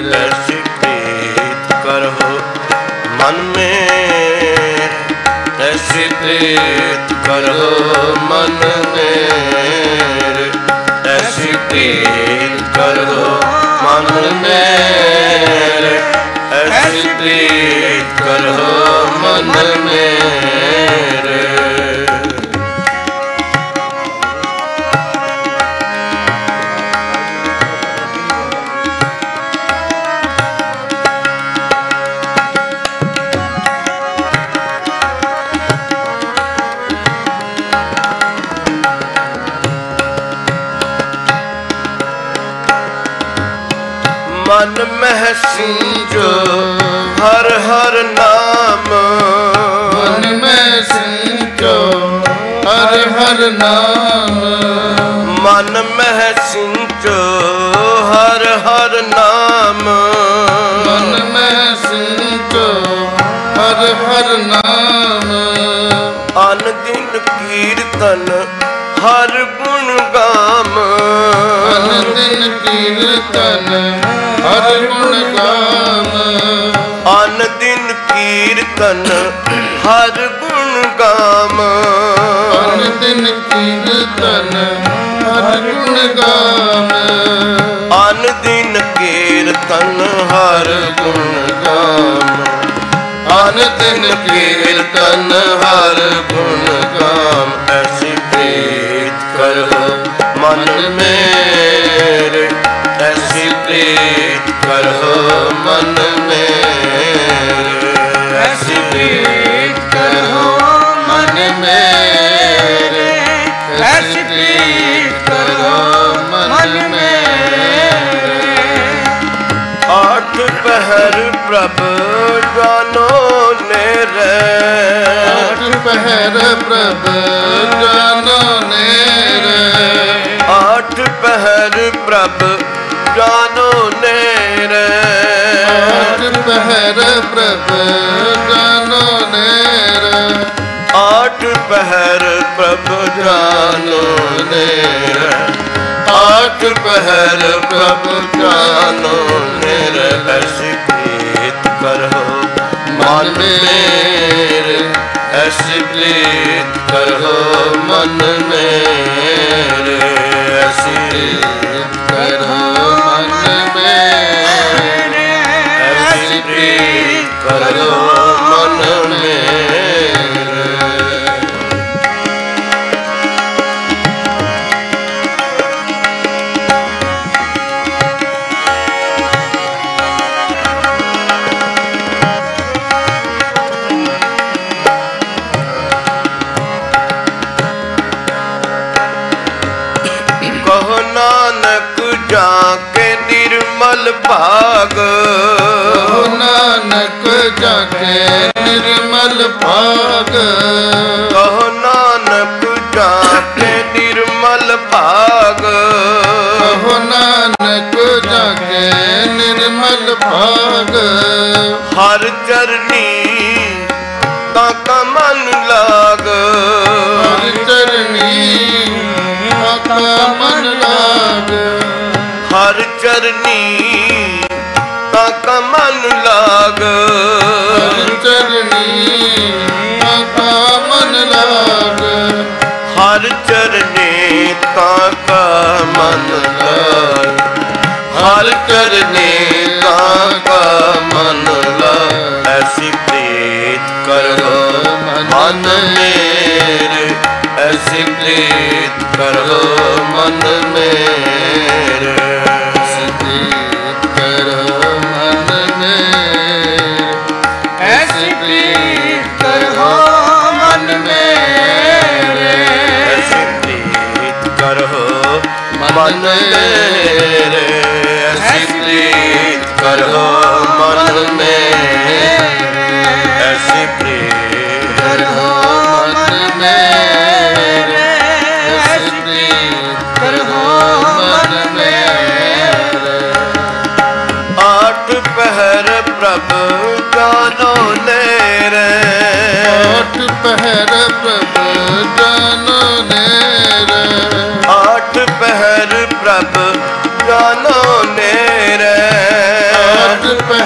ऐसी प्रीत करो मन में, ऐसी प्रीत करो मन में, ऐसी प्रीत करो मन में, ऐसी प्रीत करो मन मेरे। मन में सिंचो हर हर नाम, मन में सिंचो हर हर नाम, मन में सिंचो हर हर नाम, मन में सिंचो हर हर नाम। अन दिन कीर्तन हर गुण गाम, अन दिन कीर्तन हर गुण गाम, अन दिन कीर्तन हर गुण गाम, अन दिन कीर्तन हर गुण गाम, अन दिन कीर्तन हर गुण गाम, अन दिन कीर्तन हर गुण गाम। ऐसी प्रीत करो मन मेरे, ऐसी प्रीत करो मन मेरे, ऐसी प्रीत करो मन मेरे, ऐसी प्रीत करो मन मेरे। आठ पहर प्रभु जानो नेरे, आठ पहर प्रभु जानो नेरे, आठ पहर प्रभु जानो नेरे, आठ पहर प्रभु जानो नेरे, आठ पहर प्रभु जानो नेरे, आठ पहर प्रभु जानो नेरे। ऐसी प्रीत करो मन मेरे, ऐसी प्रीत करो मन मेरे, ऐसी प्रीत करो मन मेरे, ऐसी प्रीत करो मन मेरे। कहो नानक जाके निर्मल भाग, कहो नानक जाके निर्मल भाग, कहो नानक जाके निर्मल भाग, कहो नानक जाके निर्मल भाग। हर चरनी ताका मन लाग, हर चरनी ताका मन लाग, हर चरनी ताका मन लाग, हर चरनी ताका मन लाग, हर चरनी ताका मन लाग, हर चरनी ताका मन लाग। ऐसी प्रीत करो मन मेरे, ऐसी प्रीत करो मन मेरे, ऐसी प्रीत करो मन मेरे, ऐसी प्रीत करो मन मेरे, ऐसी प्रीत करो मन मेरे, ऐसी प्रीत करो मन मेरे, ऐसी प्रीत करो मन मेरे, ऐसी प्रीत करो मन मेरे। आठ पहर प्रभु जानो नेरे, आठ पहर प्रभु जानो नेरे, आठ पहर प्रभु जानो नेरे,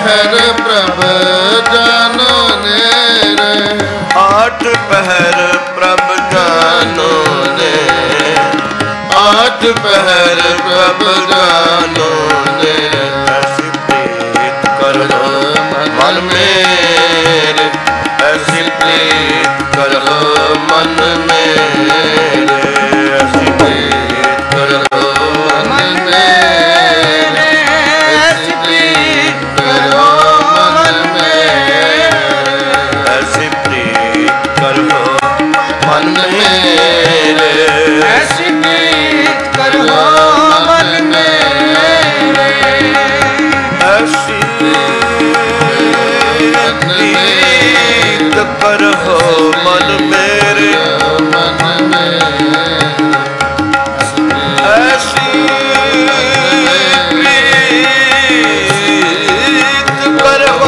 पहर प्रभ जानो नेरे, आठ पहर प्रभ जानो नेरे, आठ पहर प्रभ जानो नेरे। ऐसी प्रीत करो मन मेरे, ऐसी प्रीत करो मन मेरे, ऐसी प्रीत करो मन मेरे, ऐसी प्रीत करो मन मेरे, ऐसी प्रीत करो मन मेरे, ऐसी प्रीत करो मन मेरे, ऐसी प्रीत करो मन मेरे, मन में ऐसी प्रीत करो,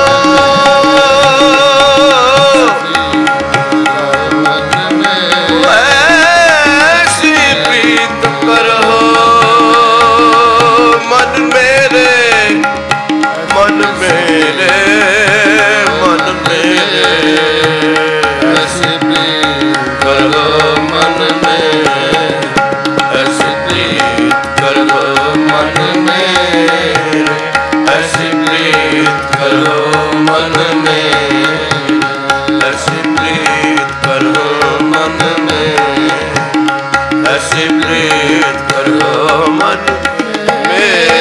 मन में ऐसी प्रीत करो मन मेरे, मन मेरे, मन मेरे, ऐसी प्रीत करो मन मेरे, ऐसी प्रीत करो मन मेरे, ऐसी प्रीत करो मन मेरे, ऐसी प्रीत करो मन मेरे, ऐसी प्रीत करो मन मेरे।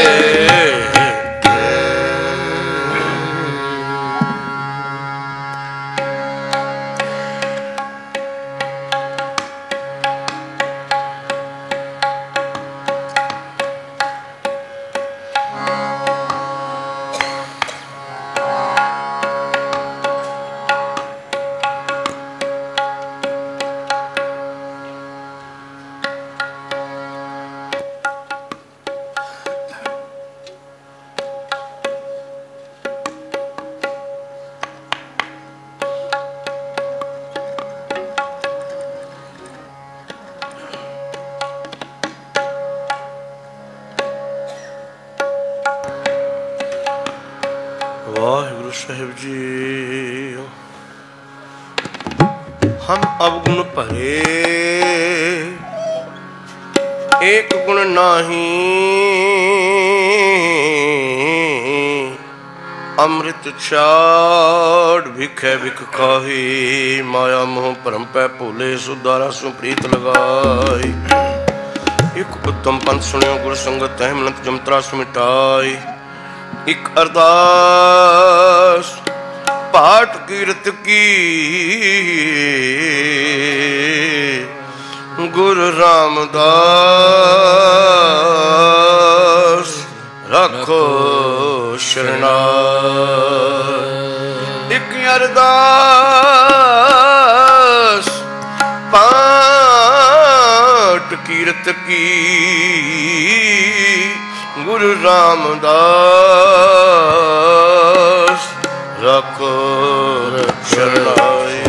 वाहिगुरु साहिब जी, हम अवगुण भरे, एक गुण नाही, अमृत छाड़ भिखै भिख खाही, माया मोह भरम पै भूले, सुधारा सु प्रीत लगाई। एक उत्तम पंथ सुनियो गुर संगत है मनत जमतरा सुमिटाई। एक अरदास पाठ कीरत की, गुरु रामदास रखो शरणाई। एक अरदास पाठ कीरत की, गुरु रामदास रखो शरणाई।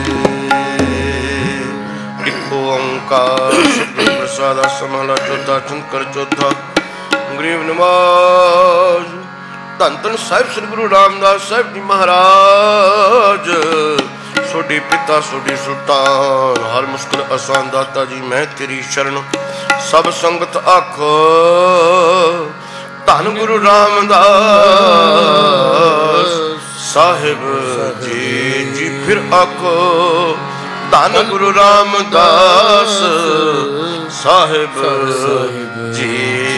एक ओंकार सतगुरु प्रसाद समहला चौथा चंद कर चौथा गरीब नवाज। धन धन साहिब श्री गुरु रामदास साहिब जी महाराज, सोडी पिता सोडी सुल्तान, हर मुश्किल आसान दाता जी मैं तेरी शरण। सब संगत आखो धन गुरु रामदास साहिब जी जी। फिर आखो धन गुरु रामदास साहिब जी।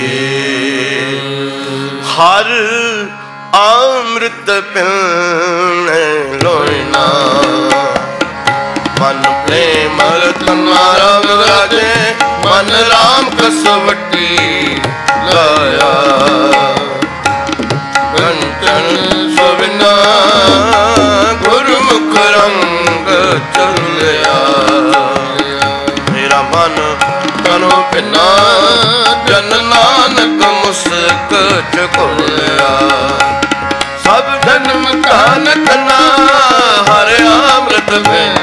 हर अमृत पिने लोइना, मन प्रेम रतन राम राजे, मन राम कसवटी लाया। कंचन सुबिना गुरुमुख रंग चलिया, मेरा मन तनु पिना जन नानक मुस्क चुकोलिया। सब जन्म कान तना हर अमृत बिन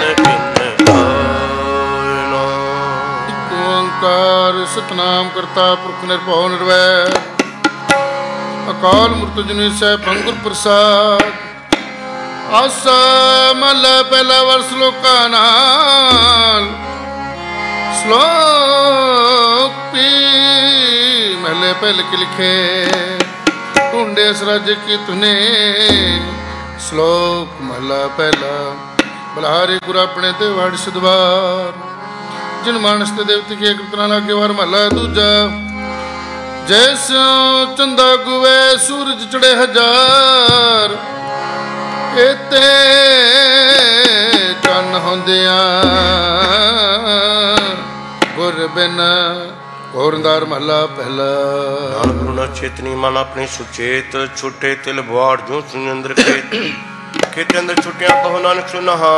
ओंकार सतनाम करता पुरख निर्भव निर्वैर, ਅਕਾਲ ਮੂਰਤ ਜੁਨੀ ਸਹਿ ਪੰਗੁਰ ਪ੍ਰਸਾਦ। ਆਸਾ ਮਹਲਾ ਪਹਿਲਾ ਵਰ ਸ਼ਲੋਕਾਂ ਨਾਲ। ਸ਼ਲੋਕ ਪੀ ਮਹਲੇ ਪਹਿਲ ਕੇ ਲਿਖੇ ਢੂੰਡੇ ਸਰਾਜ ਕੀ ਤੁਨੇ। ਸ਼ਲੋਕ ਮਹਲਾ ਪਹਿਲਾ। ਬਲਹਾਰੇ ਗੁਰ ਆਪਣੇ ਤੇ ਵੜ ਸਦਵਾਰ। ਜਿਨ ਮਾਨਸ ਤੇ ਦੇਵਤੇ ਕੀ ਕੀਰਤਨਾ ਲਾਗੇ ਵਾਰ ਮਹਲਾ ਦੂਜਾ। ਜੈਸੋ ਚੰਦਾ ਗੁਵੇ ਸੂਰਜ ਚੜੇ ਹਜ਼ਾਰ। ਇਤੇ ਚੰਨ ਹੁੰਦਿਆਂ ਗੁਰ ਬਿਨ ਕੋਰਦਾਰ ਮਹਲਾ ਪਹਿਲਾ। ਨਾਨਕ ਗੁਰੂ ਨਾ ਚੇਤਨੀ ਮਨ ਆਪਣੀ ਸੁਚੇਤ। ਛੁੱਟੇ ਤਿਲ ਬੁਆੜ ਜੋ ਸੁਨੰਦਰ ਖੇਤ। ਖੇਤੇ ਅੰਦਰ ਛੁੱਟਿਆ ਕਹੋ ਨਾਨਕ ਸੁਨਹਾ।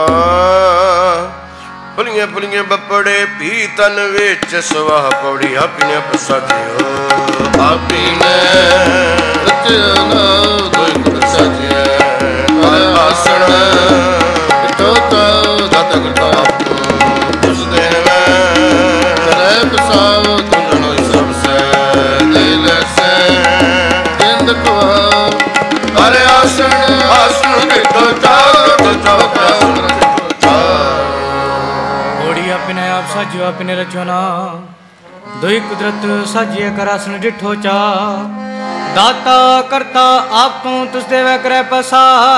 ਭਲੀਆਂ ਭਲੀਆਂ ਬੱਪੜੇ ਪੀ ਤਨ ਵਿੱਚ ਸਵਾਹ ਪੌੜੀ। ਆਪੀਨੇ ਪ੍ਰਸਾਦਿਓ ਆਪੀਨੇ ਰਚਿਆ ਨਾ ਦੋਇ ਗੁਰ ਸਾਜਿਆ। ਆਸਣ ਇਤੋ ਤਾ ਦਤ ਕਰਤਾ ਉਸ ਦੇ ਮੈਂ ਕਰੇ ਪਸਾਵ ਤੁੰਨੋ ਸਭ ਸੇ ਦਿਲ ਸੇ ਜਿੰਦ ਕੋ ਹਰ ਆਸਣ ਆਸਣ ਇਤੋ ਤਾ ਚੌਕਾ घोड़ी अपने आप साजियो अपने रचना। दुई कुदरत साजिए कर आसन डिठो चा। दाता करता आप तू तुझ देवे करे पसा।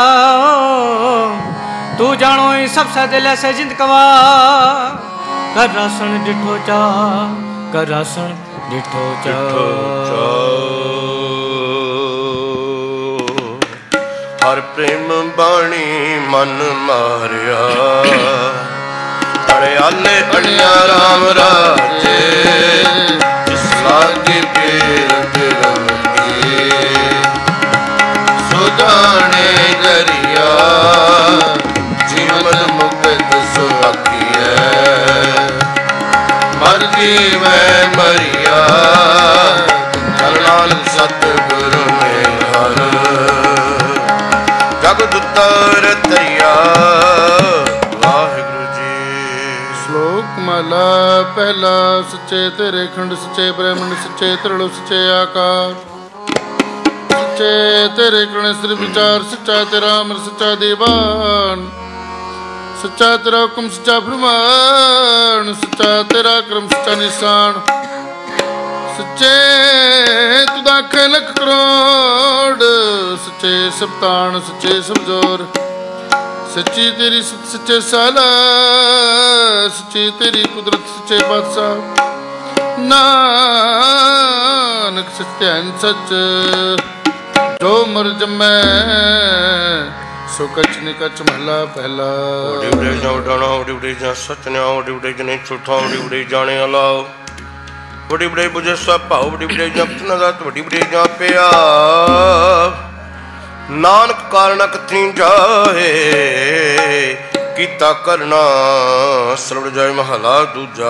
तू जानो ही सबसे दिल से जिंद कवा। कर आसन डिठो चा कर आसन डिठो चा। हर प्रेम बाणी मन मारिया। हरियाले अड़िया राम राजे। जिस लागे पीरत रमकी सो जाने दरिया। जीवन मुक्त सुखिए मर्जी मैं मरिया। नाल सतगुरु ने हर जगत तर तरिया। ਮਹਲਾ ਪਹਿਲਾ। ਸੱਚੇ ਤੇਰੇ ਖੰਡ ਸੱਚੇ ਬ੍ਰਹਮੰਡ ਸੱਚੇ ਤਰਲੋ ਸੱਚੇ ਆਕਾਰ। ਸੱਚੇ ਤੇਰੇ ਕਰਣ ਸਿਰ ਵਿਚਾਰ। ਸੱਚਾ ਤੇਰਾ ਅਮਰ ਸੱਚਾ ਦੀਵਾਨ। ਸੱਚਾ ਤੇਰਾ ਹੁਕਮ ਸੱਚਾ ਫਰਮਾਨ। ਸੱਚਾ ਤੇਰਾ ਕਰਮ ਸੱਚਾ ਨਿਸ਼ਾਨ। ਸੱਚੇ ਤੁਦਾ ਆਖੇ ਲੱਖ ਕਰੋੜ। ਸੱਚੇ ਸਬਤਾਨ ਸੱਚੇ ਸਬਜੋਰ। ਸੱਚੀ ਤੇਰੀ ਸੱਚੇ ਸਾਲਾ। ਸੱਚੀ ਤੇਰੀ ਕੁਦਰਤ ਸੱਚੇ ਬਾਦਸ਼ਾਹ। ਨਾਨਕ ਸੱਚੇ ਸੱਚ ਜੋ ਮਰ ਜਮੈ ਸੋ ਕਛ ਨਿਕਚ ਮਹਲਾ ਪਹਿਲਾ। ਉਡੇ ਉਡੇ ਜਾਂ ਉਡਾਣਾ ਉਡੇ ਉਡੇ ਜਾਂ ਸਚਨਿਆ। ਉਡੇ ਉਡੇ ਜਨੇ ਝੂਠਾ ਉਡੇ ਉਡੇ ਜਾਣੇ ਅਲਾਓ। ਉਡੇ ਉਡੇ ਬੁਝੇ ਸਭ ਭਾਉ। ਉਡੇ ਉਡੇ ਜਾਂ ਪਤਨਾ ਦਾ ਵੱਡੀ ਉਡੇ ਜਾਂ ਪਿਆ। ਨਾਨਕ ਕਾਰਨ ਕਥੀ ਜਾਏ ਕੀਤਾ ਕਰਨਾ। ਸਰਵ ਜੈ ਮਹਲਾ ਦੂਜਾ।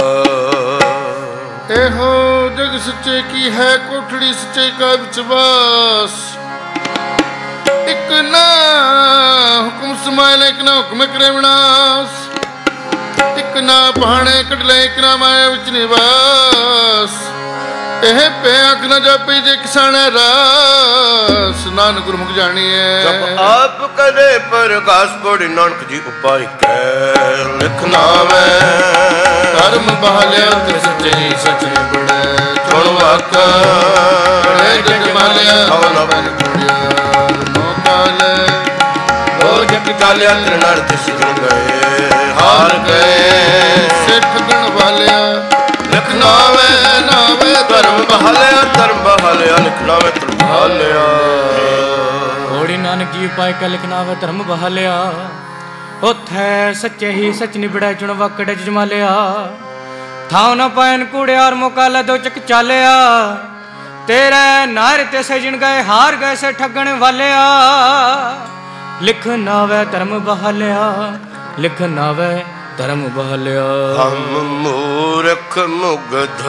ਇਹੋ ਜਗ ਸੱਚੇ ਕੀ ਹੈ ਕੋਠੜੀ ਸੱਚੇ ਕਾ ਵਿਚਵਾਸ। ਇੱਕ ਨਾ ਹੁਕਮ ਸਮਾਇ ਲੈ ਇੱਕ ਨਾ ਹੁਕਮ ਕਰੇ ਵਿਨਾਸ਼। ਇੱਕ ਨਾ ਪਹਾਣੇ ਕੱਢ ਲੈ ਇੱਕ ਨਾ ਮਾਇਆ ਵਿੱਚ ਨਿਵਾਸ। ਇਹ ਪੇ ਅੱਖ ਨਾ ਜਾਪੀ ਜੇ ਕਿਸਾਨ ਰਾਸ। ਨਾਨਕ ਗੁਰਮੁਖ ਜਾਣੀਐ ਜਪ ਆਪ ਕਰੇ ਪ੍ਰਕਾਸ਼ ਪੜਿ। ਨਾਨਕ ਜੀ ਉਪਾਇ ਕੈ ਲਿਖਨਾ ਮੈਂ। ਧਰਮ ਬਹਾਲਿਆ ਤੇ ਸੱਚੇ ਸੱਚ ਨਿਬੜੈ। ਸੁਣ ਵਾਕਾ ਜਗ ਮਾਲਿਆ ਹਵਨ ਬਨ ਕੁੜਿਆ। ਮੋਕਾਲ ਲੋ ਜਗ ਕਾਲਿਆ ਤ੍ਰਿਨਰ ਤਿਸ ਜਨ ਗਏ। ਹਾਰ ਗਏ ਸਿੱਖ ਗਣ ਵਾਲਿਆ। ਲਿਖਨਾ ਵੇ ਨਾਵੇ ਧਰਮ ਬਹਾਲਿਆ ਧਰਮ ਬਹਾਲਿਆ। ਲਿਖਣਾ ਵੇ ਧਰਮ ਬਹਾਲਿਆ। घोड़ी नानक जी पाए का लिखना वे धर्म बहालिया। उथे सच्चे ही सच निबड़े चुन वकड़े जमालिया। थाव न पायन कूड़ियार मुकाला दो चक चालिया। तेरे नारे ते से जिन गए हार गए से ठगण वालिया। लिखना वे धर्म बहालिया। लिखना वे धर्म बहालिया। हम मूर्ख मुग्ध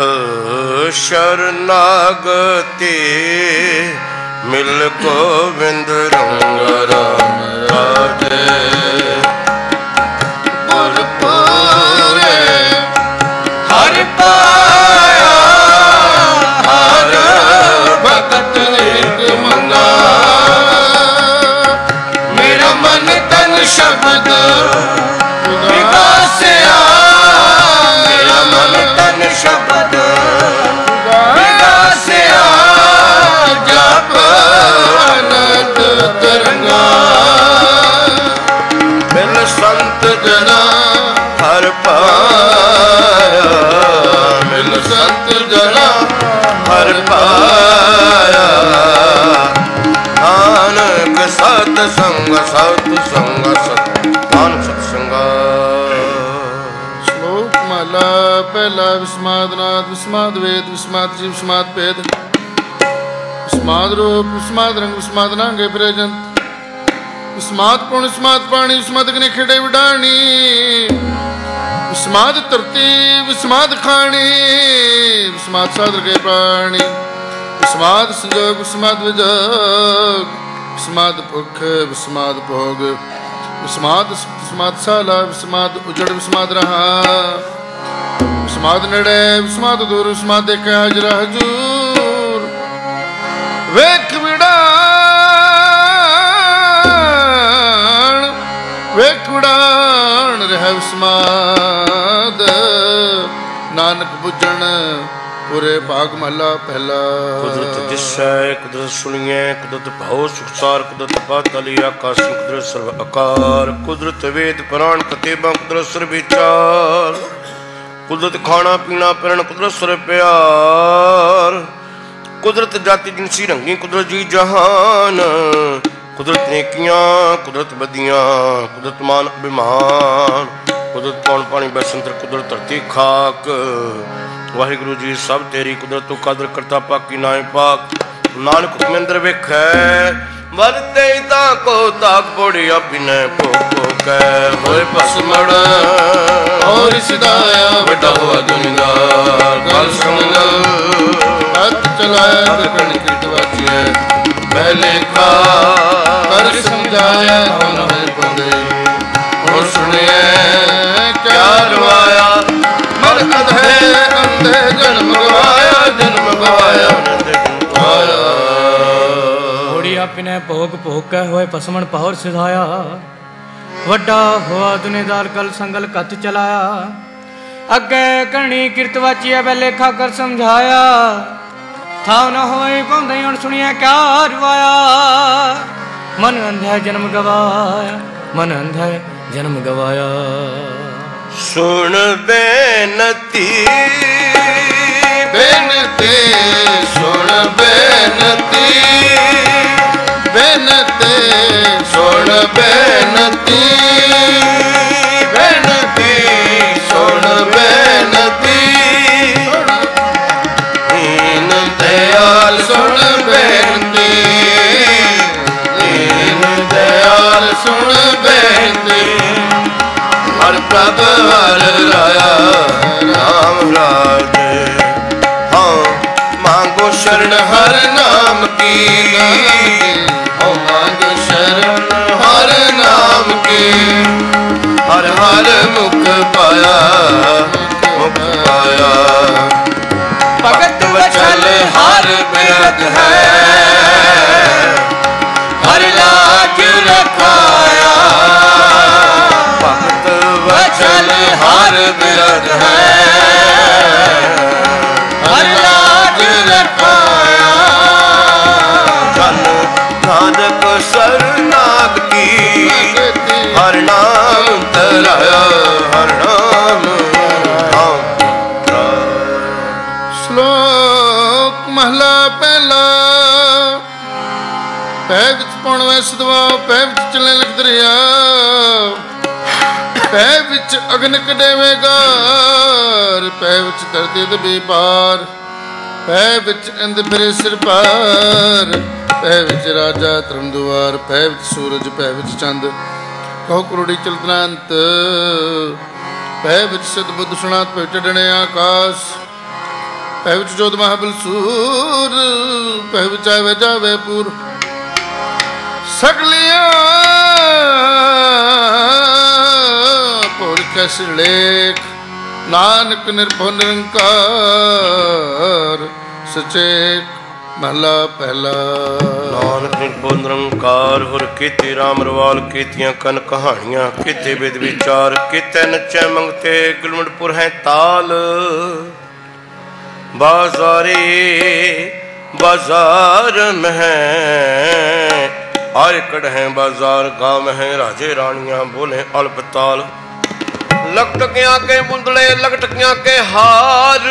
शरणागति। मिल गोविंद रंग राम राजे। गुरपुरे हर पाया हर भगत एक संत जना हर पाया, मिल संत जना हर पाया। नानक सत संग सत संग सत नानक सत्संगा। श्लोक माला पहला। विस्माद नाद विस्माद वेद विस्माद जीव विस्माद भेद विस्माद रूप विस्माद रंग विस्माद नांगे प्रजंत विस्माद पुण विस्माद पाणी विस्माद अग्नि खेड़े विडाणी विस्माद धरती विस्माद खाणी विस्माद सादर के प्राणी विस्माद संजोग विस्माद विजोग विस्माद भुख विस्माद भोग विस्माद विस्माद साला विस्माद उजड़ विस्माद रहा विस्माद नड़े विस्माद दूर विस्माद देखे हाजरा हजूर वेख विडाण वेख विडाण रह विस्माद नानक बुझण पूरे भाग महला पहला। कुदरत दिसै कुदरत सुनिए कुदरत भाव सुखसार कुदरत पाताली आकाश कुदरत सर्व आकार कुदरत वेद पुराण कतेबा कुदरत सर्व विचार कुदरत खाना पीना पहन कुदरत सर्व प्यार कुदरत जाति जिनसी रंगी कुदरत जी जहान कुदरत नेकियां कुदरत बदियां कुदरत मान अभिमान कुदरत पौन पानी बसंतर कुदरत धरती खाक। वाहिगुरु जी सब तेरी कुदरत तो कदर करता पाकी नाए पाक। नानक हुक्म अंदर वेखै वरते ता को ताक पोड़ी अभिनय पोको कै होए पसमड़ और सिदाया बड़ा हुआ दुनियादार गल सुन हथ चलाया कण कृतवाचिए पहले खा कर समझाया होन है बंदे और सुनिए क्या रवाया मर अधे अंधे जन्म गवाया होड़ी अपने भोग भोग के होए पसमण पहर सिधाया वड्डा हुआ दुनियादार कल संगल कत चलाया अगे कणी कीर्तवाचिया वे लेखा कर समझाया था न होए पौंदे हुण सुनिया क्या रवाया मन अंधे जन्म गवाया मन अंधे जन्म गवाया। सुन बेनती बेनती सुन बेनती बेनती सुन बेनती बेनती सुन बेनती दीन दयाल सुन बेनती दीन दयाल सुन बेनती हर प्रभ हर राया राम राज हाँ मांगो शरण हर नाम की हाँ मांगो शरण हर नाम की हर हर मुख पाया मुख पाया भगत वचन हर बिरद है हर लाज रखाया भगत वचन हर बिरद है हर लाज रखाया जन नानक शरणाग की हर नाम तराया हर नाम। श्लोक महला पहला। पै विच पौण वैस दवा पै विच चले लख दरिया पै विच अग्न कडेवेगा पै विच धरती दबी पार पै विच इंद फिरे सिर पार पै विच राजा तरन दुआर पै विच सूरज पै विच चंद कहो करोड़ी चलतनांत पै विच सिद्ध बुद्ध सुनात पै चढ़ने आकाश पै विच जोध महाबल सूर पै विच आवे जावे पूर सगलिया पुरख लेख नानक निर्भो निरंकार सचेत महला पहला। नानक निर्भो निरंकार हुर कीते राम रवाल कीतियां कन कहानियां कीते विद विचार कीते नचे मंगते गुलमंडपुर है ताल बाजारे बाजार में आय कढ़े बाजार गाम है राजे रानियां बोले अल्पताल लकटकियां के मुंदड़े लकटकियां के हार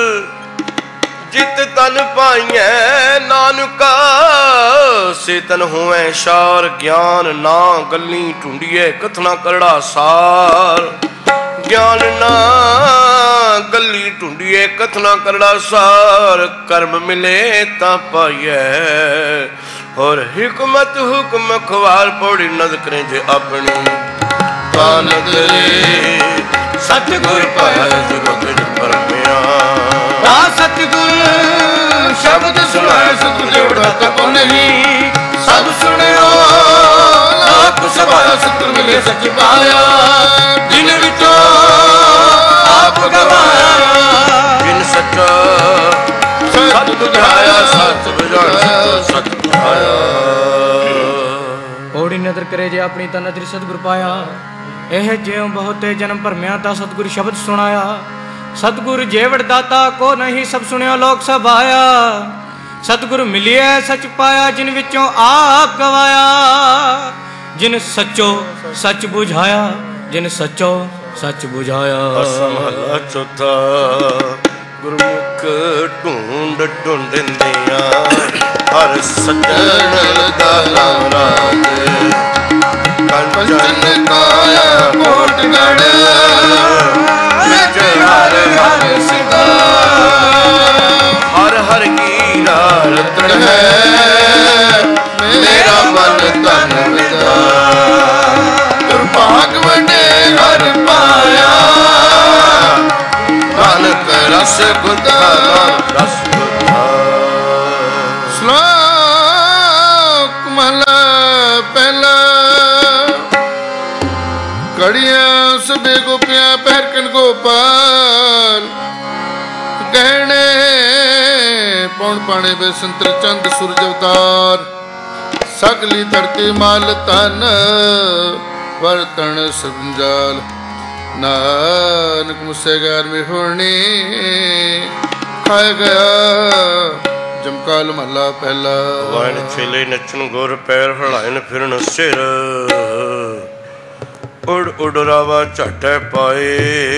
जित तन पाइए नानका से तन हुए शार ज्ञान ना गली ढूंढिए कथना करड़ा सार ज्ञान ना गली ढूंढिए कथना करड़ा सार कर्म मिले ता पाइए और हिकमत हुक्म खवार पौड़ी नद करें जे अपनी कान करे सतगुर पाया जुगत परमिया सतगुर शब्द सुनाए सतगुर जोड़ा तको नहीं सब सुनियो लाख सभाया सतगुर मिले सच पाया जिन विचों आप गवाया जिन सच्चा सत बुझाया सच बुझाया सच बुझाया ओड़ी नदर करे जे अपनी ता नजर सतगुर पाया ਇਹ ਜਿਉ ਬਹੁਤੇ ਜਨਮ ਭਰਮਿਆ ਤਾਂ ਸਤਿਗੁਰ ਸ਼ਬਦ ਸੁਣਾਇਆ ਸਤਿਗੁਰ ਜੇਵੜ ਦਾਤਾ ਕੋ ਨਹੀਂ ਸਭ ਸੁਣਿਓ ਲੋਕ ਸਭ ਆਇਆ ਸਤਿਗੁਰ ਮਿਲਿਆ ਸੱਚ ਪਾਇਆ ਜਿਨ ਵਿੱਚੋਂ ਆਪ ਗਵਾਇਆ ਜਿਨ ਸੱਚੋ ਸੱਚ 부ਝਾਇਆ ਜਿਨ ਸੱਚੋ ਸੱਚ 부ਝਾਇਆ ਅਸਮਹਲਾ ਚੌਥਾ ਗੁਰਮੁਖ ਢੂੰਡ ਢੂੰਡਿੰਦਿਆਂ ਹਰ ਸੱਜਣ ਦਾ ਨਾਮ ਰਾਜ ਕੰਚਨ ਕਾਇਆ ਕੋਟ ਗੜ ਵਿੱਚ ਹਰ ਹਰ ਸਿਦਾ ਹਰ ਹਰ ਕੀਰਾ ਰਤਨ ਹੈ ਮੇਰਾ ਮਨ ਤਨ ਵਿਦਾ ਦੁਰਭਾਗ ਵੰਡੇ ਹਰ ਪਾਇਆ ਨਾਨਕ ਰਸ ਗੁਦਾ ਰਸ ਗੁਦਾ ਸ਼ਲੋਕ ਮਹਲਾ ਪਹਿਲਾ कड़ियां सबे गोपियां पहरकन गोपाल गहने पौन पाने बेसंतर चंद सूरज अवतार सगली धरती माल तन वर्तन संजाल नानक मुझसे ग्यार में होने खाया गया जमकाल महला पहला वाइन छेले नचन गुर पैर हलायन फिरन सिर उड़ उड़ रावा झट पाए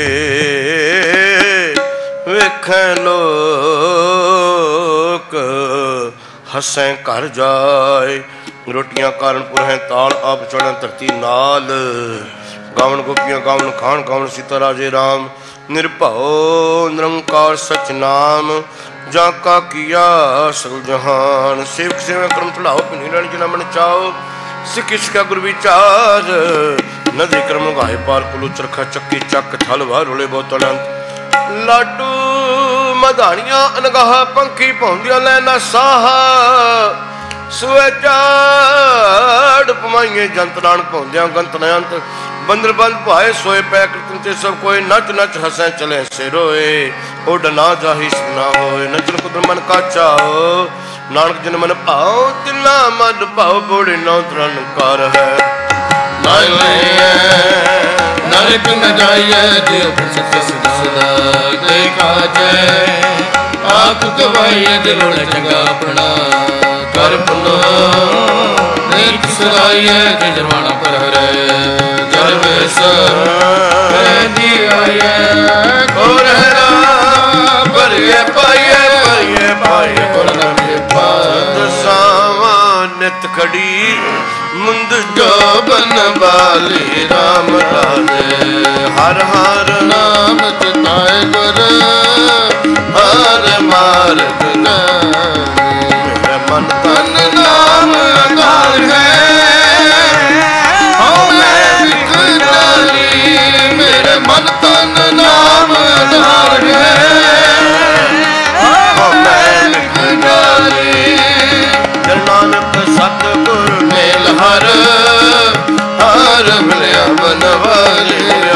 वेखें लोक हसें घर जाए रोटियां कारण पुरहें ताल आप चढ़न धरती नाल गावन गोपियां गावन खान गावन सीता राजे राम निर्भव निरंकार सच नाम जाका किया सगल जहान सेवक सेवा कर्म चढ़ाओ पिनी रानी जिना मन चाओ सिख शिक्षा गुरु विचार नदी क्रम गाय पार कुलू चरखा चक्की चक थल वाह रोले बहुत अनंत लाडू मधानियां अनगाह पंखी पौंदियां लैना साह सुए चाड़ पमाइए जंत नानक पौंदियां गंत नयंत बंदर बंद भाए सोए पै कृतन ते सब कोई नच नच हसें चले से रोए उड ना जाही ना होए नचन कुदर मन का चाहो नानक जन मन भाव तिना मन भाव बोड़े नौ तरन कर है नरक न जाइए देव सदा देखा जय आप गवाइए दिलों चंगा अपना कर पुनो नीच सदाइए जरवाना पर हरे जल वेस दी आइए और हरा भरिए पाइए और नमे पाद सामान्यत खड़ी मुंद जो बन वाली राम राजे हर हर नाम चिताए कर हर मार्ग मेरे मन तन नाम आधार है मैं डाली मेरे मन तन नाम आधार है मैं डाली नानक सतगुर मेल हर हर मिलया बनवाले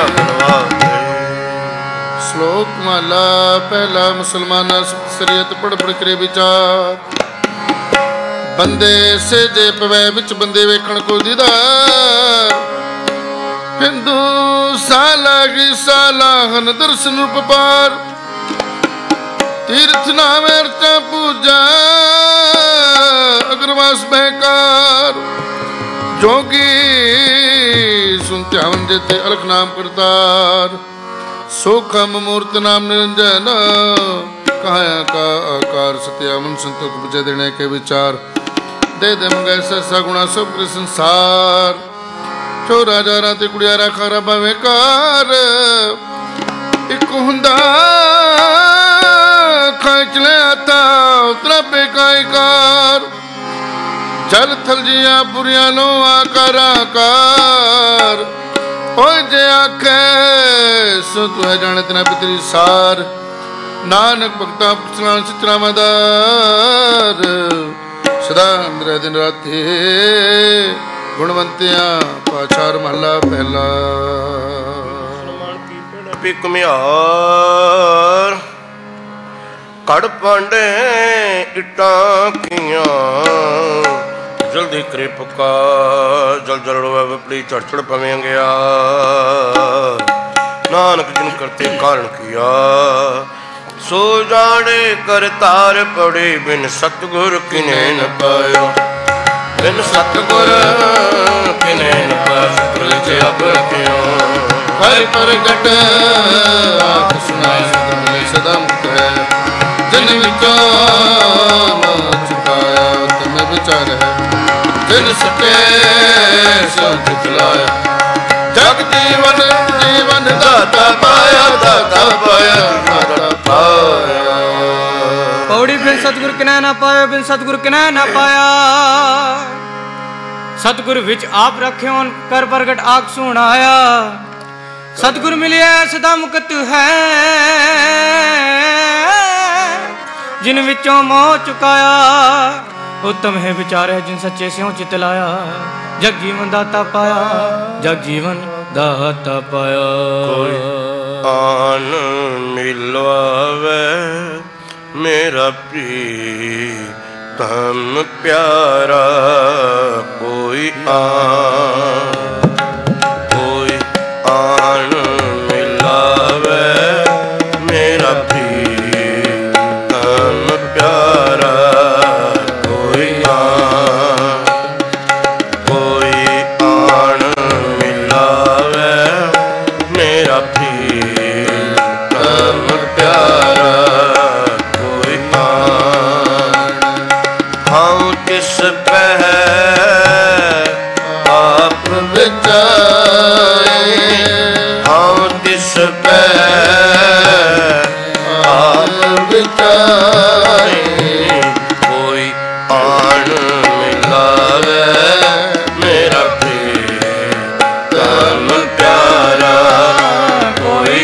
श्लोक माला पहला मुसलमाना शरीयत पढ़ पढ़ करे विचार बंदे से जे पवै विच बंदे वेखण को दीदार हिंदू साला की सालाहन दर्शन रूप पार तीर्थ नाम अर्चा पूजा अग्रवास बहकार जोगी सुन ध्यान जेते अलख नाम करतार सोखम मूर्त नाम निरंजन काया का आकार सत्यामन संतोष बुझे देने के विचार दे दे मंगे ससा गुणा सब संसार छो राजा राते कुड़ियारा खारा भावेकार एक हुंदा खचले आता उतरा बेकायकार जल थल जिया पुरिया नो आकार आकार ओए जे आखे सो तू है जाने तना पितरी सार नानक भक्ता पुछना सिचरा मदार सदा अंदर दिन राते गुणवंतिया पाचार महला पहला पिकमियार कड़ पांडे इटा किया जल्दी करे पक्का जल जल विपली चढ़ चढ़ पवे गया नानक जिन करते कारण किया सो जाने कर तार पड़े बिन सतगुर किने न पायो बिन सतगुर किने न पायो अब रखियो हर प्रगट आप सुनाए सतमिले सदा मुक्त है जिन विचो चुकाया तुम्हें विचार है जिन सके सो जितलाया जग जीवन जीवन दाता पाया दाता पाया पौड़ी बिन सतगुर किने ना पायो बिन सतगुर किने ना पाया सतगुर विच आप रखे कर प्रगट आग सुनाया सतगुर मिलिया सदा मुक्त है जिन विचों मोह चुकाया उत्तम है विचारे जिन सच्चे स्यों चित लाया जग जीवन दाता पाया जग जीवन दाता पाया कोई आन मिलवावे मेरा प्रीतम प्यारा कोई आन मिलावे मेरा प्रीतम प्यारा कोई आन मिलावे मेरा प्रीतम प्यारा कोई हम किस पह आप विचारे हम किस पह आप विचारे कोई आन मिलावे मेरा प्रीतम प्यारा कोई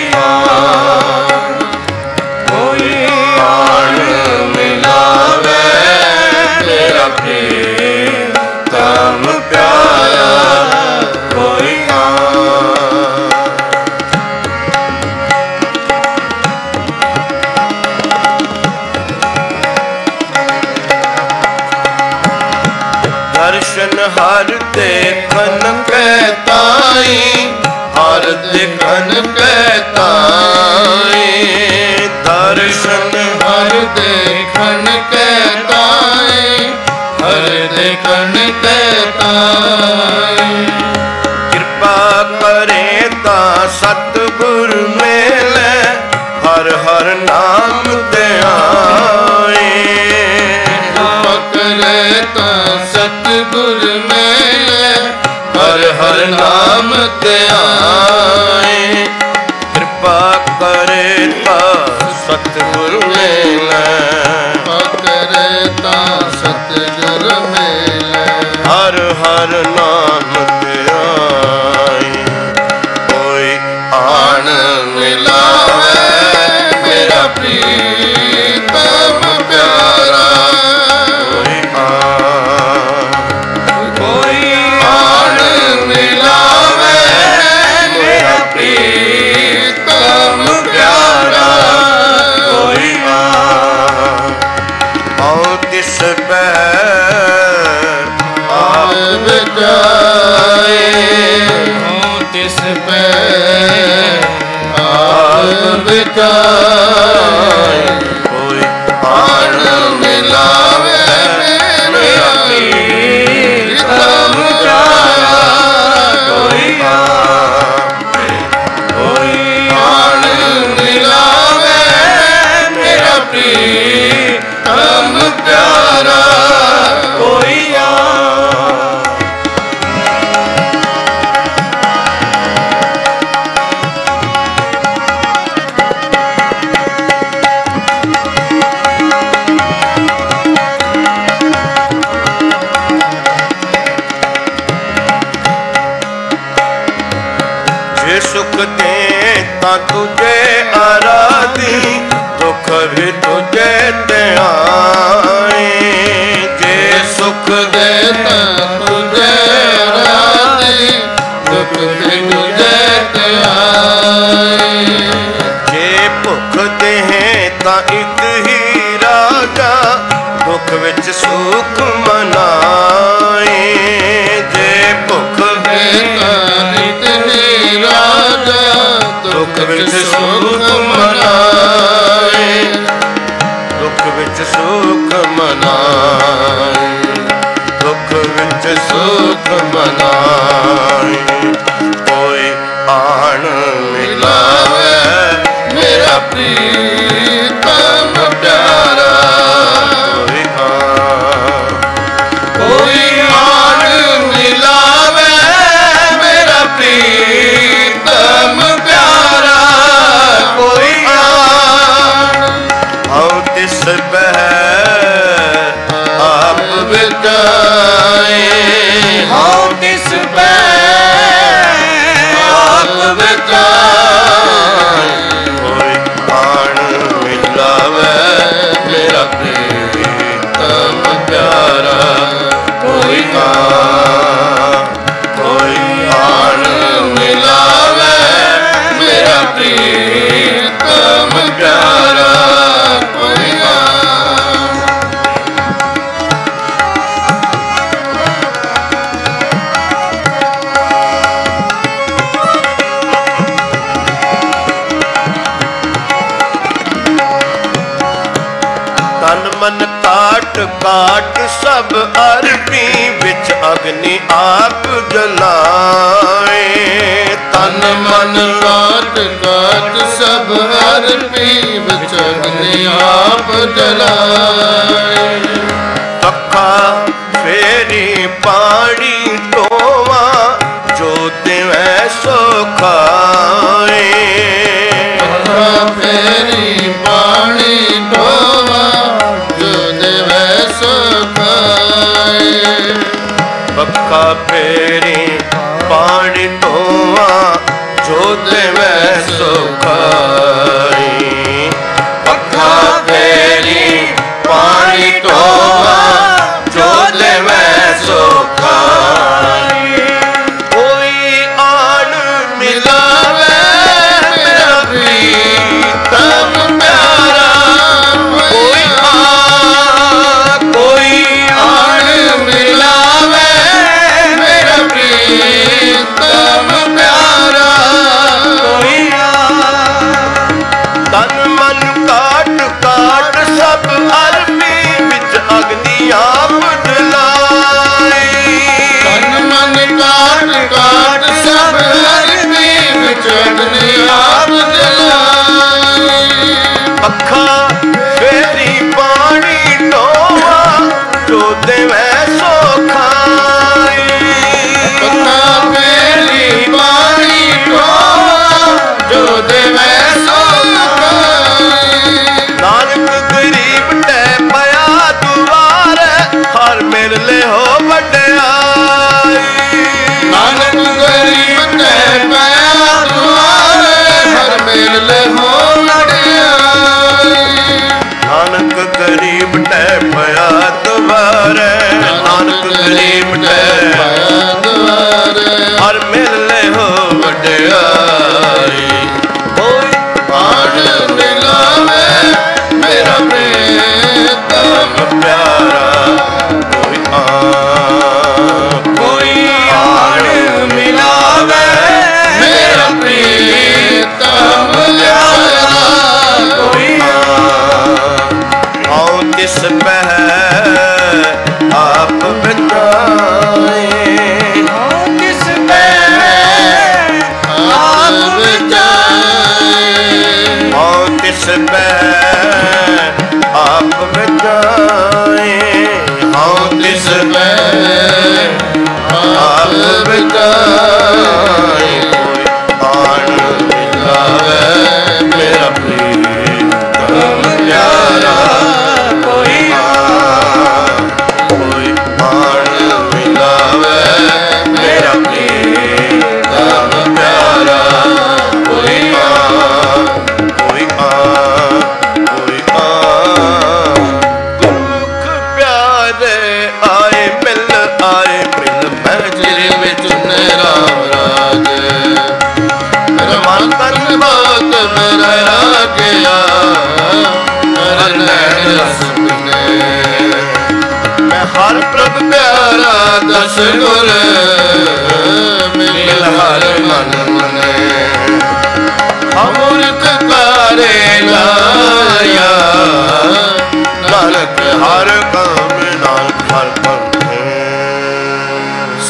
आन मिलावे मेरा प्रीतम प्यारा कोई दर्शन हर देखन कहताई हर देखन कहताई दर्शन हर देखन कहताई हर देखन कहताई कृपा करे ता सतगुर मेले हर हर नाम ते आए पकड़े ता सतगुर मेले हर हर नाम ते आए कृपा करे ता सतगुर मेले पकड़े ता सतगुर मेले हर हर नाम ते आए कोई आन मिलावे मेरा प्रीतम प्यारा कोई आन मिलावे मेरा प्रीतम प्यारा कोई आओ तिस पे आप बिचाए तिस पे आप बिचाए कोई आन मिलावे मेरा प्रीतम प्यारा सुख दे ता तुझे आराधी, दुख भी तुझे ते आए। जे सुख दे ता तुझे आराधी, दुख भी तुझे ते आए। जे भुख दे ता एक ही राजा, दुख विच सुख मनाए। जे भुख दे ता एक ही राजा, दुख विच सुख मनाए। दुख विच सुख मनाए, दुख विच सुख मनाए। कोई आन मिलावे मेरा प्रीतम प्यारा, कोई आन मिलावे मेरा प्रीतम प्यारा। कोई आन आओ तिस बह आप बिताए, आओ तिस बह आप बिताए। कोई आन मिलावे मेरा प्रीतम प्यारा। कोई आन मिलावे मेरा प्रीतम प्यारा। कोई तन मन काट काट सब अरबी, बिच अग्नि आप जलाए। तन मन काट काट सब अरबी, बिच अग्नि आप जलाए। पक्का फेरी पानी टोवा, जो देवै सो खाए। पक्का फेरी पानी टोवा, जो देवै सो खाए। पक्का फेरी पानी टोवा, जो देवै सो खाए। पक्का फेरी पानी टोवा, जो देवै सो खाए। कोई आन मिलावे मेरा प्रीतम प्यारा। कोई आन मिलावे मेरा प्रीतम प्यारा। कोई तन मन काट काट सब अरबी, बिच अग्नि आप जलाए। तन मन काट काट सब अरबी, बिच अग्नि आप जलाए। पक्खा फेरी पानी टोवा, जो देवै सो खाए। पक्खा फेरी पानी टोवा, जो देवै सो खाए। नानक गरीब ते पया दुआरे, हर मेरे ले हो वड्याई। नानक गरीब ते पया दुआरे, हर मेरे ले हो वड्याई।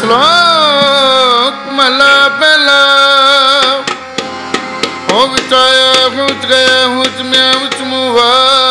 ਸ਼ਲੋਕ ਮਹਲਾ ਪਹਿਲਾ। ਹੋ ਵਿੱਚ ਆਇਆ ਹੋ ਵਿੱਚ ਗਿਆ ਹੋ ਵਿੱਚ ਮਿਆ ਵਿੱਚ ਮੂਹਾ,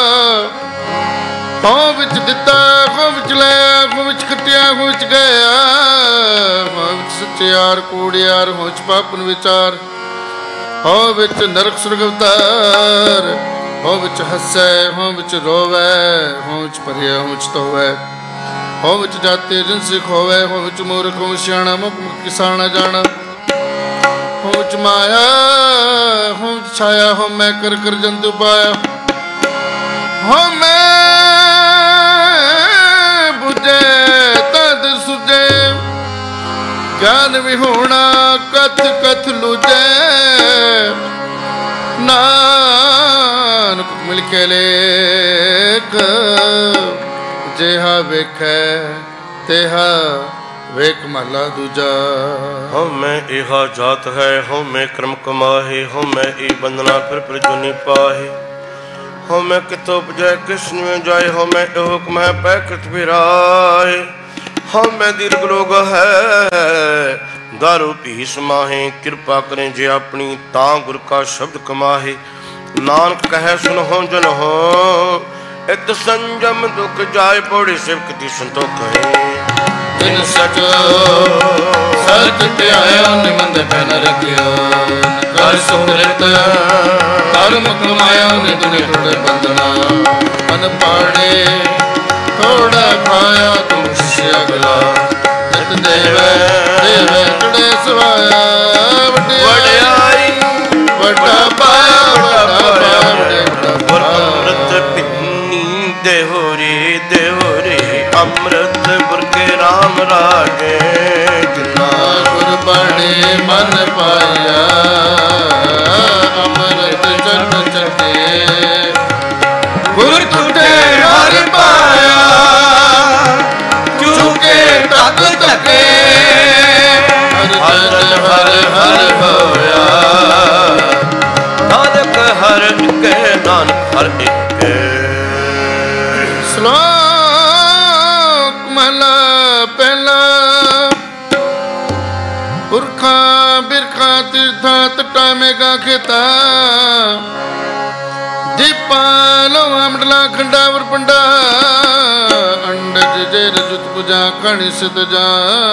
ਹੋ ਵਿੱਚ ਦਿੱਤਾ ਹੋ ਵਿੱਚ ਲਿਆ ਹੋ ਵਿੱਚ ਖੱਟਿਆ ਹੋ ਵਿੱਚ ਗਿਆ, ਹੋ ਵਿੱਚ ਸੱਚਿਆਰ ਕੂੜਿਆਰ ਹੋ ਵਿੱਚ ਪਾਪਨ ਵਿਚਾਰ, ਹੋ ਵਿੱਚ ਨਰਕ ਸੁਰਗ ਅਵਤਾਰ, ਹੋ ਵਿੱਚ ਹੱਸੈ ਹੋ ਵਿੱਚ ਰੋਵੈ, ਹੋ ਵਿੱਚ ਭਰਿਆ ਹੋ ਵਿੱਚ ਧੋਵੈ, ਹੋ ਵਿੱਚ ਜਾਤੇ ਜਿਨ ਸਿੱਖ ਹੋਵੇ, ਹੋ ਵਿੱਚ ਮੂਰਖ ਹੋ ਸਿਆਣਾ ਮੁਖ ਕਿਸਾਣਾ ਜਾਣਾ, ਹੋ ਵਿੱਚ ਮਾਇਆ ਹੋ ਵਿੱਚ ਛਾਇਆ, ਹੋ ਮੈਂ ਕਰ ਕਰ ਜੰਤੂ ਪਾਇਆ, ਹੋ ਮੈਂ ਬੁਝੇ ਤਦ ਸੁਝੇ, ਗਿਆਨ ਵਿਹੂਣਾ ਕਥ ਕਥ ਲੁਝੇ, ਨਾਨਕ ਮਿਲ ਕੇ ਲੇਖ ਜਿਹਾ ਵੇਖੈ ਤੇਹਾ ਵੇਖ ਮਹਲਾ ਦੂਜਾ। ਹਉ ਮੈਂ ਇਹਾ ਜਾਤ ਹੈ ਹਉ ਮੈਂ ਕਰਮ ਕਮਾਹੇ, ਹਉ ਮੈਂ ਇਹ ਬੰਦਨਾ ਫਿਰ ਜੁਨੀ ਪਾਹੇ, ਹਉ ਮੈਂ ਕਿਤੋਂ ਉਪਜੈ ਕਿਸ ਨੂੰ ਜਾਏ, ਹਉ ਮੈਂ ਇਹ ਹੁਕਮ ਹੈ ਪੈ ਕਿਤ ਫਿਰਾਏ, ਹਉ ਮੈਂ ਦੀਰਘ ਲੋਗ ਹੈ ਦਾਰੂ ਪੀ ਸਮਾਹੇ, ਕਿਰਪਾ ਕਰੇ ਜੇ ਆਪਣੀ ਤਾਂ ਗੁਰ ਕਾ ਸ਼ਬਦ ਕਮਾਹੇ, ਨਾਨਕ ਕਹੈ ਸੁਨਹੁ ਜਨ ਹੋ ਇਤ ਸੰਜਮ ਦੁਖ ਜਾਏ, ਪੌੜੀ ਸਿਵਕ ਦੀ ਸੰਤੋਖ ਹੈ, ਤਿਨ ਸਚ ਸਚ ਧਿਆਇਆ ਨਿਮੰਦ ਪੈਨ ਰਖਿਓ, ਕਰ ਸੁਕ੍ਰਿਤ ਕਰਮ ਕਮਾਇਆ ਨਿਦੁਨ ਟੁੱਟੇ ਬੰਦਨਾ, ਮਨ ਪਾੜੇ ਥੋੜਾ ਖਾਇਆ ਤੁਮ ਸ਼ਿਸ਼ ਅਗਲਾ, ਜਿਤ ਦੇਵੈ ਦੇਵੈ ਟੜੇ ਸਵਾਇਆ, ਵਡਿਆਈ ਵੱਡਾ ਪਾਇਆ ਵੱਡਾ ਪਾਇਆ, ਅੰਮ੍ਰਿਤ ਪਿੰਨੀ ਦੇਹੋਰੀ ਦੇਹੋਰੀ, ਅੰਮ੍ਰਿਤ ਗੁਰ ਕੇ ਰਾਮ ਰਾਜੇ, ਜਿਨਾ ਗੁਰ ਬਾਣੇ ਮਨ ਪਾਇਆ, ਅੰਮ੍ਰਿਤ ਜਨ ਚੱਕੇ ਗੁਰ ਤੁਟੇ ਹਰਿ ਪਾਇਆ, ਚੁਕੇ ਤਕ ਤਕੇ ਹਰ ਹਰ ਹਰ ਹੋਇਆ, ਨਾਨਕ ਹਰ ਇਕੇ ਨਾਨਕ ਹਰ ਇਕੇ। ਸ਼ਲੋਕ ਮਹਲਾ ਪਹਿਲਾ। ਪੁਰਖਾਂ ਬਿਰਖਾਂ ਤੀਰਥਾਂ ਤਟਾਂ ਮੇਘਾਂ ਖੇਤਾਂ, ਦੀਪਾਂ ਲੋਹਾਂ ਮੰਡਲਾਂ ਖੰਡਾਵਰ ਪੰਡਾ, ਅੰਡਜ ਜੇ ਰਜੁਤ ਪੁਜਾ ਕਣੀ ਸਿਧ ਜਾ,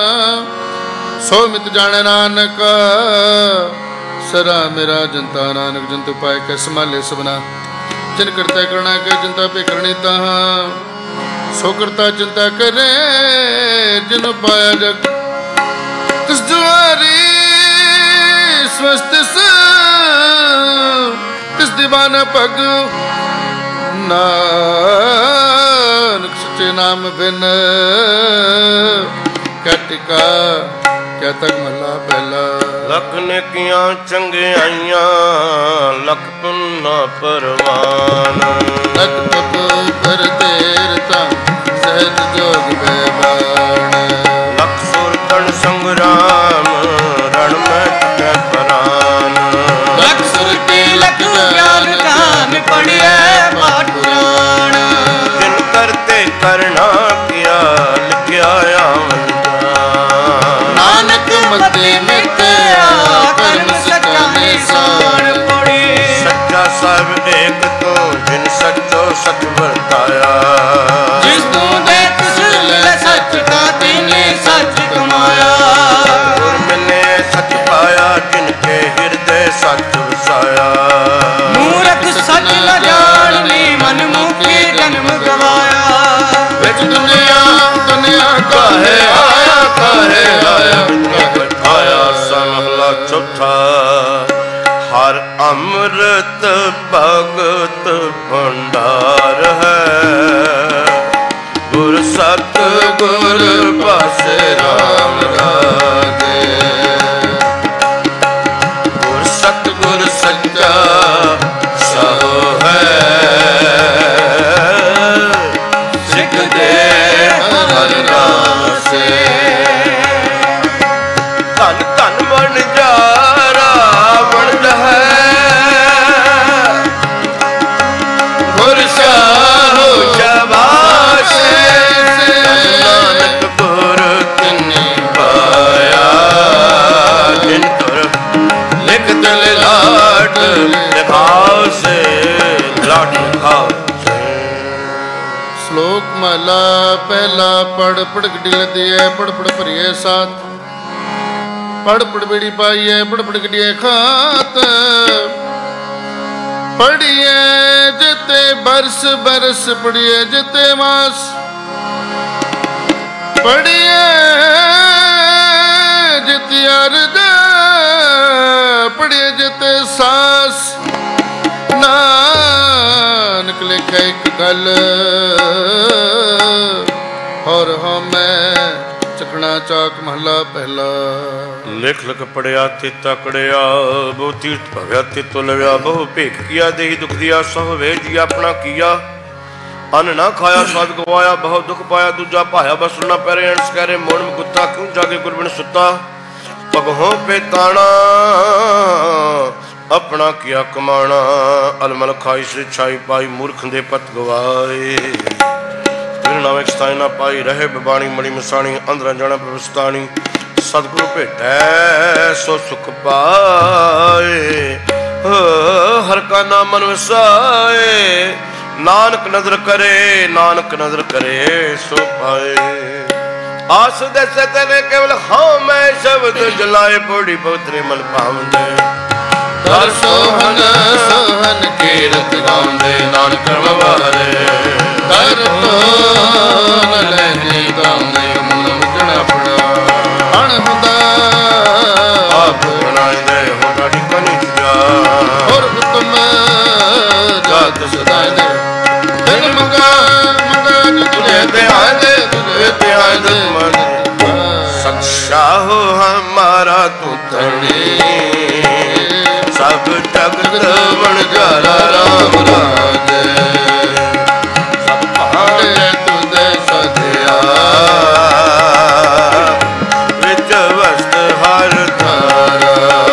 ਸੋ ਮਿਤ ਜਾਣੈ ਨਾਨਕ ਸਰਾ ਮੇਰਾ ਜਨਤਾ, ਨਾਨਕ ਜੰਤੂ ਪਾਏ ਕੈ ਸੰਭਾਲੇ ਸਭਨਾ, ਜਿਨ ਕਰਤਾ ਕਰਣਾ ਕੇ ਚਿੰਤਾ ਪੇ ਕਰਨੀ ਤਾਹਾਂ, ਸੋ ਕਰਤਾ ਚਿੰਤਾ ਕਰੇ ਜਿਨ ਪਾਇਆ ਜਗ, ਤਿਸ ਦੁਆਰੀ ਸਵਸਤ ਤਿਸ ਦੀਵਾਨਾ ਪਗ, ਨਾਨਕ ਸੱਚੇ ਨਾਮ ਬਿਨ ਕੈ ਟਿਕਾ ਕਿਆ ਤੱਕ ਮਹਲਾ ਪਹਿਲਾ। ਲੱਖ ਨੇਕੀਆਂ ਚੰਗਿਆਈਆਂ ਲੱਖ ਪੁੰਨਾ ਪਰਵਾਨ, ਲਖ ਤਪ ਕਰ ਤੇਰ ਤਾਂ ਸਹਿਜ ਜੋਗ ਬੈਬਾਨ, ਲੱਖ ਸੁਰ ਤਨ ਸੰਗਰਾਮ ਰਣ ਮੈਂ ਟੁਟੈ ਪਰਾਨ, ਲਖ ਸੁਰਤੀ ਲਖ ਗਿਆਨ ਧਾਨ ਪੜਿਐ ਪਾਠ ਪੁਰਾਣ, ਜਿਨ ਕਰਤੇ ਕਰਨਾ ਕਿਆ ਲਿਖਿਆ ਆਵਨ, ਨਾਨਕ ਮਤੇ ਮਿਟਿਆ ਕਰਮ ਸੱਚਾ ਨਿਸ਼ਾਨ ਪੜੀ, ਸੱਚਾ ਸਾਹਿਬ ਏਕ ਤੋਂ ਜਿਨ ਸੱਚੋ ਸਚ ਵਰਤਾਇਆ, ਜਿਸ ਤੂੰ ਦੇ ਤਿਸ ਲੈ ਸੱਚ ਕਾ ਤਿਨੇ ਸੱਚ ਕਮਾਇਆ, ਗੁਰ ਮਿਲੇ ਸਚ ਪਾਇਆ ਜਿਨ ਕੇ ਹਿਰਦੇ ਸਚ ਵਸਾਇਆ, ਮੂਰਖ ਸੱਚ ਨ ਜਾਣਨੀ ਮਨ ਮੁਖੀ ਜਨਮ ਗਵਾਇਆ, ਵਿੱਚ ਦੁਨੀਆ ਦੁਨੀਆ ਕਾਹੇ ਆਇਆ ਕਾਹੇ ਆਇਆ, ਆਇਆ ਸਮਹਲਾ ਚੌਥਾ। ਹਰ ਅੰਮ੍ਰਿਤ ਭਗਤ ਭੰਡਾਰ ਹੈ, ਪਹਿਲਾ ਪੜ ਪੜ ਗੱਡੀ ਲੱਦੀਏ ਪੜ ਪੜ ਭਰੀਏ ਸਾਥ ਪੜ ਪੜ ਬੀੜੀ ਪਾਈਏ ਪੜ ਪੜ ਗੱਡੀਏ ਖਾਤ ਪੜੀਏ ਜਿਤੇ ਬਰਸ ਬਰਸ ਪੜੀਏ ਜਿਤੇ ਮਾਸ ਪੜੀਏ ਜਿਤੇ ਅਰਦ ਪੜੀਏ ਜਿਤੇ ਸਾਸ ਨਾਨਕ ਲਿਖੇ ਇੱਕ ਗੱਲ ਹੋਰ ਹੋ ਮੈਂ ਚਕਣਾ ਚਾਕ ਮਹਲਾ ਪਹਿਲਾ ਲਿਖ ਲਿਖ ਪੜਿਆ ਤੇ ਤਕੜਿਆ ਬਹੁ ਤੀਰਥ ਭਵਿਆ ਤੇ ਤੁਲਵਿਆ ਬਹੁ ਭੇਖ ਕੀਆ ਦੇਹੀ ਦੁਖ ਦਿਆ ਸਭ ਵੇਜ ਜੀ ਆਪਣਾ ਕੀਆ ਅੰਨ ਨਾ ਖਾਇਆ ਸਦ ਗਵਾਇਆ ਬਹੁ ਦੁਖ ਪਾਇਆ ਦੂਜਾ ਭਾਇਆ ਬਸ ਨਾ ਪੈਰੇ ਅੰਸ ਕਰੇ ਮੋੜ ਗੁੱਤਾ ਕਿਉਂ ਜਾਗੇ ਗੁਰਬਿਨ ਸੁੱਤਾ ਪਗਹੋਂ ਪੇਤਾਣਾ ਆਪਣਾ ਕੀਆ ਕਮਾਣਾ ਅਲਮਲ ਖਾਈ ਸੇ ਛਾਈ ਪਾਈ ਮੂਰਖ ਦੇ ਪਤ ਗਵਾਏ ਨਾਮਕ ਸਥਾਈ ਨਾ ਪਾਈ ਰਹੇ ਬਬਾਣੀ ਮੜੀ ਮਸਾਣੀ ਅੰਦਰਾਂ ਜਾਣਾ ਪ੍ਰਵਸਤਾਣੀ ਸਤਿਗੁਰੂ ਭੇਟੈ ਸੋ ਸੁਖ ਪਾਏ ਹਰ ਕਾ ਨਾਮ ਮਨ ਵਸਾਏ ਨਾਨਕ ਨਜ਼ਰ ਕਰੇ ਸੋ ਪਾਏ ਆਸ ਦਸੇ ਤਨੇ ਕੇਵਲ ਹਉ ਮੈਂ ਸ਼ਬਦ ਜਲਾਏ ਪੋੜੀ ਪਵਿੱਤਰੇ ਮਨ ਭਾਵੰਦੇ ਦਰ ਸੋਹਨ ਸੋਹਨ ਕੀਰਤ ਗਾਉਂਦੇ ਨਾਨਕ ਰਵਾਰੇ ਦਰ ਤੋਂ ਲੈਣੀ ਗਾਉਂਦੇ ਮਨ ਵਜਣਾ ਪੜਾ ਹਣ ਹੁੰਦਾ ਆਪ ਬਣਾਇਦੇ ਹੋ ਗਾੜੀ ਕਨੀ ਜਾ ਹੋਰ ਉਤਮ ਜਾਤ ਸਦਾਇ ਦੇ ਦਿਨ ਮੰਗਾ ਤੁਝੇ ਤੇ ਆਏ ਦੇ ਮਨ ਸਖਸ਼ਾ ਹੋ ਹਮਾਰਾ ਤੂੰ ਧਣੀ ਸਭ ਜਗਤ ਬਣ ਜਾਰਾ ਰਾਮ ਰਾਜੇ ਸਭ ਭਾਣੇ ਤੁਦੇ ਸਦਿਆ ਵਿੱਚ ਵਸਤ ਹਰ ਧਾਰਾ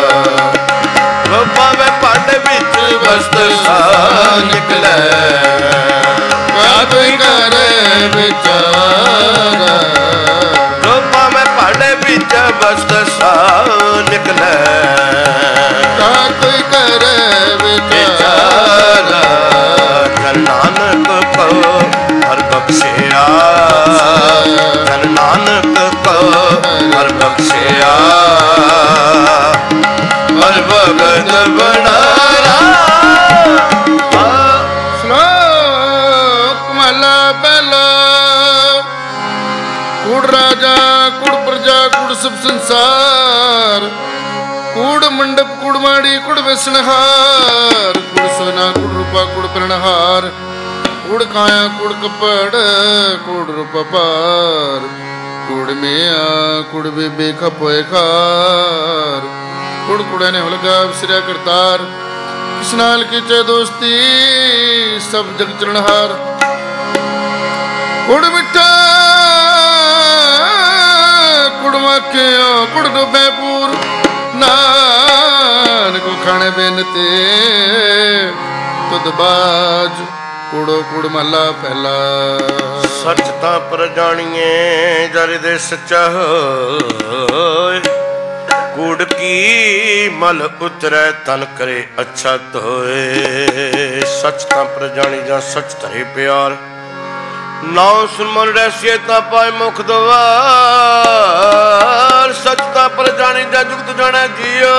ਰੋਪਾਵੇ ਭਾਂਡੇ ਵਿੱਚ ਵਸਤ ਸਾ ਨਿਕਲੇ ਕਾ ਕੋਈ ਕਰੇ ਵਿਚਾਰਾ ਰੋਪਾਵੇ ਭਾਂਡੇ ਵਿੱਚ ਵਸਤ ਸਾ ਨਿਕਲੇ ਕੋਈ ਕਰੇ ਵਿਚਾਰਾ ਜਨ ਨਾਨਕ ਕੋ ਹਰ ਬਖਸ਼ਿਆ ਜਨ ਨਾਨਕ ਕੋ ਹਰ ਬਖਸ਼ਿਆ ਹਰ ਭਗਤ ਬਣਾਇਆ ਸ਼ਲੋਕ ਮਹਲਾ ਪਹਿਲਾ ਕੁੜ ਰਾਜਾ ਕੁੜ ਪ੍ਰਜਾ ਕੁੜ ਸਭ ਸੰਸਾਰ ਕੂੜ ਮੰਡਪ ਕੂੜ ਮਾੜੀ ਕੁੜ ਵਿਸਣਹਾਰ ਕੁੜ ਸੋਨਾ ਕੁੜ ਰੂਪਾ ਕੁੜ ਪ੍ਰਣਹਾਰ ਕੁੜ ਕਾਇਆ ਕੁੜ ਕਪੜ ਕੁੜ ਰੂਪ ਪਾਰ ਕੁੜ ਮਿਆ ਕੁੜ ਬੇਬੇ ਖਪੋਏ ਖਾਰ ਕੁੜ ਕੁੜੇ ਨੇ ਹੁਲਗਾ ਵਿਸਰਿਆ ਕਰਤਾਰ ਕਿਸ ਨਾਲ ਕੀਚੇ ਦੋਸਤੀ ਸਭ ਜਗ ਚਰਣਹਾਰ ਕੁੜ ਮਿੱਠਾ ਕੁੜ ਮਾਖਿਓ ਕੁੜ ਡੁੱਬੇ ਪੂਰ ਨਾਨਕ ਖਾਣੇ ਬੇਨਤੇ ਤੁਧ ਬਾਜ ਕੁੜੋ ਕੁੜ ਮਹਲਾ ਪਹਿਲਾ ਸੱਚ ਤਾਂ ਪਰ ਜਾਣੀਏ ਜਰ ਦੇ ਸੱਚਾ ਹੋਏ ਕੂੜ ਕੀ ਮਲ ਉਤਰੈ ਤਨ ਕਰੇ ਅੱਛਾ ਧੋਏ ਸੱਚ ਤਾਂ ਪਰ ਜਾਣੀ ਜਾਂ ਸੱਚ ਧਰੇ ਪਿਆਰ ਨਾਉ ਸੁਮਨ ਰਹਿਸੀਏ ਤਾਂ ਪਾਏ ਮੁਖ ਦਵਾਰ ਸੱਚ ਤਾਂ ਪਰ ਜਾਣੀ ਜਾਂ ਜੁਗਤ ਜਾਣੈ ਜੀਓ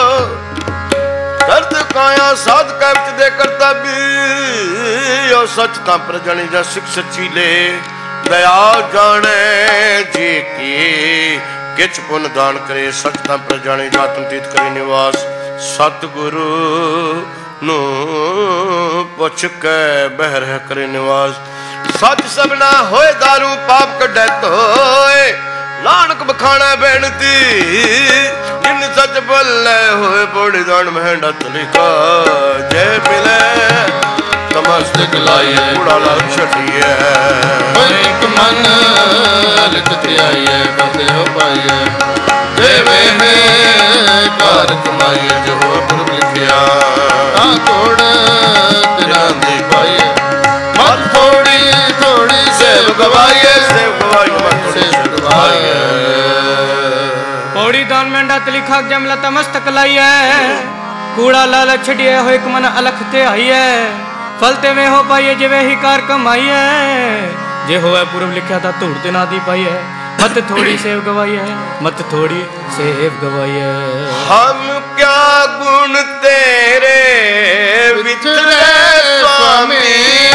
ਦਰਦ ਕਾਇਆ ਸਾਧ ਕੈ ਵਿੱਚ ਦੇ ਕਰਤਾ ਵੀ ਉਹ ਸੱਚ ਤਾਂ ਪਰ ਜਾਣੀ ਜਾਂ ਸਿੱਖ ਸੱਚੀ ਲੈ ਦਇਆ ਜਾਣੈ ਜੀ ਕੀ ਕਿਛ ਪੁੰਨ ਦਾਨ ਕਰੇ ਸੱਚ ਤਾਂ ਪਰ ਜਾਣੀ ਜਾਤਨ ਤੀਤ ਕਰੇ ਨਿਵਾਸ ਸਤਿਗੁਰੂ ਨੂੰ ਪੁੱਛ ਕੇ ਬਹਿ ਰਹਿ ਕਰੇ ਨਿਵਾਸ ਸੱਚ ਸਭਨਾ ਹੋਏ ਦਾਰੂ ਪਾਪ ਕੱਢੈ ਧੋਏ ਨਾਨਕ ਬਖਾਣਾ ਬੇਨਤੀ ਜਿਨ ਸੱਚ ਬੋਲੇ ਹੋਏ ਬੋੜੀ ਦਾਨ ਮਹਿੰਡਾ ਤਲਿਕਾ ਜੇ ਮਿਲੇ ਤਮਸਤਕ ਲਾਈਏ ਕੂੜਾ ਲਾ ਛੱਡੀਏ ਇੱਕ ਮਨ ਲਿਖਤ ਆਈਏ ਬੰਦੇ ਹੋ ਪਾਈਏ ਜੇ ਵੇ ਘਰ ਕਮਾਈਏ ਜੋ ਪੁਰਖ ਲਿਖਿਆ ਆ ਤੋੜ ਤੇਰਾ ਦੀ ਪਾਈਏ ਮਤ ਥੋੜੀ ਥੋੜੀ ਸੇਵ ਗਵਾਈਏ पौड़ी दान मेंढा तलिखा जमला तमस्तक लाइए कूड़ा लाल छड़िए हो एक मन अलख ते आइए फलते में हो पाइए जिवे ही कार कमाइए जे होवे पूर्व लिखा था धूड़ ते ना दी पाई है मत थोड़ी सेव गवाई है मत थोड़ी सेव गवाई है। हम क्या गुण तेरे विचरे स्वामी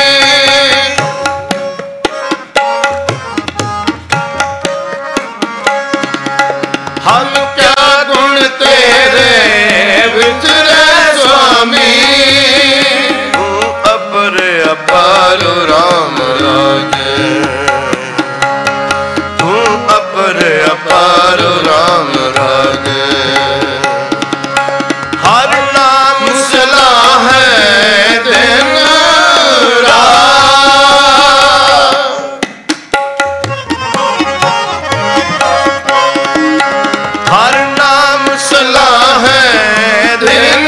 हम क्या गुण तेरे विचरे स्वामी अपर अपार राम राजे तू अपर अपार राम राजे हर नाम सलाह है दिन हर नाम सलाह है दिन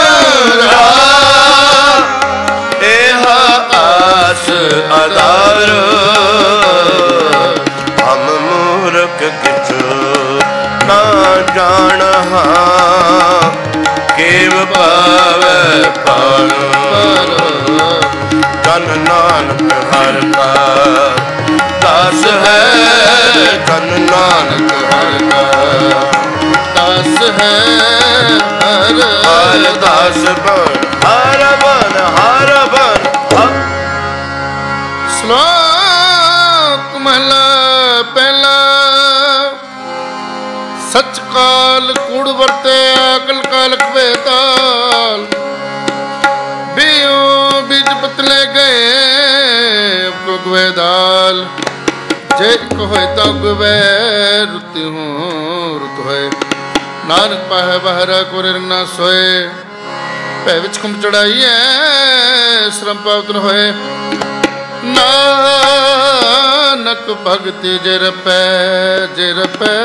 रात एह आस आधार हम मूर्ख किछु ना जान केव पावे पार जन नानक हर का दास है जन नानक हर का दास है हर दास बन हर बन हर बन श्लोक महला पहला सच काल कूड़ वरते अकल कालक बेताल बियो बीज पतले गए अब को गुए दाल जे कोई तो गुए रुती हूँ रुत होए नानक पाहे बहरा कोरे रंगना सोए पै विच कुम चढ़ाई है श्रम पावतन होए नानक भगति जिर पै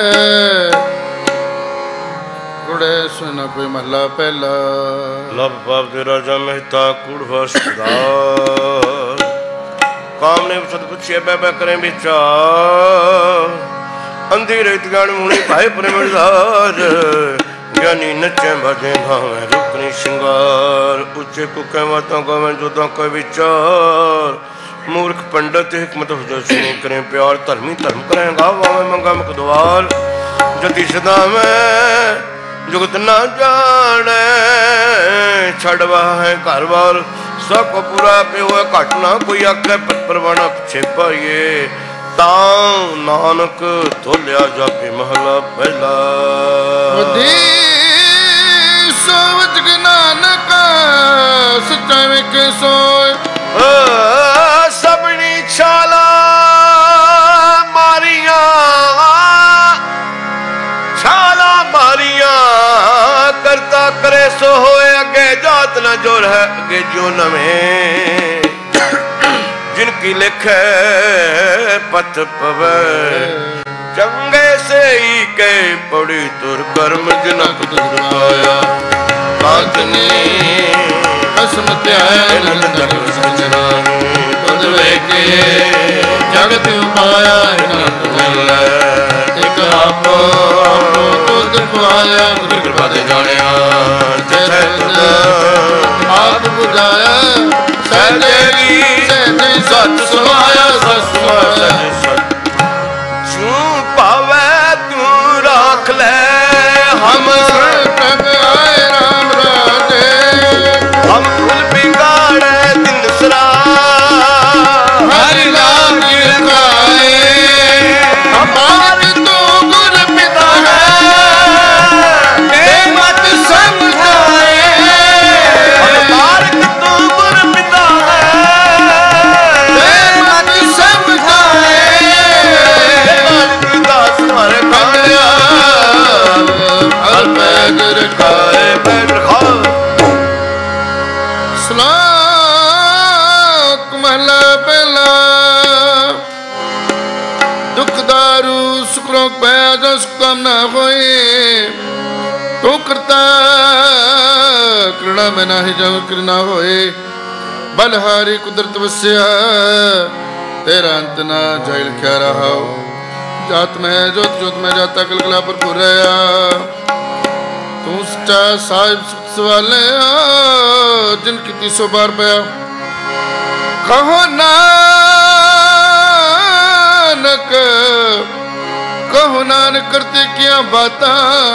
कुड़े सुना कोई महला पहला लब पाप दे राजा मेहता कूड़ सदार काम ने सद पुछिए बह करें विचार अंधी रेत गान मुनि भाई प्रेमदार ज्ञानी नचे भजे भावे रुकनी श्रृंगार उच्चे कुके वातों गावे जोधा का विचार मूर्ख पंडित हिकमत हुजर सुनी करें प्यार धर्मी धर्म करें गावे मंगा मुख द्वार जति सदा में जुगत ना जाने छड़वा है घर बार सब पूरा पे हुआ घटना कोई आखे पत परवाना पिछे पाइए तां नानक तोलिया जापे महला पहला सोवच नानक सच्चा में के सोए सबनी छाला मारिया छाला मारिया करता करे सो होए अगे जात न जोर है अगे जो नवे जिनकी लिखे पथ पवे चंगे से ही के पड़ी तुर कर्म जनक दुर्गाया कांतने असम त्याय नंदन सजना तुद लेके जगत उपाया नंद जल एक आपो तुद पाया तुद कृपा दे जानिया जय तुद आप बुझाया सहदेवी सच समाया सच समाया चू पावे तू राख ले हम आए राम राजे हम फूल बिगाड़े दिन सरा हरि नाम गिरगाए हमारे तो गुरु पिता है मत समझाए हमारे तो गुरु पिता है मत समझाए दास मारे खाया अलपैगर खाए पैर खा श्लोक महला पहला दुख दारू सुखरों पैज सुकामना होए तो करता कृणा में नाही जाओ कृणा होए बलहारी कुदरत वस्या तेरा अंत ना जाइल क्या रहा जात में जोत जोत में जाता कलकला पर पुरया तू सच्चा साहिब सवाले जिनकी 300 बार पया कहो ना नानक कहो नानक करते किया बाता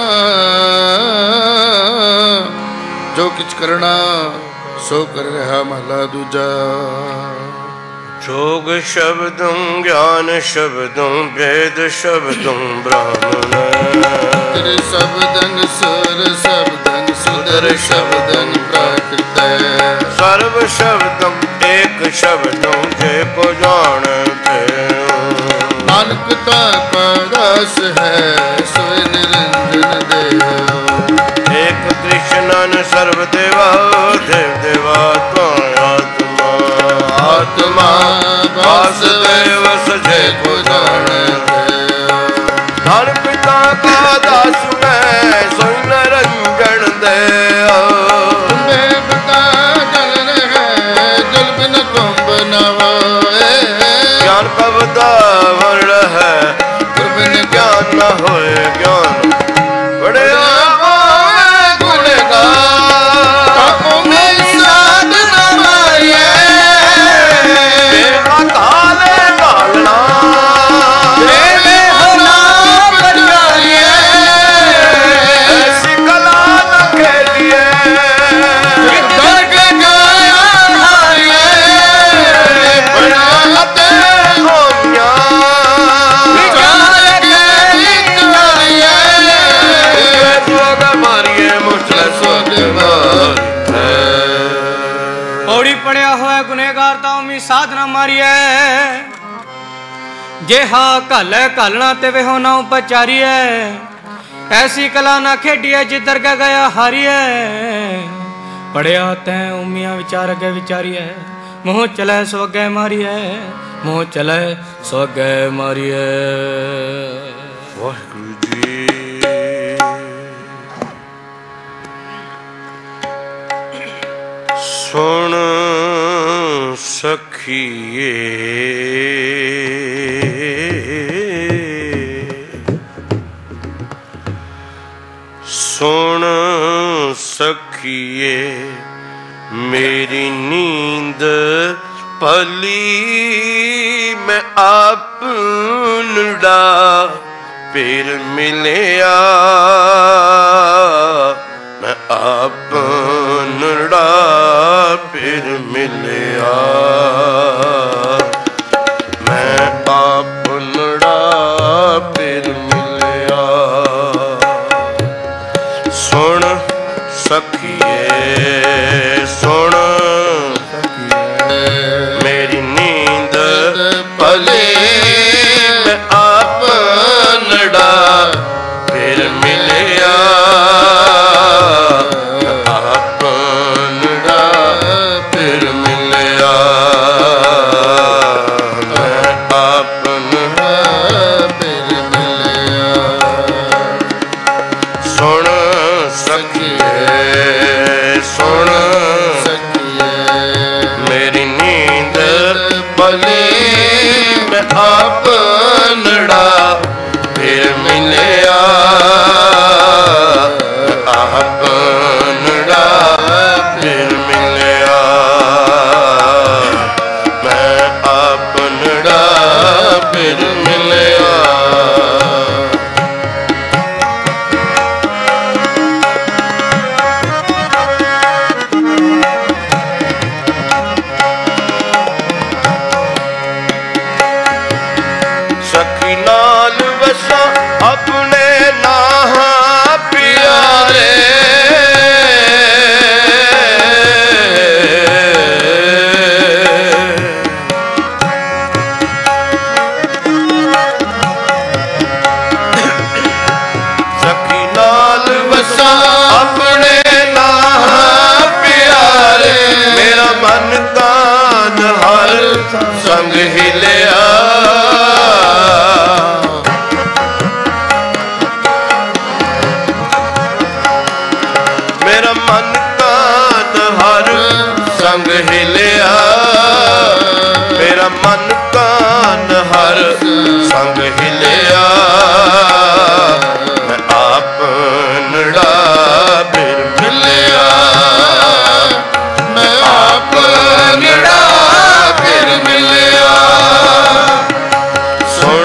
जो किछ करना सो कर रहा महला दूजा जोग शब्दों ज्ञान शब्दों वेद शब्दों ब्राह्मण तेरे शब्दंग सुर शब्दंग सुंदर शब्दंग प्राकृत सर्व शब्दों एक शब्दों जे को जानते नानक का दास है सोई निरंजन देव एक कृष्णन सर्व देवा देव देवा आत्मा वासुदेव सजे को जानते धन पिता का दास मैं सोई निरंजन देव तुम्हें पता जल है जल बिन कुंभ न होए ज्ञान का वर्ण है बिन ज्ञान न होए ज्ञान बड़े साधना मारिए जेहा कल कलना ते वेहो ना उपचारिए ऐसी कला ना खेडिए जिधर गया हारिए पढ़िया तैं उमिया विचार के विचारिए मोह चले सोगे मारिए मोह चले सोगे मारिए। वाहिगुरु जी सुन सखिए सुन सखिए मेरी नींद पली मैं आपनुड़ा फिर मिलिया मैं आपनुड़ा फिर मिलिया मैं आपनुड़ा फिर मिलिया। सुन सखिए सुन मेरी नींद पले मैं आपनुड़ा फिर मिलिया आपनड़ा फिर मिलिया आपनड़ा फिर मिलिया मैं आपनड़ा फिर मिलिया। सखी नाल वसा अपने नाहा प्यारे सखी नाल वसा अपने नाहा प्यारे मेरा मन तान हर संग हिलिया मन कान हर संग हिलिया मेरा मन कान हर संग हिलिया मैं आपनड़ा फिर मिलिया मैं आपनड़ा फिर मिलिया। सुन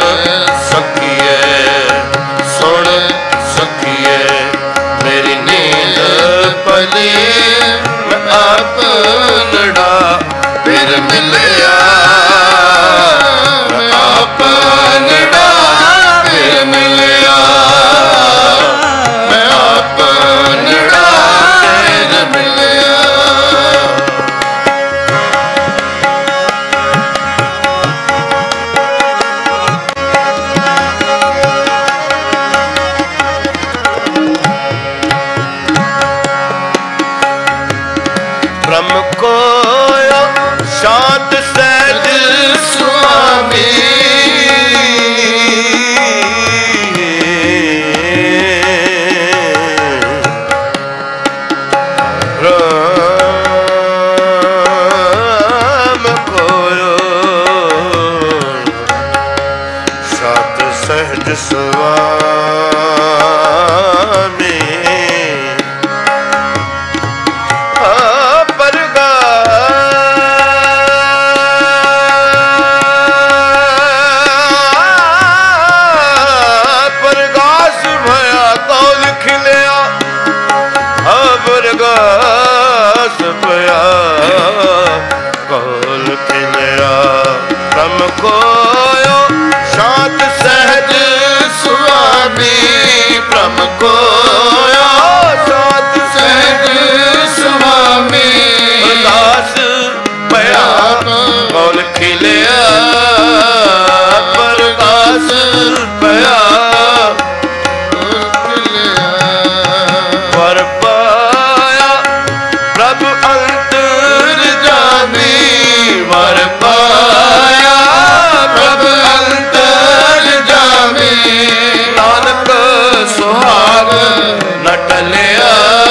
ਟਲਿਆ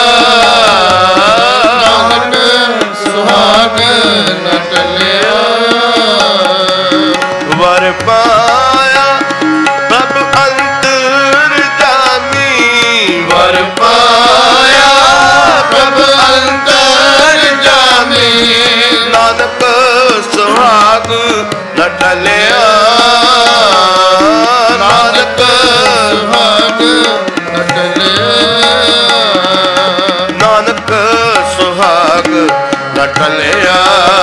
ਨਾਨਕ ਸੁਹਾਗ ਨ ਟਲਿਆ ਵਰ ਪਾਇਆ ਪ੍ਰਭ ਅੰਤਰ ਜਾਮੀ ਵਰ ਪਾਇਆ ਪ੍ਰਭ ਅੰਤਰ ਜਾਮੀ ਨਾਨਕ ਸੁਹਾਗ ਨ ਟਲਿਆ ਨਾਨਕ ਸੁਹਾਗ ਨ ਟਲਿਆ ਨਾਨਕ ਸੁਹਾਗ ਨ ਟਲਿਆ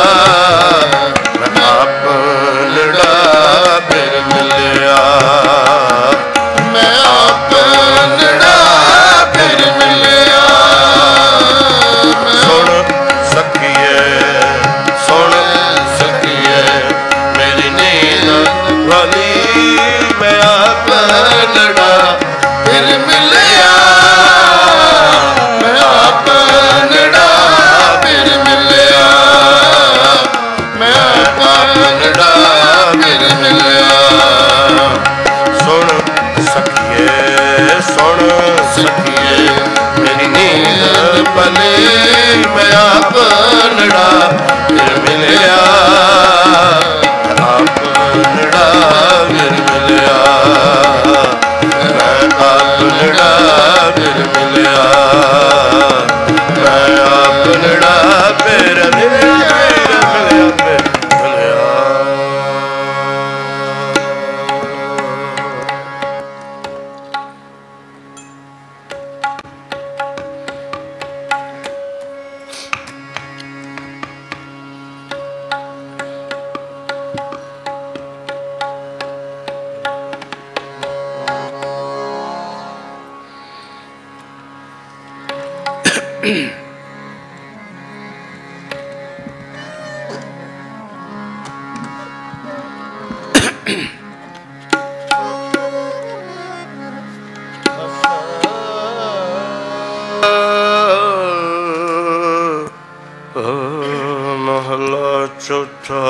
ਮੈਂ ਆਪਣੜਾ ਫਿਰ ਮਿਲਿਆ ਮੈਂ ਆਪਣੜਾ ਫਿਰ ਮਿਲਿਆ ਸੁਣ ਸਕੀਏ ਸੁਣ ਸਕੀਏ ਮੇਰੀ ਨੀਂਦ ਵਾਲੀ ਮੈਂ ਆਪਣੜਾ ਫਿਰ ਮਿਲਿਆ ਮੈਂ ਆਪਣੜਾ ਫਿਰ ਮਿਲਿਆ ਮੈਂ ਆਪਣੜਾ ਫਿਰ ਮਿਲਿਆ ਸੁਣ ਸਕੀਏ ਮੇਰੀ ਨੀਂਦ ਪਲੇ ਮੈਂ ਆਪਣੜਾ ਫਿਰ ਮਿਲਿਆ ਆਪਣੜਾ ਫਿਰ ਮਿਲਿਆ ਮੈਂ ਆਪਣੜਾ ਫਿਰ ਮਿਲਿਆ ਮੈਂ ਆਪਣੜਾ ਫਿਰ ਮਿਲਿਆ ਮਹਲਾ ਚੌਥਾ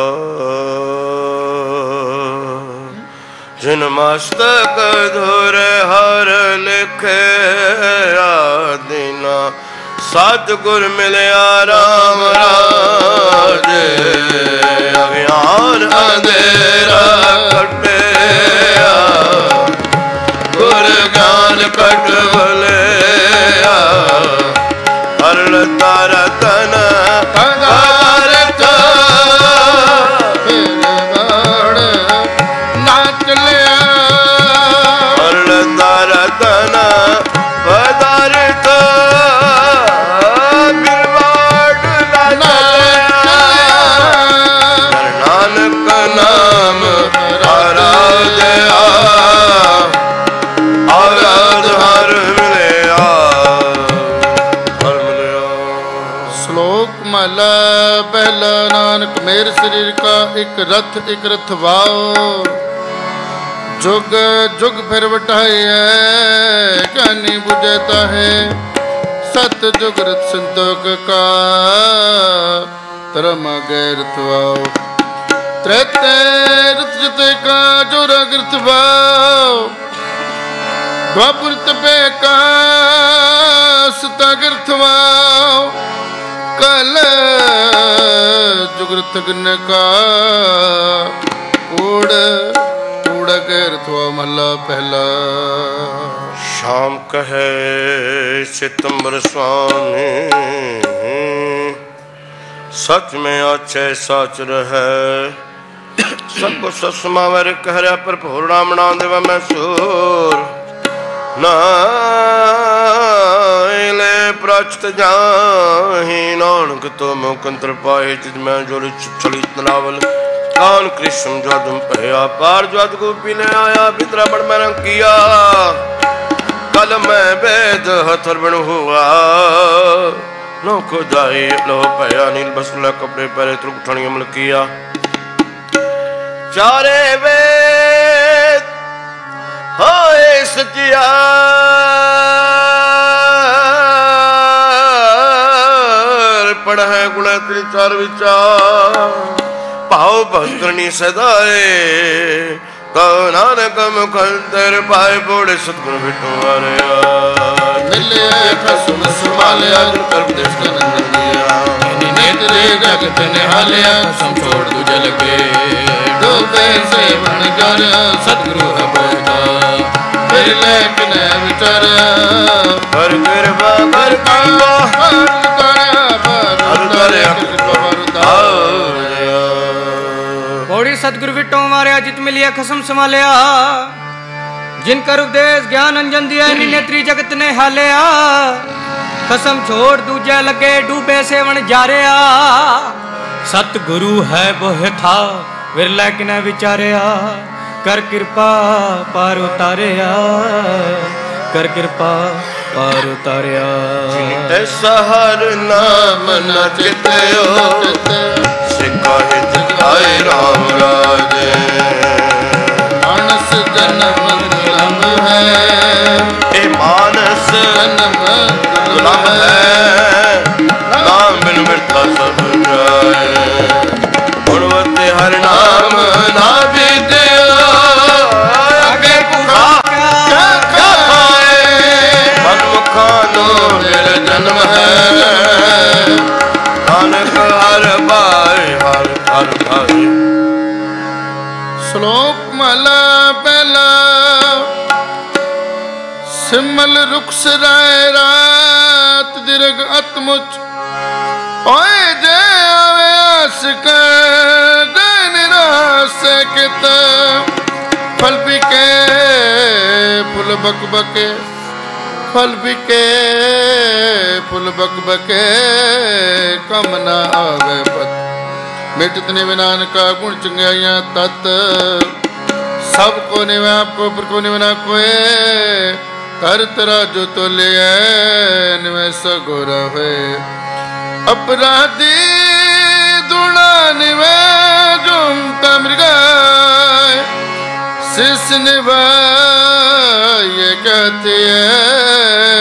ਜਿਨ ਮਸਤਕ ਧੁਰ ਹਰ ਲਿਖਿਆ ਦਿਨਾ ਸਤਿਗੁਰ ਮਿਲਿਆ ਰਾਮ ਰਾਜੇ ਅਗਿਆਨ ਅੰਧੇਰਾ ਕੱਟਿਆ ਗੁਰ ਗਿਆਨ ਕਟ ਭਲਿਆ ਹਰ ਤਾਰ ਤਨ ਪਦਾਰਥ ਫਿਰ ਵੜ ਨਾਚ ਲਿਆ ਹਰ ਤਾਰ ਤਨ ਪਦਾਰਥ ਬਿਰਵਾੜ ਨਾਨਕ ਨਾਮ ਆਰਾਧਿਆ ਆਰਾਧ ਹਰ ਮਿਲਿਆ ਹਰ ਮਿਲਿਆ ਸ਼ਲੋਕ ਮਹਲਾ ਪਹਿਲਾ ਨਾਨਕ ਮੇਰ ਸਰੀਰ ਕਾ ਇੱਕ ਰਥ ਵਾਓ ਜੁਗ ਜੁਗ ਫਿਰ ਵਟਾਈਐ ਗਿਆਨੀ ਬੁਝਤਾ ਹੈ ਸਤ ਜੁਗ ਰਤ ਸੰਤੋਖ ਕਾ ਧਰਮ ਗੈ ਰਥ ਵਾਓ ਤ੍ਰੇਤੇ ਰਤ ਜਿਤੇ ਕਾ ਜੋ ਰਗਰਥ ਵਾਓ ਦੁਆਪੁਰ ਤਪੇ ਕਾ ਸਤਗਰਥ ਵਾਓ ਕਲ ਜੁਗਰਥ ਗਨ ਕਾ ਊੜ ਕੇ ਰਥਵਾ ਮਹਲਾ ਪਹਿਲਾ ਸ਼ਾਮ ਕਹੈ ਸਿਤੰਬਰ ਸੁਆਮੀ ਸਚ ਮੈਂ ਆਚੈ ਸਾਚ ਰਹੈ ਸਭ ਕੋ ਸਸਮਾਵਰ ਕਹਿਆ ਭਰਪੂਰ ਨਾਮ ਨਾਮ ਦੇਵਾ ਮੈਂ ਸੂਰ ਨਾਇਲੇ ਪ੍ਰਚਤ ਜਾਹੀ ਨਾਨਕ ਤੋ ਮੁਕੰਤਰ ਪਾਏ ਜਿਜ ਮੈਂ ਜੋਰ ਛਲੀ ਤਨਾਵਲ ਕਾਨ ਕ੍ਰਿਸ਼ਨ ਜਦਮ ਭਇਆ ਪਾਰ ਜਦ ਗੋਪੀ ਨੇ ਆਇਆ ਬਿਤਰਾ ਬੜ ਮੈਂ ਕੀਆ ਕਲ ਮੈਂ ਵੇਦ ਹਥਰ ਬਣ ਹੁਆ ਨੋ ਖੁਦਾਈ ਲੋ ਭਇਆ ਨੀਲ ਬਸਲਾ ਕਪੜੇ ਪਹਿਰੇ ਤ੍ਰਿਕ ਠਣੀ ਅਮਲ ਕੀਆ ਚਾਰੇ ਵੇਦ ਹੋਏ ਸਚਿਆ ਪੜ੍ਹੈ ਗੁਣ ਤ੍ਰਿ ਚਾਰ ਵਿਚਾਰ ਭਾਉ ਭਗਤਨੀ ਸਦਾਏ ਕਉ ਨਾਨਕ ਮੁਖ ਅੰਤਰ ਪਾਏ ਬੋੜੇ ਸਤਿਗੁਰ ਵਿਟੋ ਹਰਿਆ ਮਿਲਿਆ खसम संभालिया जो कर्म देश का नंदन दिया नेत्रे जगत निहालिया कसम छोड़ दूजे लगे डूबे से बन कर सतगुरु है बोलता फिर लेकिन विचार कर कृपा कर पौड़ी सतगुरु विटो मारिया जित मिलिया खसम संभालिया जिनकर उपदेश ज्ञान अंजन दिया नेत्री जगत ने हालिया कसम छोड़ दूजे लगे डूबे सेवन जारिया सतगुरु है बोह था विरला किने विचारिया कर कृपा पार उतारिया कर कृपा पार उतारिया सहर नाम न चितयो सिखाए जिताए राम राजे मानस जन्म दुर्लभ है ए मानस जन्म दुर्लभ है नाम बिन मिलता सब जाए गुणवते हर नाम ना बीतियो आगे पुखा क्या पाए मनमुखानो मेरे जन्म है नानक हर बार हर हर भाई श्लोक माला पहला सिमल रुक्स राय रात दीर्घ अतमुच ओए जे आवे आस कर निराश कित फल बिके फूल बक बके फल बिके फूल बक बके कम ना आवे पत मिटत निविनान का गुण चंगाइयां तत् सबको निवे आपको पर को निवना कोए कर तरा जो तो ले निवे सगोर है अपराधी दुणा निवे जुम तमृगाय शिष निवा ये कहती है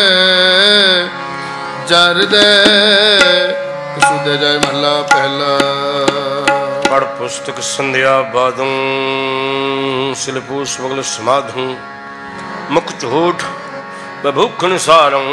जार दे सुदे जाए महला पहला पढ़ पुस्तक संध्या बादूं सिलपूस बगल समाधूं मुख झूठ बभूखन सारूं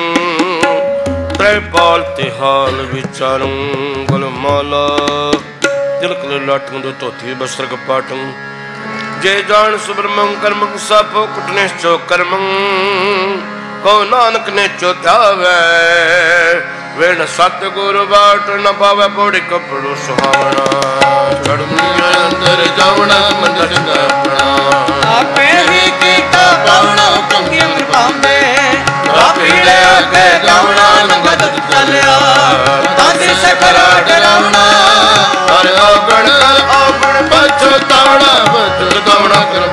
त्रैपाल तिहाल विचारूं गल माला तिलक लाटूं दो धोती बस्त्र कपाटूं जे जान सुब्रमं कर्म सापो कुटने चो कर्मं को नानक ने चोत्यावे वे न सतगुरु बाट न पावे पौड़ी कपड़ो सुहावना चढ़निया अंदर जावना मंदिर का अपना आपे ही कीता पावना कंगी अमर पांबे पीड़े आगे जावना नंगत चलिया तांदी से करा डरावना अरे अवगण पछतावना पछतावना कर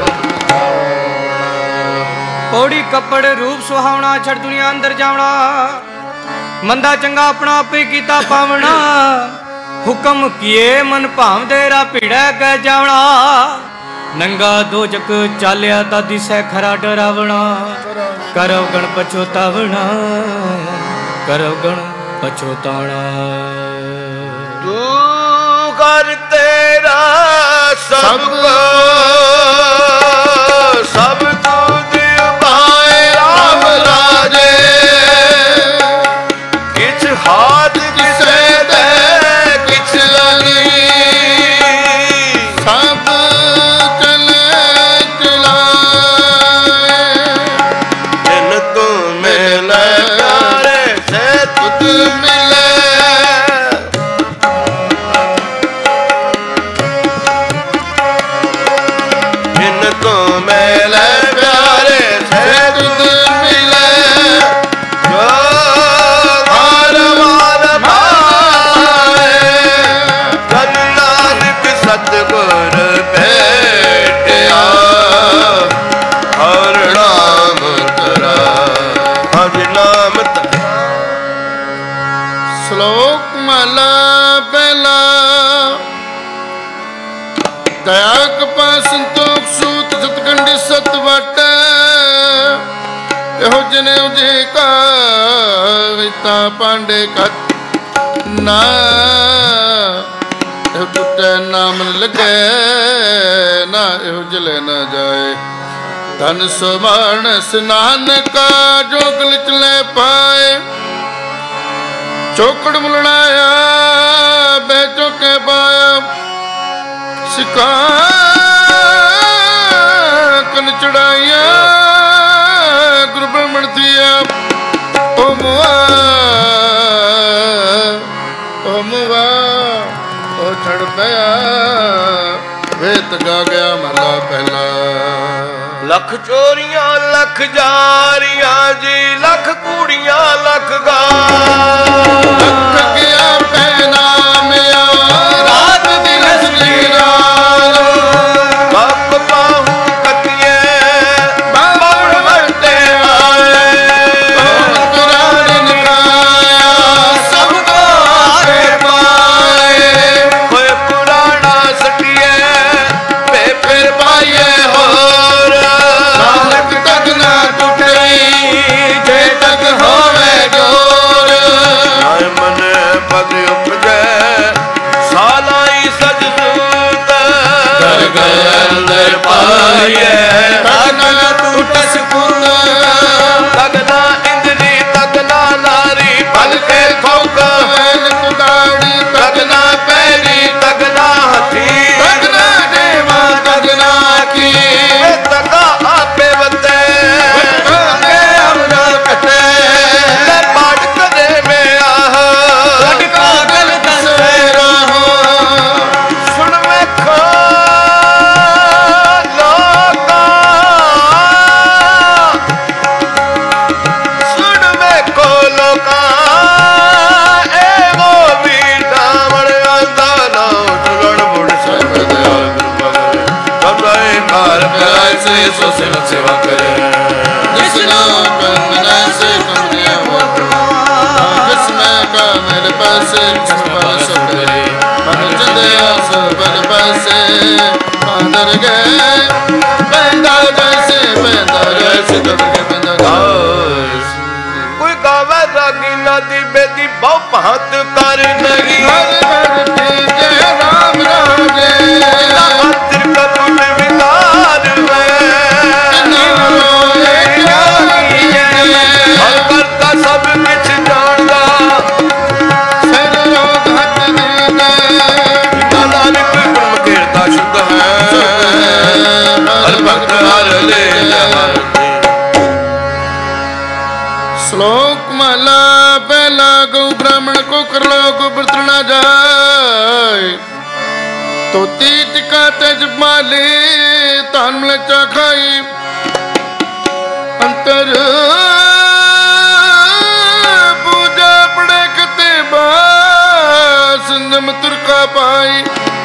पौड़ी कपड़ रूप सुहावना छड़ दुनिया अंदर जावना मंदा चंगा अपना आप ही कीता पावना हुक्म किए मन भाव देरा पीड़ा गै जावना नंगा दो जग चालिया तादी से खरा डरावना करव गण पछोतावना करव गण पछोतावना तू कर तेरा सब सब तुझ भाए राम राजे किछ हाथ किसे दे किछ लगी सब चले चलाए जिन तू मिले प्यारे से तुझ मिले जिन तू मिले प्यारे से तुझ मिले जो हार मार भाए जन नानक सतगुर भेटिया हर नाम तरा हर नाम तरा श्लोक माला पहला दया कपा संतोख सूत सतखंडी सतवट एहो जने उजे का विता पांडे कत ना एहो टूटे नाम लगे ना एहो जले न जाए धन सुमरण स्नान का जोगल चले पाए ਚੌਕੜ ਮੁਲਣਾਇਆ ਬੈ ਚੌਕੇ ਪਾਇਆ ਸਿੱਕਾ ਕਨ ਚੜਾਈਆਂ ਗੁਰੂ ਬ੍ਰਹਮਣ ਦੀਆ ਓ ਮੁਆ ਓ ਛੜ ਪਿਆ ਵੇਤ ਗਾ ਗਿਆ ਮਹਲਾ ਪਹਿਲਾ ਲੱਖ ਚੋਰੀਆਂ ਲੱਖ ਜਾਰੀਆਂ ਜੀ ਲੱਖ ਕੂੜੀਆਂ ਲੱਖ ਗਾਰ ਲੱਖ ਗਿਆ ਪੈਨਾਮਿਆ ਰਾਤ ਦਿਨ ਸਲੀਰਾਲ ਕੱਪ ਪਾਹੂ ਕਤੀਏ ਬਾਵੜ ਵਰਤੇ ਆਏ ਕੁਰਾਨ ਨਿਕਾਇਆ ਸਭ ਕੋ ਆਰੇ ਪਾਏ ਹੋਏ ਪੁਰਾਣਾ ਸਟੀਏ ਵੇ ਫਿਰ ਪਾਈਏ ਹੋਰ ਨਾਨਕ ਤੱਕ ਨਾ ਟੁੱਟਈ ਜੇ ਤੱਕ ਹੋਵੇ ਜੋਰ ਆਏ ਮਨ ਪਦ ਉਪਜੈ ਸਾਲਾਈ ਸਜ ਸੂਤ ਕਰ ਗਏ ਅੰਦਰ ਪਾਈਏ ਤੱਕ ਨਾ ਟੁੱਟਸ ਪੁਰ ਤਗਨਾ ਇੰਦਰੀ ਤਗਨਾ ਨਾਰੀ ਫਲ ਕੇ ਠੋਕ ਵੇਲ ਕੁਦਾੜੀ ਤਗਨਾ ਪੈਰੀ ਤਗਨਾ ਹੱਥੀ ਤਗਨਾ ਦੇਵਾ ਤਗਨਾ ਕੀ ਤਗਾ ਆਪੇ ਵਤੇ ਕੇ ਅਮਰਾ ਕਟੇ ਲੈ ਪਾਟ ਕਦੇ ਮੈਂ ਆਹ ਪਾਗਲ ਦਸੇ ਰਹੋ ਸੁਣ ਵੇਖੋ ਲੋਕਾਂ ਸੁਣ ਵੇਖੋ ਲੋਕਾਂ ਇਹੋ ਵੀ ਦਾਵਣ ਆਂਦਾ ਨਾ ਸੁਗਣ ਬੁੜ ਸਾਹਿਬ ਦੇ ਗੁਰੂ ਭਗਤ ਸਭੇ ਘਰ ਪਿਆਸੇ ਸੋ ਸੇਵਾ ਕਰੇ जिसना कंगना से कंगनिया वटवा जिसमें का मेरे पासे छपा सकरे मन चंदया सब बल पासे अंदर गए बंदा जैसे दर के बंदा ਕੋਈ ਗਾਵੇ ਰਾਗੀ ਨਾਦੀ ਬੇਦੀ ਬਹੁ ਭਾਂਤ ਕਰ ਨਹੀਂ हर घर ठीक है राम राजे ਅੰਤਰ ਕਪੁਟ ਵਿਕਾਰ ਮੈਂ ਹਰ ਕਰਤਾ ਸਭ ਕੁਛ ਜਾਣਦਾ ਨਾਨਕ ਗੁਰਮ ਕੀਰਤਾ ਸ਼ੁੱਧ ਹੈ ਹਰ ਭਗਤ ਹਰ ਲੈ श्लोक माला पहला गौ ब्राह्मण को कर लो गोबर ना जाए तो टीका तेज माली तान लचा खाई अंतर पूजा पड़े कते संजम तुरका पाई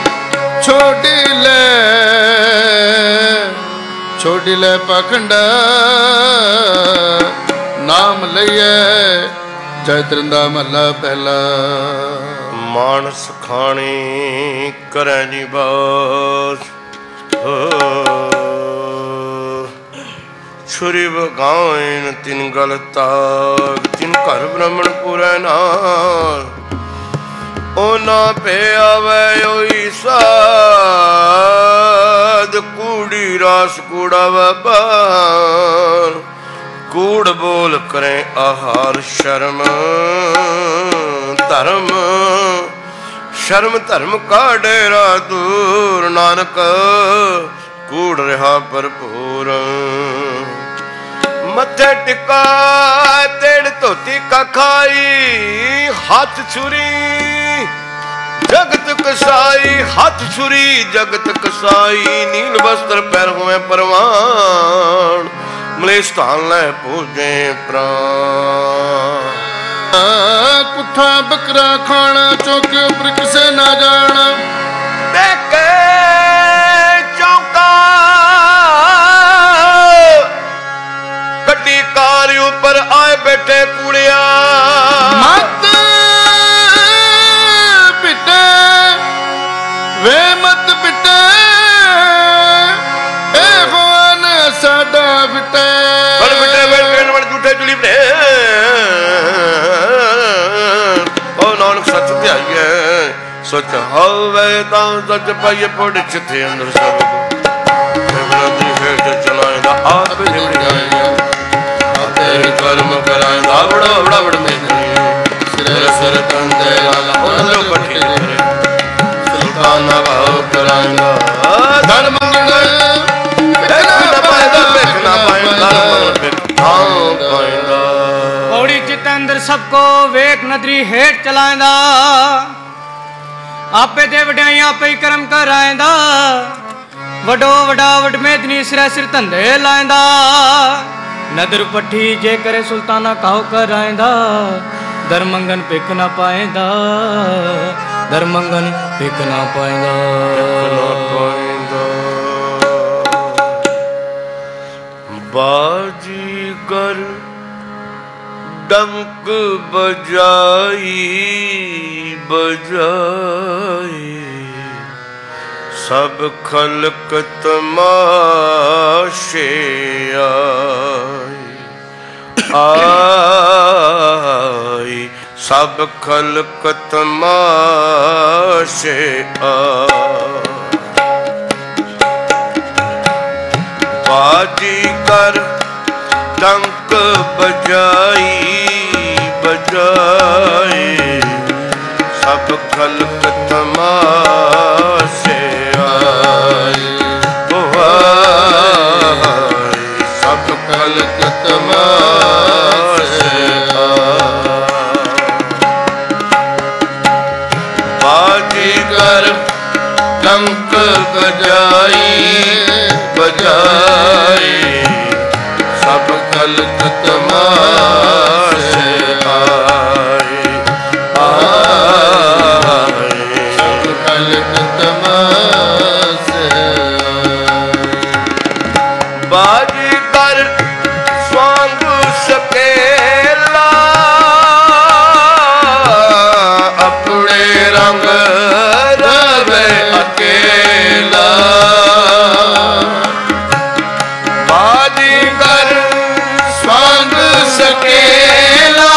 छोड़ी ले पाखंडा नाम लइए जय त्रिंदा महला पहला ਮਾਨਸ ਖਾਣੀ ਕਰੈ ਜੀ ਬਾਸ ਛੁਰੀ ਵਗਾਇਨ ਤਿਨ ਗਲ ਤਾਗ ਤਿਨ ਘਰ ਬ੍ਰਹਮਣ ਪੁਰੈ ਨਾਲ ਉਹਨਾਂ ਪੇ ਆਵੇ ਓਈ ਸਾਧ ਕੂੜੀ ਰਾਸ ਕੂੜਾ ਵਬਾਰ ਕੂੜ ਬੋਲ ਕਰੇ ਆਹਾਰ ਸ਼ਰਮ ਧਰਮ ਸ਼ਰਮ ਧਰਮ ਕਾ ਡੇਰਾ ਦੂਰ ਨਾਨਕ ਕੂੜ ਰਿਹਾ ਭਰਪੂਰ ਮੱਥੇ ਟਿਕਾ ਤੇੜ ਧੋਤੀ ਕਾ ਖਾਈ ਹੱਥ ਛੁਰੀ ਜਗਤ ਕਸਾਈ ਹੱਥ ਛੁਰੀ ਜਗਤ ਕਸਾਈ ਨੀਲ ਬਸਤਰ ਪੈਰ ਹੋਏ ਪਰਵਾਨ ਮਲੇਸ਼ ਧਾਨ ਲੈ ਪੂਜੇ ਪ੍ਰਾਨ ਪੁੱਠਾ ਬੱਕਰਾ ਖਾਣਾ ਚੌਕੇ ਉੱਪਰ ਕਿਸੇ ਨਾ ਜਾਣਾ ਦੇਖੇ ਚੌਂਕਾ ਗੱਡੀ ਕਾਰ ਉੱਪਰ ਆਏ ਬੈਠੇ ਕੁੜਿਆ ਮਤ ਪਿੱਟੇ ਵੇ ਮਤ ਪਿੱਟੇ ਇਹ ਹੋਨ ਸਾਡਾ ਬਿੱਟੇ ਬੜ ਬਿੱਟੇ ਬੜ ਝੂਠੇ ਚੁਲੀ ਬਣੇ ਉਹ ਨਾਨਕ ਸੱਚ ਧਿਆਈਏ ਸੱਚ ਹੋਵੇ ਤਾਂ ਸੱਚ ਪਾਈਏ ਪੁੱਡ ਚਿੱਥੇ ਅੰਦਰ ਸਭ ਬਲੰਦੀ ਫੇਰ ਚਲਾਏਗਾ ਆਪ ਨਿਮੜਾਏਗਾ ਤੇਰੇ ਕਰਮ ਕਰਾਏਗਾ ਬੜਾ ਬੜਾ ਬੜ ਮੇਰੀ ਸਿਰੇ सिर कंधे लाला उधर पठी सुल्ताना भाव कराएगा धर्म पौड़ी जितेंद्र सबको वेख नदरी हेठ चलाएंदा आपे दे वड्याई आपे ही कर्म कराएंदा वडो वडा वड मेदनी सिर सिर धंधे लाएंदा नदर पट्ठी जे करे सुल्ताना काहो कराएंदा धर्मंगन पिक ना पाएंदा धर्मंगन पिक ना पाएंदा बाजीगर डंक बजाई बजाई सब खल्क तमाशे आई सब खल्क तमाशे बाजीगर डंक बजाई बजाई सब खल्क तमाशे आए सब खल्क तमाशे बाजीगर डंक बजाई बजाई सब खल्क तमाशे आए सब खल्क तमाशे बाजीगर स्वांग सकेला अपने रंग रवे अकेला बाजीगर स्वांग सकेला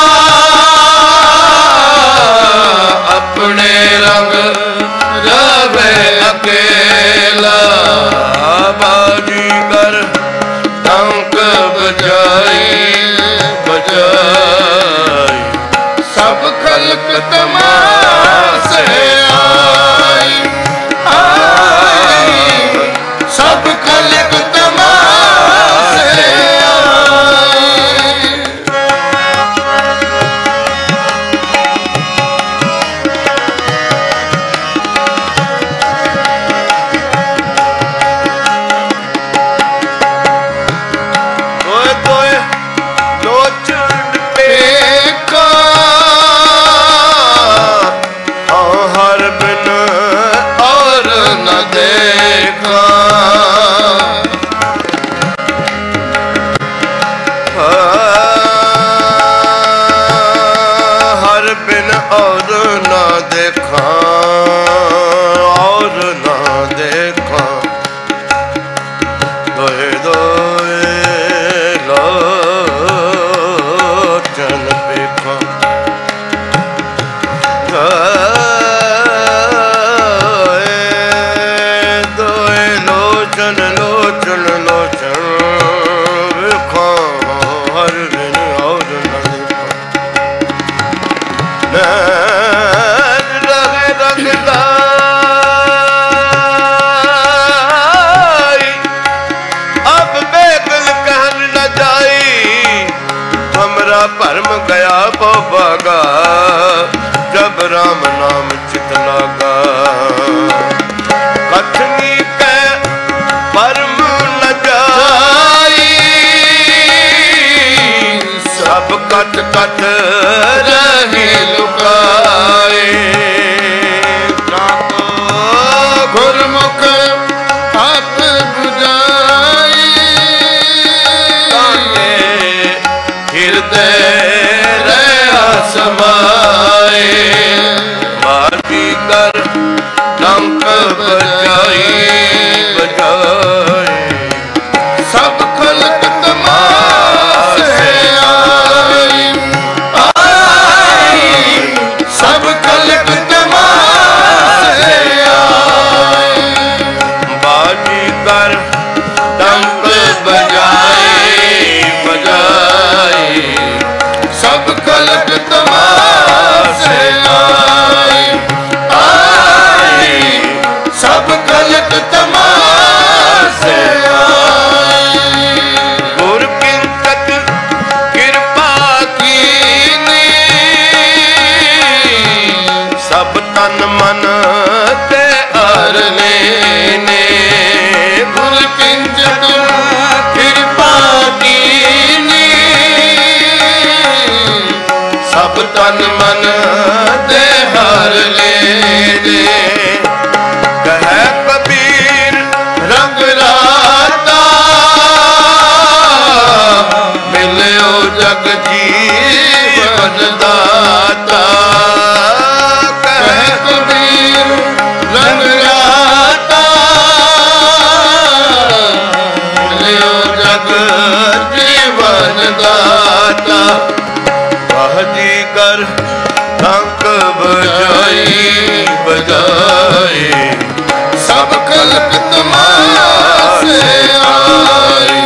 अपने रंग रवे अकेला बाजीगर डंक बजाई बजाई सब खल्क तमाशे आई सब खल्क तमाशे भरम गया बागा जब राम नाम चित लागा कथनी के परम न जाई सब कथ कथ रहे लुकाए गुरमुख हाथ बुझाई हृदय समाए बाजीगर डंक बजाई बजाई सब खल्क तमाशे आई सब खल्क तमाशे आई बाजीगर डंक बजाई बजाई सब खल्क तमाशे ਤਨ ਮਨ ਦੇ ਹਰ ਲੈਨੇ ਕਹਿ ਕਬੀਰ ਰੰਗ ਰਾਤਾ ਮਿਲਿਓ ਜਗ ਜੀਵਨ ਦਾਤਾ ਕਹਿ ਕਬੀਰ ਰੰਗ ਰਾਤਾ ਮਿਲਿਓ ਜਗ ਜੀਵਨ ਦਾਤਾ ਬਾਜੀ ਕਰ ਡੰਕ ਬਜਾਈ ਬਜਾਈ ਸਭ ਖਲਕ ਤਮਾਸ਼ੇ ਆਈ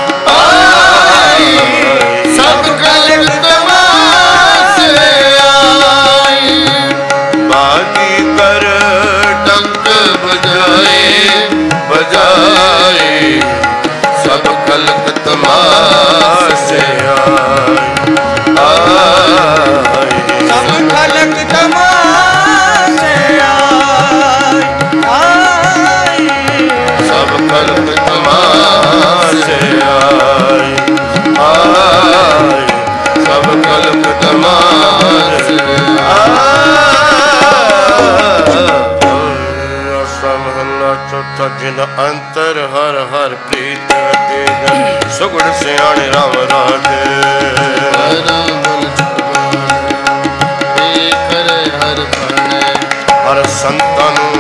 ਆਈ ਸਭ ਖਲਕ ਤਮਾਸ਼ੇ ਆਈ ਬਾਜੀ ਕਰ ਡੰਕ ਬਜਾਈ ਬਜਾਈ ਸਭ ਖਲਕ ਤਮਾਸ਼ੇ ਆਈ ਸਭ ਖਲਕ ਤਮਾਸ਼ੇ ਆਈ ਸਭ ਖਲਕ ਤਮਾਸ਼ੇ ਆਈ ਸਭ ਖਲਕ ਤਮਾਸ਼ੇ ਮਹਲਾ ਚੌਥਾ ਜਿਨ ਅੰਤਰ ਹਰ ਹਰ ਪ੍ਰੀਤ ਤੇਜ ਸੁਗੜ ਸਿਆਣੇ ਰਾਮ ਰਾਜੇ ਹਰ ਸੰਤਾਂ ਨੂੰ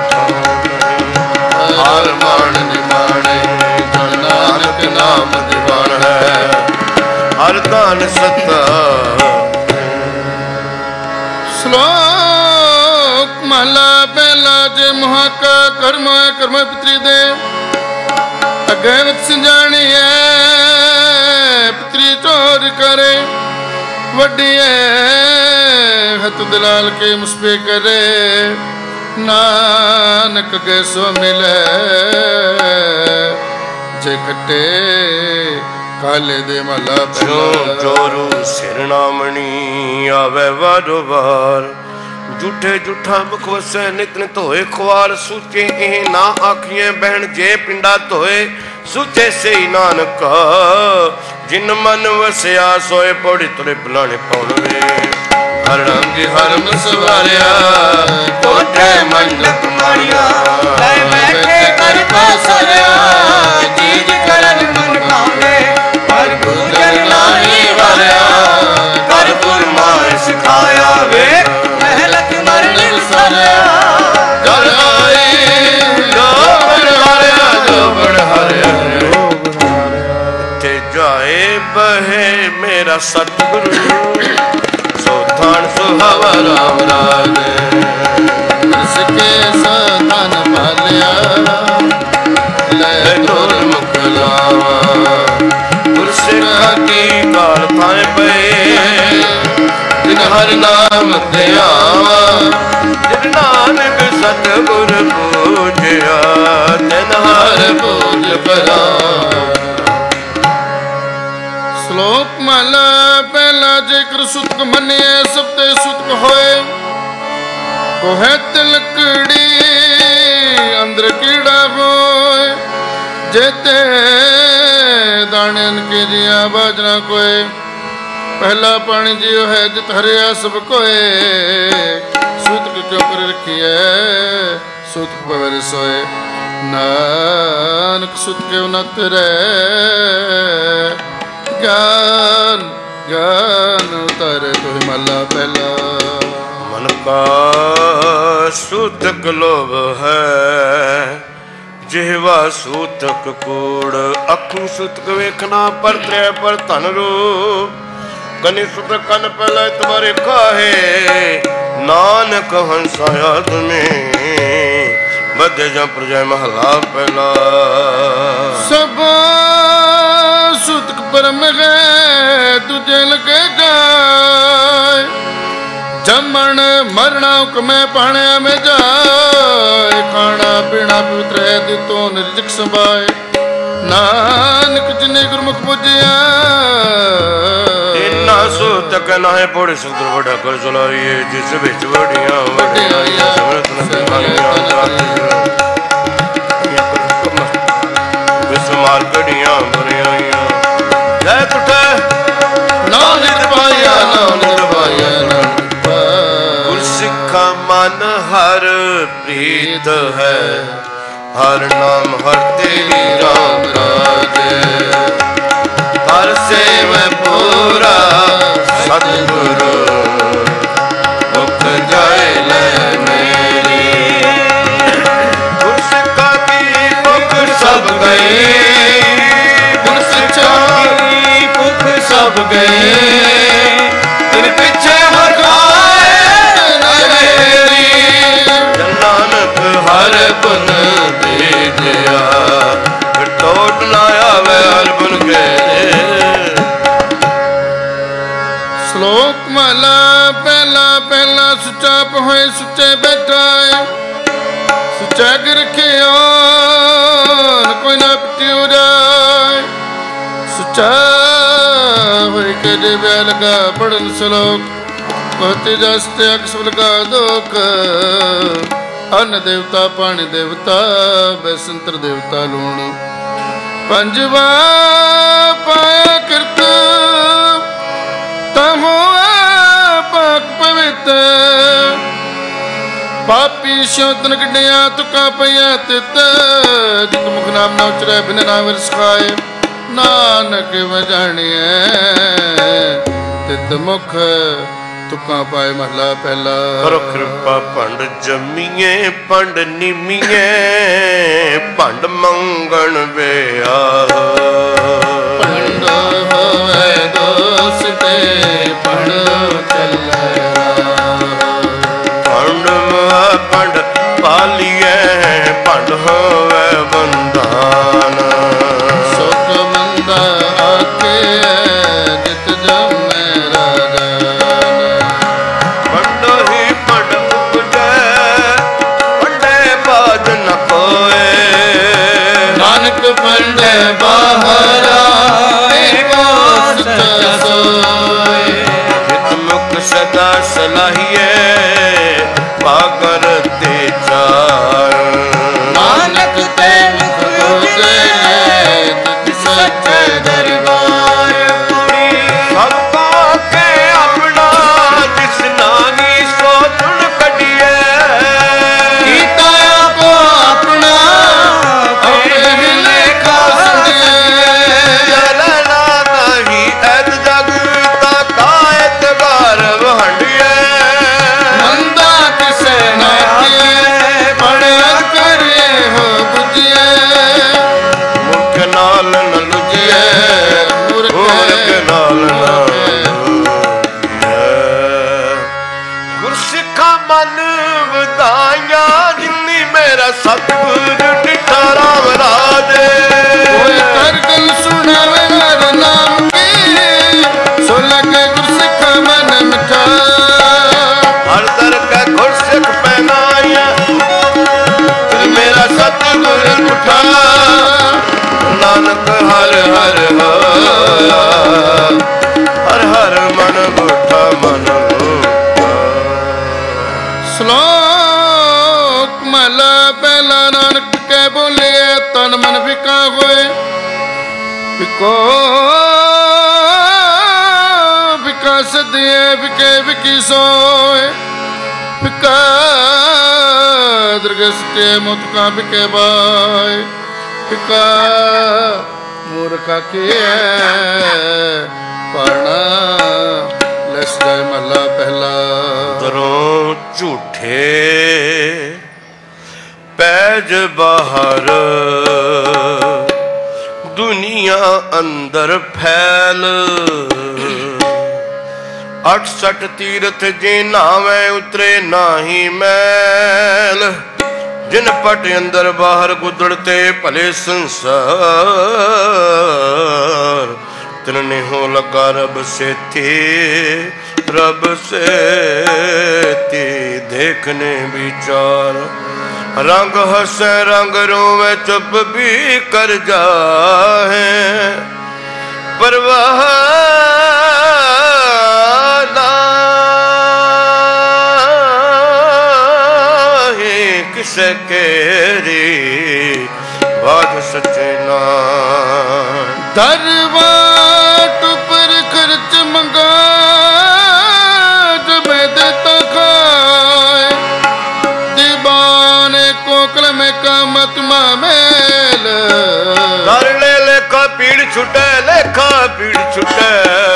ਹਰ ਮਾਣ ਨਿਮਾਣੇ ਜਨ ਨਾਨਕ ਨਾਮ ਦੀਵਾਨ ਹੈ ਹਰ ਦਾਨ ਸਤਾ ਸ਼ਲੋਕ ਮਹਲਾ ਪਹਿਲਾ ਜੇ ਮਹਾਕਾ ਕਰਮ ਕਰਮ ਪਿਤਰੀ ਦੇ ਅਗੈਵਤ ਸੰਜਾਣੀ ਹੈ ਪਿਤਰੀ ਚੋਰ ਕਰੇ ਵੱਡੀਏ ਹੱਥ ਦਲਾਲ ਕੇ ਮੁਸਬੇ ਕਰੇ ਨਾਨਕ ਕੇ ਸੋ ਮਿਲੇ ਜੇ ਖੱਟੇ ਕਾਲੇ ਦੇ ਮਹਲਾ ਪਹਿਲਾ ਚੋਰੂ ਸਿਰਨਾਮਣੀ ਆਵੇ ਵਾਰੋ ਵਾਰ ਝੂਠੇ ਝੂਠਾ ਮੁਖ ਵਸੈ ਨਿਤ ਨਿਤ ਹੋਏ ਖੁਆਰ ਸੂਚੇ ਇਹ ਨਾ ਆਖੀਏ ਬਹਿਣ ਜੇ ਪਿੰਡਾ ਧੋਏ ਸੂਚੇ ਸਹੀ ਨਾਨਕ ਜਿਨ ਮਨ ਵਸਿਆ ਸੋਏ ਪੌੜੀ ਤੁਰੇ ਬੁਲਾਣੇ ਪਾਉਣ ਵੇ ਹਰ ਰੰਗ ਹਰ ਮਸਵਾਰਿਆ ਕੋਠੇ ਮੰਡਪ ਮਾਰਿਆ ਲੈ ਬੈਠੇ ਕਰ ਪਾਸਰਿਆ ਚੀਜ਼ ਕਰਨ ਮਨ ਭਾਵੇ ਹਰ ਪੂਜਨ ਨਾਹੀ ਵਾਰਿਆ ਕਰ ਗੁਰਮਾਇ ਸਿਖਾਇਆ ਵੇ ਮਹਿਲਤ ਮਰਨ ਵਿਸਾਰਿਆ ਜਲ ਆਏ ਜੋ ਬੜ ਹਾਰਿਆ ਜੋ ਬੜ ਹਾਰਿਆ ਤੇ ਜਾਏ ਬਹੇ ਮੇਰਾ ਸਤਿਗੁਰੂ ਸੋ ਥਾਨ ਸੁਹਾਵਾ ਰਾਮ ਰਾਜੇ ਰਸ ਕੇ ਸਤਨ ਭਾਲਿਆ ਲੈ ਤੋਰ ਮੁਖ ਲਾਵਾ ਗੁਰਸਿੱਖਾ ਕੀ ਕਾਲ ਥਾਏ ਪਏ ਜਿਨ ਹਰ ਨਾਮ ਤੇ ਆਵਾ ਜਿਨ ਨਾਨਕ ਸਤਿਗੁਰ ਪੂਜਿਆ ਤਿਨ ਹਰ ਪੂਜ ਬਰਾ ਸ਼ਲੋਕ ਮਹਲਾ ਪਹਿਲਾ ਜੇਕਰ ਸੁਤਕ ਮੰਨਿਐ ਸਭ ਤੇ ਸੁਤਕ ਹੋਏ ਕੋਹੇ ਤਿਲਕੜੀ ਅੰਦਰ ਕੀੜਾ ਹੋਏ जेते दाणन के जिया बाजना कोय पहला पानी जियो है जित हरिया सब कोय सूतक क्यों कर रखी है सूतक पवर सोए नानक सुत के उन्नत रे ज्ञान ज्ञान उतारे तो हिमालय पहला मन का सूतक लोभ है जिहवा सूतक कूड़ अखू सूतक वेखना पर त्रै पर धन रूप कनि सूतक कन पहले तुम्हारे काहे नानक हंसायाद में बदे जा प्रजय महला पहला सब सूतक परम है तुझे लगे जाए जमन मरना हुक्म पाने में जाए खाना पीना पवित्र है दितो निर्जक संभाए नानक जिने गुरमुख बुझिया इन्ना सूतक नाहे पोड़े सुंदर बड़ा कर चलाइए जिस बिच बड़िया बढ़िया बिस्मार कड़ियां भरिया जय तुठे नाम नित पाया नाम नित पाया प्रीत है, हर नाम हर तेरी राम राजे। हर सेव पूरा सतगुरु मुख जाए ले मेरी। गुरसिखा की मुख सब गए, गुरसिखा की मुख सब गए, तेरे पीछे हटाए मेरी। नानक हर गुण भेजिया, फिर टोट लाया वे हर गुण के। श्लोक माला पहला पहला सुचा पहोए सुचे बैठाए, सुचा गिर के कोई ना पिटी उड़ाए। सुचा होई के दिव्या लगा पढ़न श्लोक, कहते जास्ते अक्सर का दोक। अन्न देवता पानी देवता बैसंतर देवता लूण, पंजवा पाया कृत तमो पाक पवित्र। पापी शोतन कड्डिया तुका पया तित, जित मुख नाम न उचरे बिन नाम सिखाए। नानक वजानिए तित मुख तुका पाए महला पहला। करो कृपा पंड जमीए पंड निमीए, पंड मंगण बेआ। पंड होवे दोस्ते पंड चले पंड पंड पालिए, पंड होवे बंधान। सुख मंदा आके जित जमे राजान। पंड ही पंड उपजे, पंडे बाज न कोए। नानक पंडे बाहर आए को सच्चा सोए। हित मुख सदा सलाहिए, पाकर ते चार। नानक ते मुख उजले तित सच्चे दरबार पुरी। सबको के अपना जिस नानी सो चुन कटिए। गीता को अपना अपने लेखा सुनिए। चलना नहीं ऐत जग ता कायत गारव हंडिए। मंदा किसे न किए पढ़ा करे हो बुझिए। मुख नाल न लुझिए, मूर्ख नाल न लुझिए। गुरसिखा मन वधाइया, जिन्नी मेरा सतगुर डिठा राम राजे। कोई कर गल सुनावे हर नाम की, सो लगे गुरसिखा मन मिठा। हर दर का गुरसिख पहनाया, मेरा सतगुर उठा। नानक हर हर होया, हर हर मन बुठा मन बुठा। श्लोक माला पहला नानक के बोले, तन मन फिका होए। फिको विकास दिए विके विकी सोए। फिका दृगस्ते मुत का बिके बाय। फिका मूर्खा किए पढ़ना लस जाए महला पहला। दरों झूठे पैज बाहर, दुनिया अंदर फैल। 68 तीर्थ जे नावे उतरे नाही मैल। जिन पट अंदर बाहर गुदड़ते भले संसार। तिनने हो लगा रब से थी, रब से थी देखने विचार। रंग हंसे रंग रोवे चुप भी कर जाए। परवाह सकेरी बात सच्चे नाम। दरबाट पर खर्च मंगा जो मैं देता खाए। दीवान छुटे लेखा पीड़ छुटे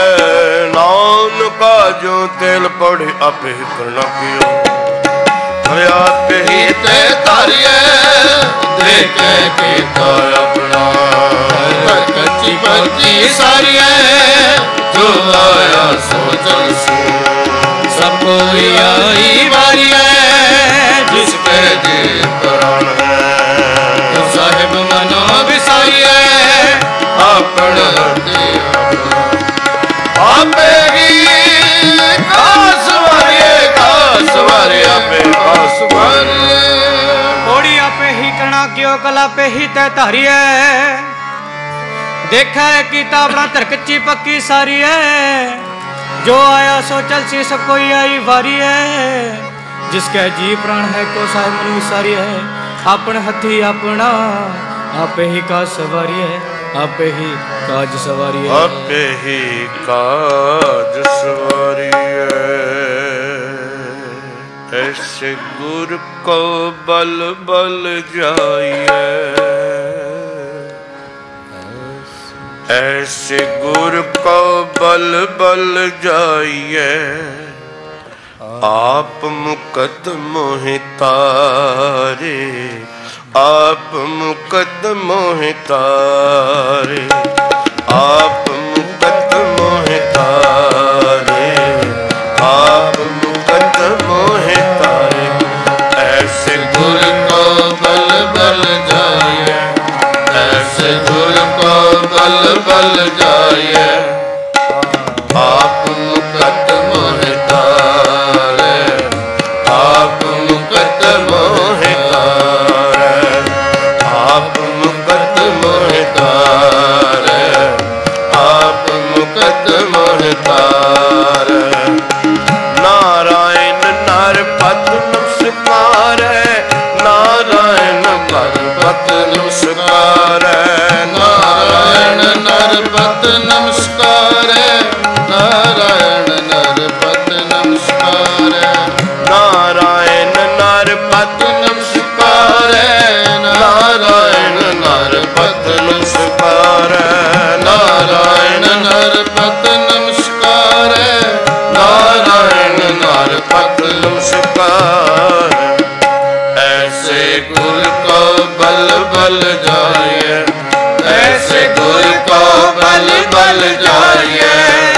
नानका जो तेल पड़े आपे करना पियो आपे ही ते तारिए देखे कीता अपना कच्ची पक्की सारी जो आया सो चल से सब कोई आई बारी है जिस पे जी प्राण है साहिब मनो विसारी है अपना आपे ही कासवारी आपे कासवारी ओड़ी आपे ही करना क्यों कला पे ही तय धारी है देखा है कि ताबड़ा तरकच्ची पक्की सारी है जो आया सो चल सी सब कोई आई वारी है जिसका जी प्राण है को साहिब मन सारी है अपन हथी अपना आपे ही का सवारी है आपे ही काज सवारी है आपे ही काज सवारी है ऐसे गुर को बल बल जाइए ऐसे गुर को बल बल जाइए आप मुकदमों तारे आप मुकदमों तारे आप मुकदमों तारे आप मुकदमों तारे ऐसे गुर को बल बल जाइए ऐसे गुर को बल बल जाइए आप मुकदमों तारे आप मुकदमों तारे आप मुकदमों तारे आप मुकदमों तारे नारायण नर पद नमस्कार नारायण नर पद नमस्कार नारायण नर पद नमस्कार नारायण नर पद नमस्कार नारायण नर पद नमस्कार नारायण नर पद नमस्कार नारायण नर पद नमस्कार नारायण नर पद नमस्कार ऐसे गुर को बल बल जाइए ऐसे गुर को बल बल जाइए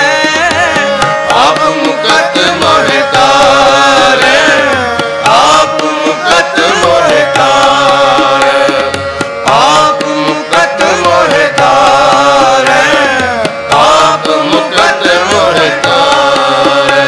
आप मुकदमों तारे आप मुकदमों तारे आप मुकदमों तारे आप मुकदमों तारे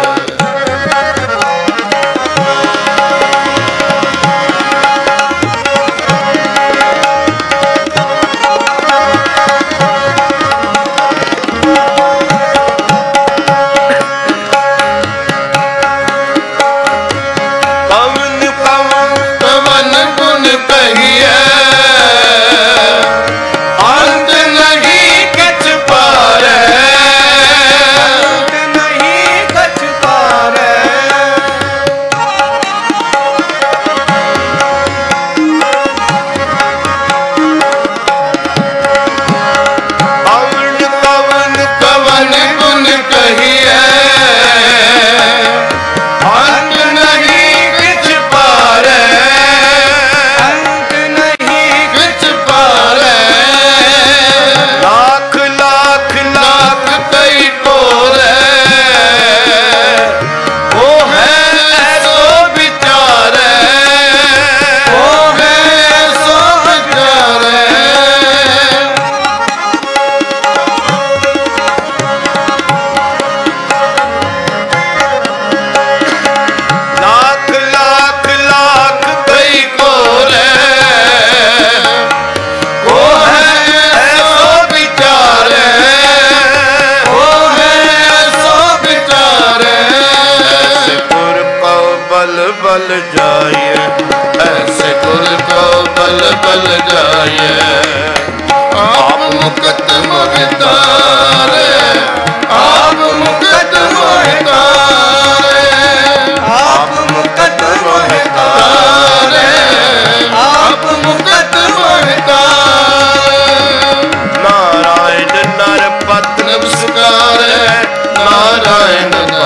बल जाइए ऐसे गुर को बल बल जाइए आप मुकदमों तारे आप मुकदमों तारे आप मुकदमों तारे आप मुकदमों तारे नारायण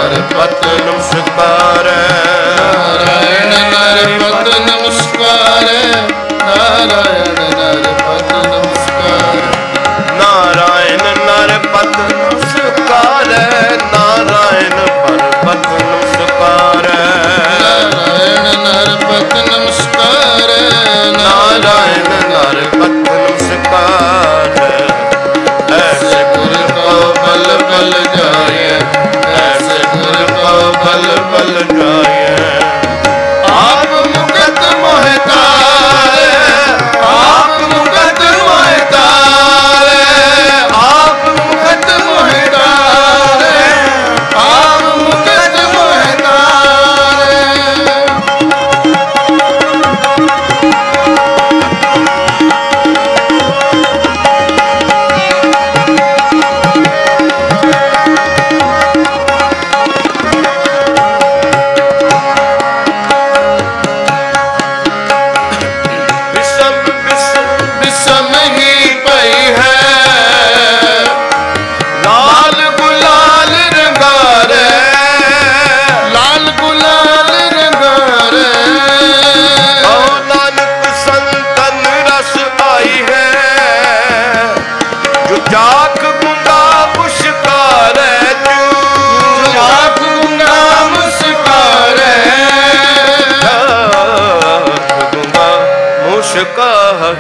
नरपत नमस्कार नारायण नरपत नमस्कार नारायण नरपत नमस्कार नारायण नरपत नमस्कार नारायण परपत नमस्कार नारायण नरपत नमस्कार नारायण नरपत नमस्कार ऐसे गुरु को बल बल जाए ऐसे गुरु को बल बल जाए आप मुकत मोहतार आप मुकत मोहतार आप मुकत मोहतार आप मुकत मोहतार विषम ही पई है लाल गुलाल रंगारे लाल गुलाल रंगारे ओ नानक संतन रस आई है जो जाक गुंगा मुस्कार जो आँख गुंगा मुस्कार गुंगा मुस्कार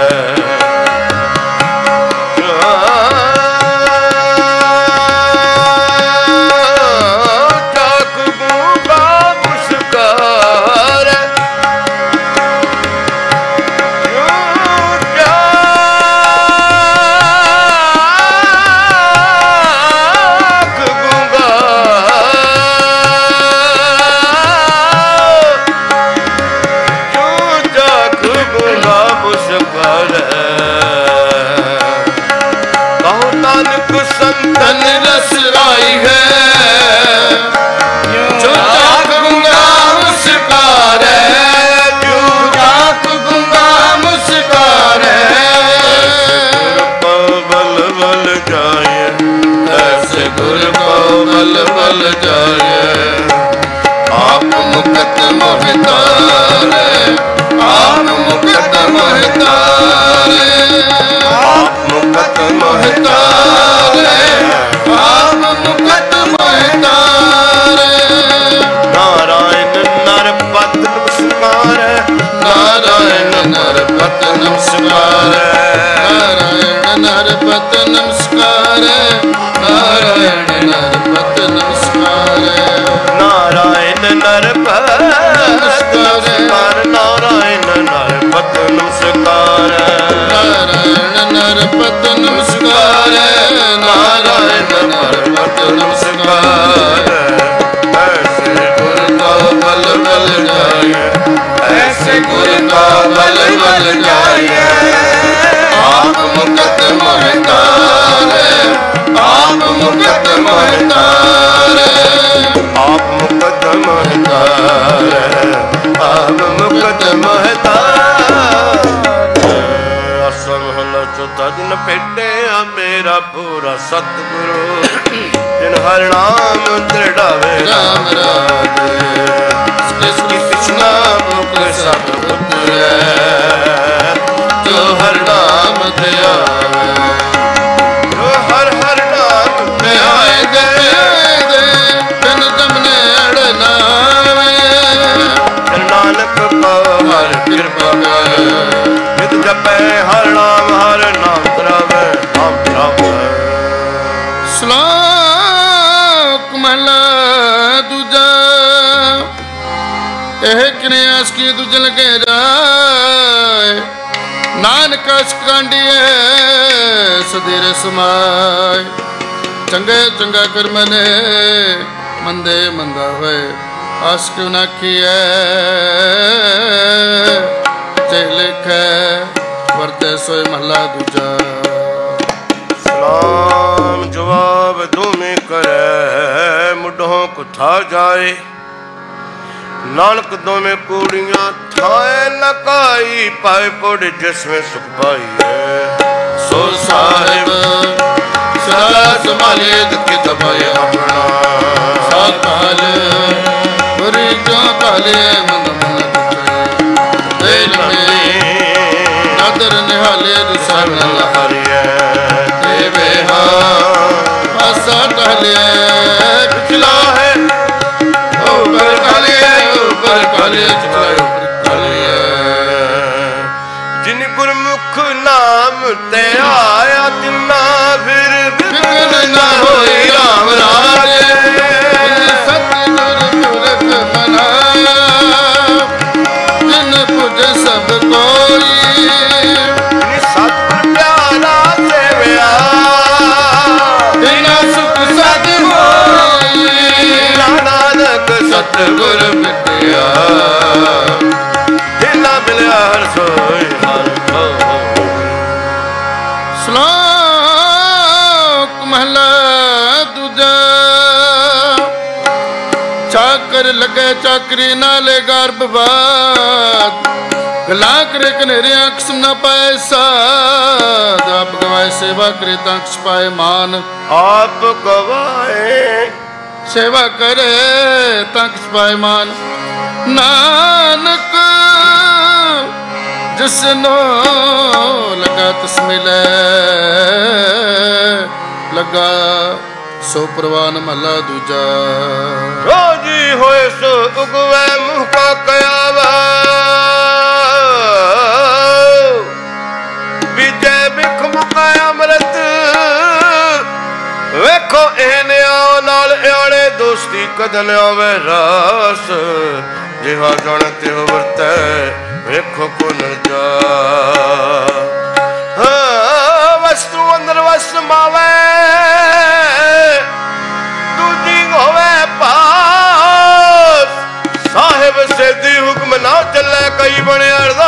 जाक गुंगा मुस्कार संतन रस आई है जो जाक गुंगा मुस्कार जो जाक गुंगा मुस्कार बल बल जाए ऐसे गुरु को बल बल जाए आप मुकत मोहतार आप मुकत मोहतार आप मुकत मोहतार आप मुकत मोहतार नारायण नरपत नमस्कार नारायण नरपत नमस्कार नारायण नरपत नमस्कार नारायण नरपत नमस्कार नारायण नरपत नमस्कार नारायण नरपत नमस्कार नारायण नरपत नमस्कार नारायण नरपत नमस्कार ऐसे गुरु का बल बल जाए ऐसे गुरु का बल बल जाए आप मुकत मोहतार आप मुकत मोहतार आप मुकत मोहतार आप मुकत मोहतार असमहल चौथा दिन भेटिया मेरा पूरा सतगुरु जिन हर नाम दृढ़ावे राम राज जिसकी कृष्णा मुख सब पुत्र जो हर नाम ते आवे जो हर हर नाम ते आए दे तन तमने अड़नावे नानक को हर कृपा कर नित जपे हर नाम तरावे नाम तरावे श्लोक महला दूजा ਇਹ ਕਿਨਿਆਸ ਕੀ ਤੁਝ ਲਗੇ ਜਾਏ ਨਾਨਕ ਅਸਕਾਂਡੀਏ ਸਦੀਰ ਸਮਾਏ ਚੰਗੇ ਚੰਗਾ ਕਰਮ ਨੇ ਮੰਦੇ ਮੰਦਾ ਹੋਏ ਆਸ ਕਿਉ ਨਾ ਕੀਏ ਜੇ ਲਿਖੈ ਵਰਤੇ ਸੋਏ ਮਹਲਾ ਦੂਜਾ सलाम जवाब दोमें करे मुढ़ों को था जाए नानक दोमें कूड़ियाँ थाए नकाई पाए पोड़े जिसमें सुख पाई है सो साहिब सदा संभाले दुख दबाए अपना साथ ते आया तिन्ना फिर बिघन न होई राम राजे सतगुर पुरख मनाया जिन पुज सब कोई सतगुर प्यारा सेवया बिना सुख सद होई नानक सतगुर मिटया जिना मिलया हर सोई हर श्लोक महला दूजा चाकर लगे चाकरी नाले गर्भवाद गला करे कनेरिया किस्म न पाए साध आप गवाए सेवा करे तंक्ष पाए मान आप गवाए सेवा करे तंक्ष पाए मान नानक जिसनो लगा तिस मिले लगा सो प्रवान महला दूजा रोजी होए सो उगवे मुँह का कयावा विजय बिख मुकाया अमृत वेखो एने आओ नाल आने दोस्ती कदन आवे रास जिहा जानते हो वर्ते वेखो को न जा वस्तु अंदर वस मावे दूजी होवे पास साहिब से दी हुक्म ना चले कई बने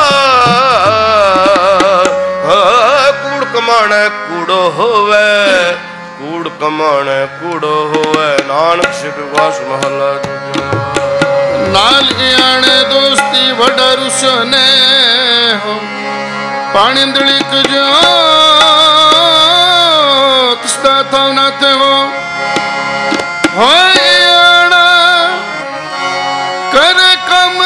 अरदास कूड़ कमाने कूड़ो होवे कूड़ कमाने कूड़ो होवे नानक सिद्धवास महला नाल आने दोस्ती वडा रुसने हो पानी दली तुझो तिसदा था ना थे हो आना कर कम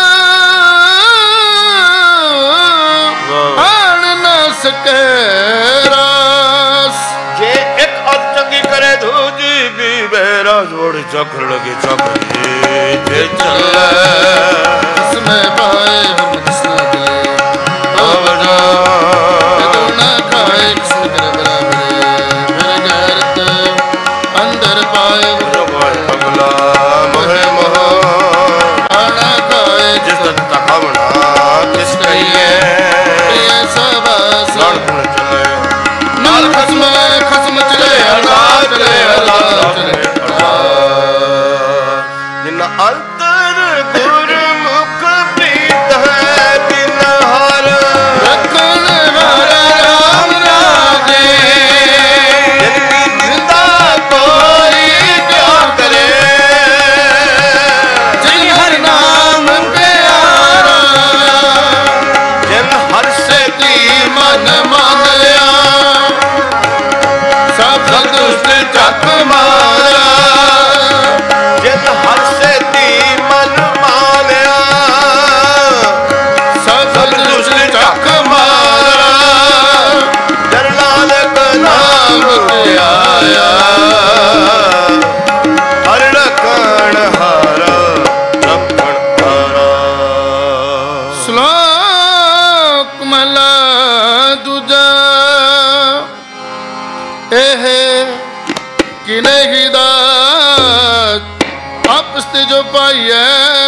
आन ना सके रास जे एक चंगी करे दूजी भी बेरा जोड़ चक्र लगे चक्र जे चले इसमें पाए हम किसना दिले आवाजा ना खाए किसने करे बराबरे मेरे गैरत अंदर पाए अगला महे महा आना खाए जिस तकवना किस कहिए ये सबास लड़न चले नाल खस्म चले अल्लाह चले जिन अंतर गुरमुख प्रीत है दिन हर रखन वाला राम राजे जिनकी निंदा कोई क्या करे जिन हर नाम प्यारा जिन हर से की मन मानया सब दुष्ट चक मारा जिन हर से दी मन मानया सब दुष्ट चक मारा जन नानक नाम आया हर रखण हारा रखण हारा श्लोक महला दूजा एह किने ही दात आपस ते जो पाइए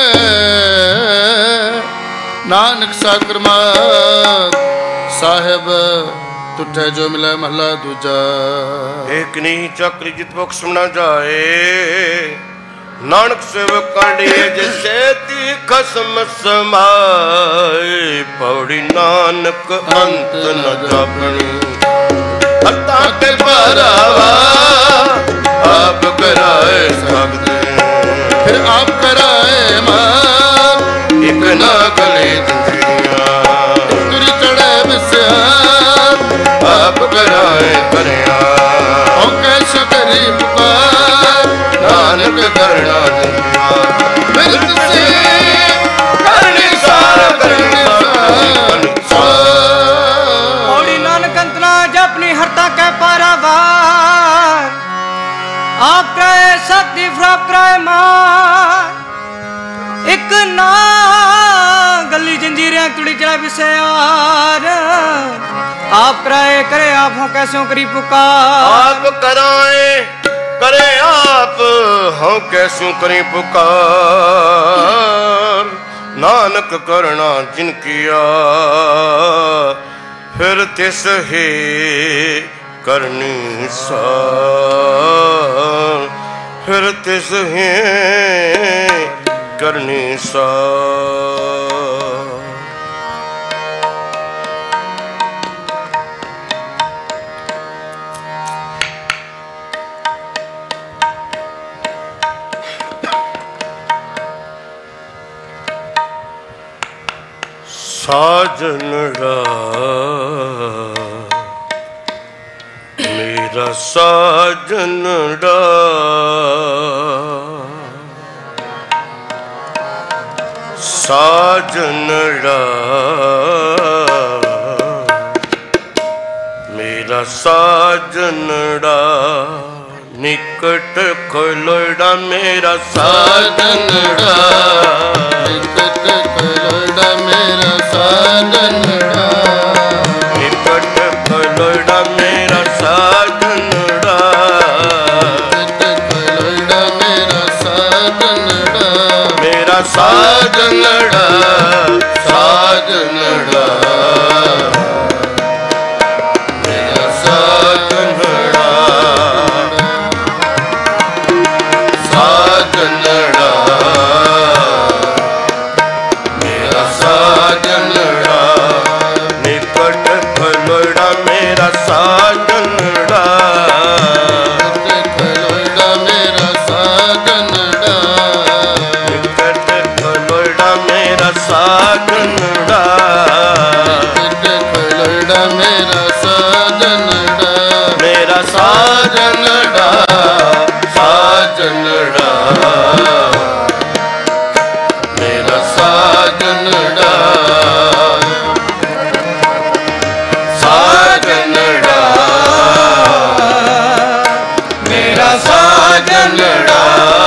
नानक साकर मात साहेब तुठे जो मिले महला दूजा एक नहीं चक्र जित मुख सुना जाए नानक सेवक कांडिए जैसे ती खसम समाए पौड़ी नानक अंत न जापनी हत्ता के बरावा आप कराए सकते फिर आप कराए मात एक ना गले दुनिया तुरी चढ़े बिस्यात आप कराए करिया ओ कैसा करी पुकार नानक करना दुनिया बिरत से करनी सारा करनी औड़ी नानक अंतना जपनी हरता के पारावार आप करे सत्य फ्राप मार एक ना गली जंजीरें तुड़ी चला विषयार आप कराए करे आप हो कैसों करी पुकार आप कराए करे आप हो कैसों करी पुकार नानक करना जिन किया फिर तिस ही करनी सार फिर तिस ही करनी सार। साजनड़ा मेरा साजनड़ा साजनड़ा मेरा साजनड़ा निकट खोलड़ा मेरा साजनड़ा निकट खोलड़ा मेरा साजनड़ा निकट खोलड़ा मेरा साजनड़ा निकट खोलड़ा मेरा साजनड़ा मेरा साजनड़ा साजनड़ा मेरा साजनड़ा साजनड़ा मेरा साजनड़ा निकट खोलड़ा मेरा साजनड़ा खोलड़ा मेरा साजनड़ा निकट खोलड़ा मेरा साजनड़ा खोलड़ा मेरा साजनड़ा मेरा साजनड़ा साजनड़ा मेरा साजनड़ा साजनड़ा मेरा साजनड़ा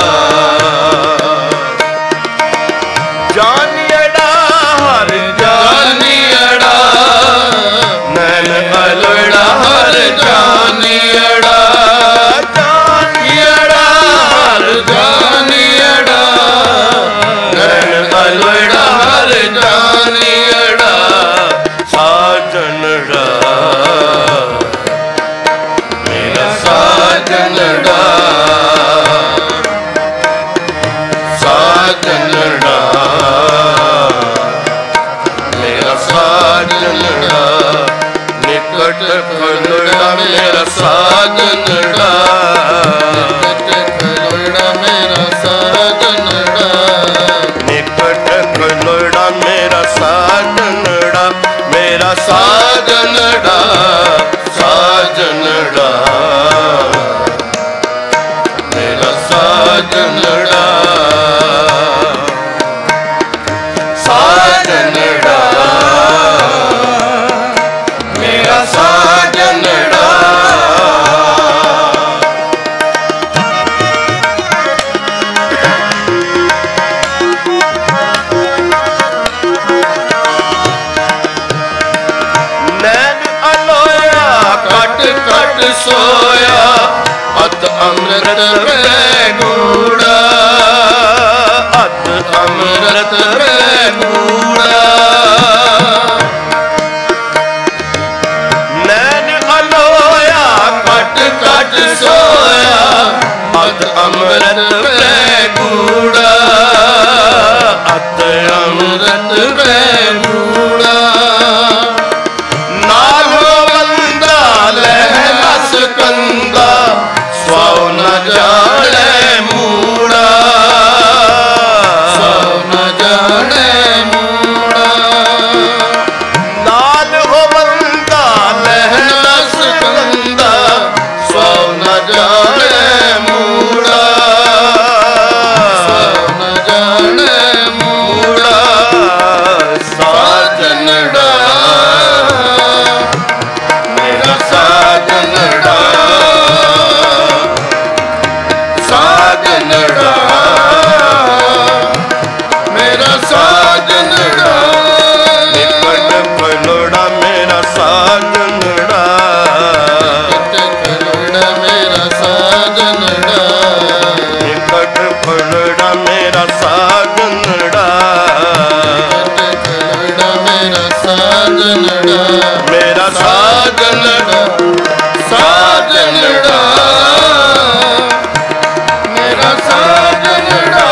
जानियड़ा हर जानियड़ा नैन अलड़ा हर जानियड़ा जानियड़ा हर जानियड़ा नैन अलड़ा हर जानियड़ा साजनड़ा मेरा साजनड़ा साजनड़ा मेरा साजनड़ा निकट खोलड़ा मेरा साजनड़ा खोलड़ा मेरा साजनड़ा निकट खोलड़ा मेरा साजनड़ा मेरा साजनड़ा साजनड़ा मेरा साजनड़ा साजनड़ा मेरा साजनड़ा नैन अलोया कट कट सोया अत अमृत गूड़ा अत अमृत गूड़ा नैन अलोया कट कट सोया अत अमृत गूड़ा अत अमृत गूड़ा नालो बंदा लहला सकंदा सौ न जाने मूड़ा सौ न जाने मूड़ा नाल हो बंदा लहला सकंदा सौ न जाने मूड़ा ਸਾਜਨੜਾ ਮੇਰਾ ਸਾਜਨੜਾ ਮੇਰਾ ਸਾਜਨੜਾ ਸਾਜਨੜਾ ਮੇਰਾ ਸਾਜਨੜਾ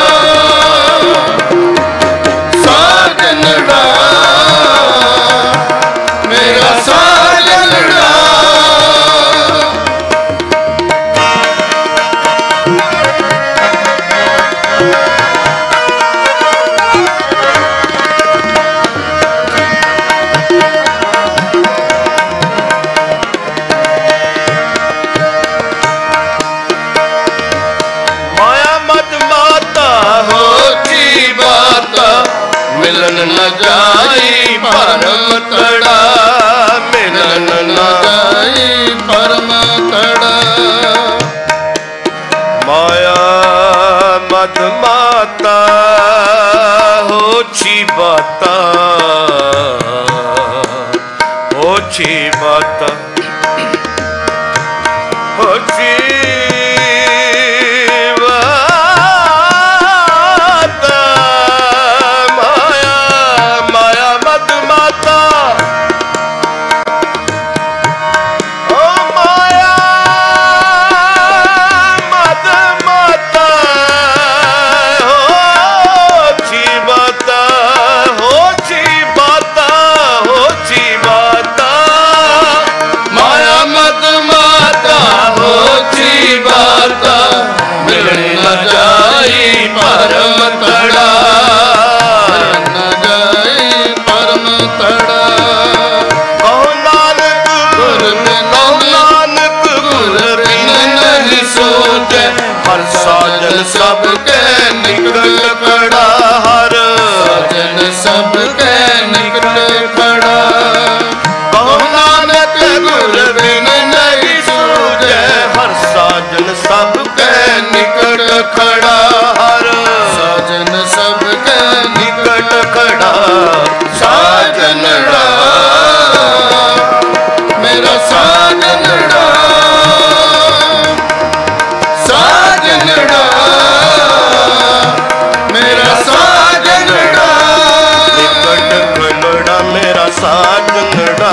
ਸਾਜਨੜਾ ਮੇਰਾ ਸਾਜਨੜਾ ਮਿਲਨ ਨ ਜਾਈ ਭਰਮ ਤੜਾ ਮਿਲਨ ਨ ਜਾਈ ਭਰਮ ਤੜਾ ਮਾਇਆ ਮਦ ਮਾਤਾ ਹੋਛੀ ਬਾਤਾ ਹੋਛੀ ਬਾਤਾ ਹੋਛੀ ਸਾਜਨ ਸਭ ਕੇ ਨਿਕਲ ਖੜਾ ਹਰ ਸਾਜਨ ਸਭ ਕੇ ਨਿਕਲ ਖੜਾ ਕਹੋ ਨਾਨਕ ਗੁਰ ਬਿਨ ਨਹੀਂ ਸੂਝੈ ਹਰ ਸਾਜਨ ਸਭ ਕੇ ਨਿਕਲ ਖੜਾ ਹਰ ਸਾਜਨ ਸਭ ਕੇ ਨਿਕਟ ਖੜਾ ਸਾਜਨੜਾ ਮੇਰਾ ਸਾਜਨੜਾ ਮੇਰਾ ਸਾਜਨੜਾ ਨਿਕਟ ਖਲੜਾ ਮੇਰਾ ਸਾਜਨੜਾ